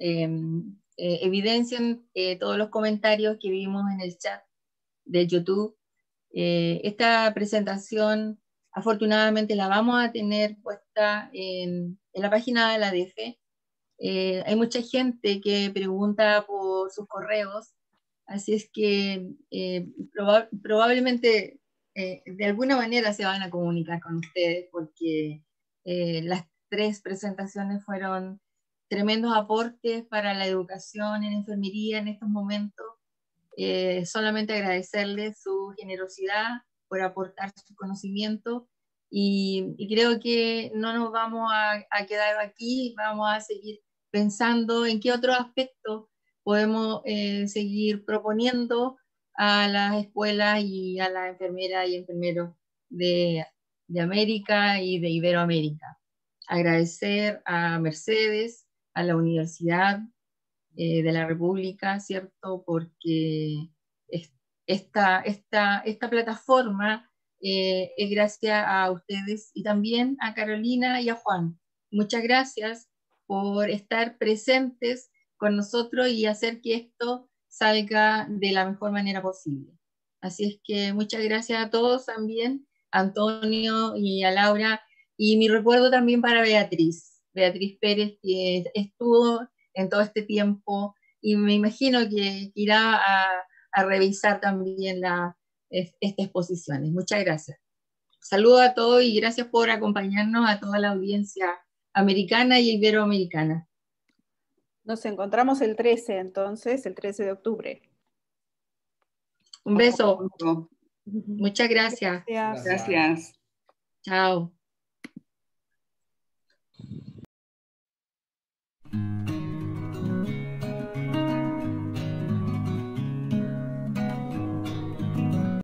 evidencian todos los comentarios que vimos en el chat de YouTube. Esta presentación, afortunadamente, la vamos a tener puesta en la página de la ALADEFE. Hay mucha gente que pregunta por sus correos, así es que probablemente de alguna manera se van a comunicar con ustedes, porque las 3 presentaciones fueron tremendos aportes para la educación en enfermería en estos momentos. Solamente agradecerles su generosidad por aportar su conocimiento, y creo que no nos vamos a quedar aquí, vamos a seguir pensando en qué otros aspectos podemos seguir proponiendo a las escuelas y a las enfermeras y enfermeros de América y de Iberoamérica. Agradecer a Mercedes, a la Universidad de la República, ¿cierto? Porque esta plataforma es gracias a ustedes, y también a Carolina y a Juan. Muchas gracias por estar presentes con nosotros y hacer que esto salga de la mejor manera posible. Así es que muchas gracias a todos también, a Antonio y a Laura, y mi recuerdo también para Beatriz Pérez, que estuvo en todo este tiempo, y me imagino que irá a revisar también estas exposiciones. Muchas gracias. Saludos a todos y gracias por acompañarnos, a toda la audiencia americana y iberoamericana. Nos encontramos el 13, entonces, el 13 de octubre. Un beso. Muchas gracias. Gracias. Chao.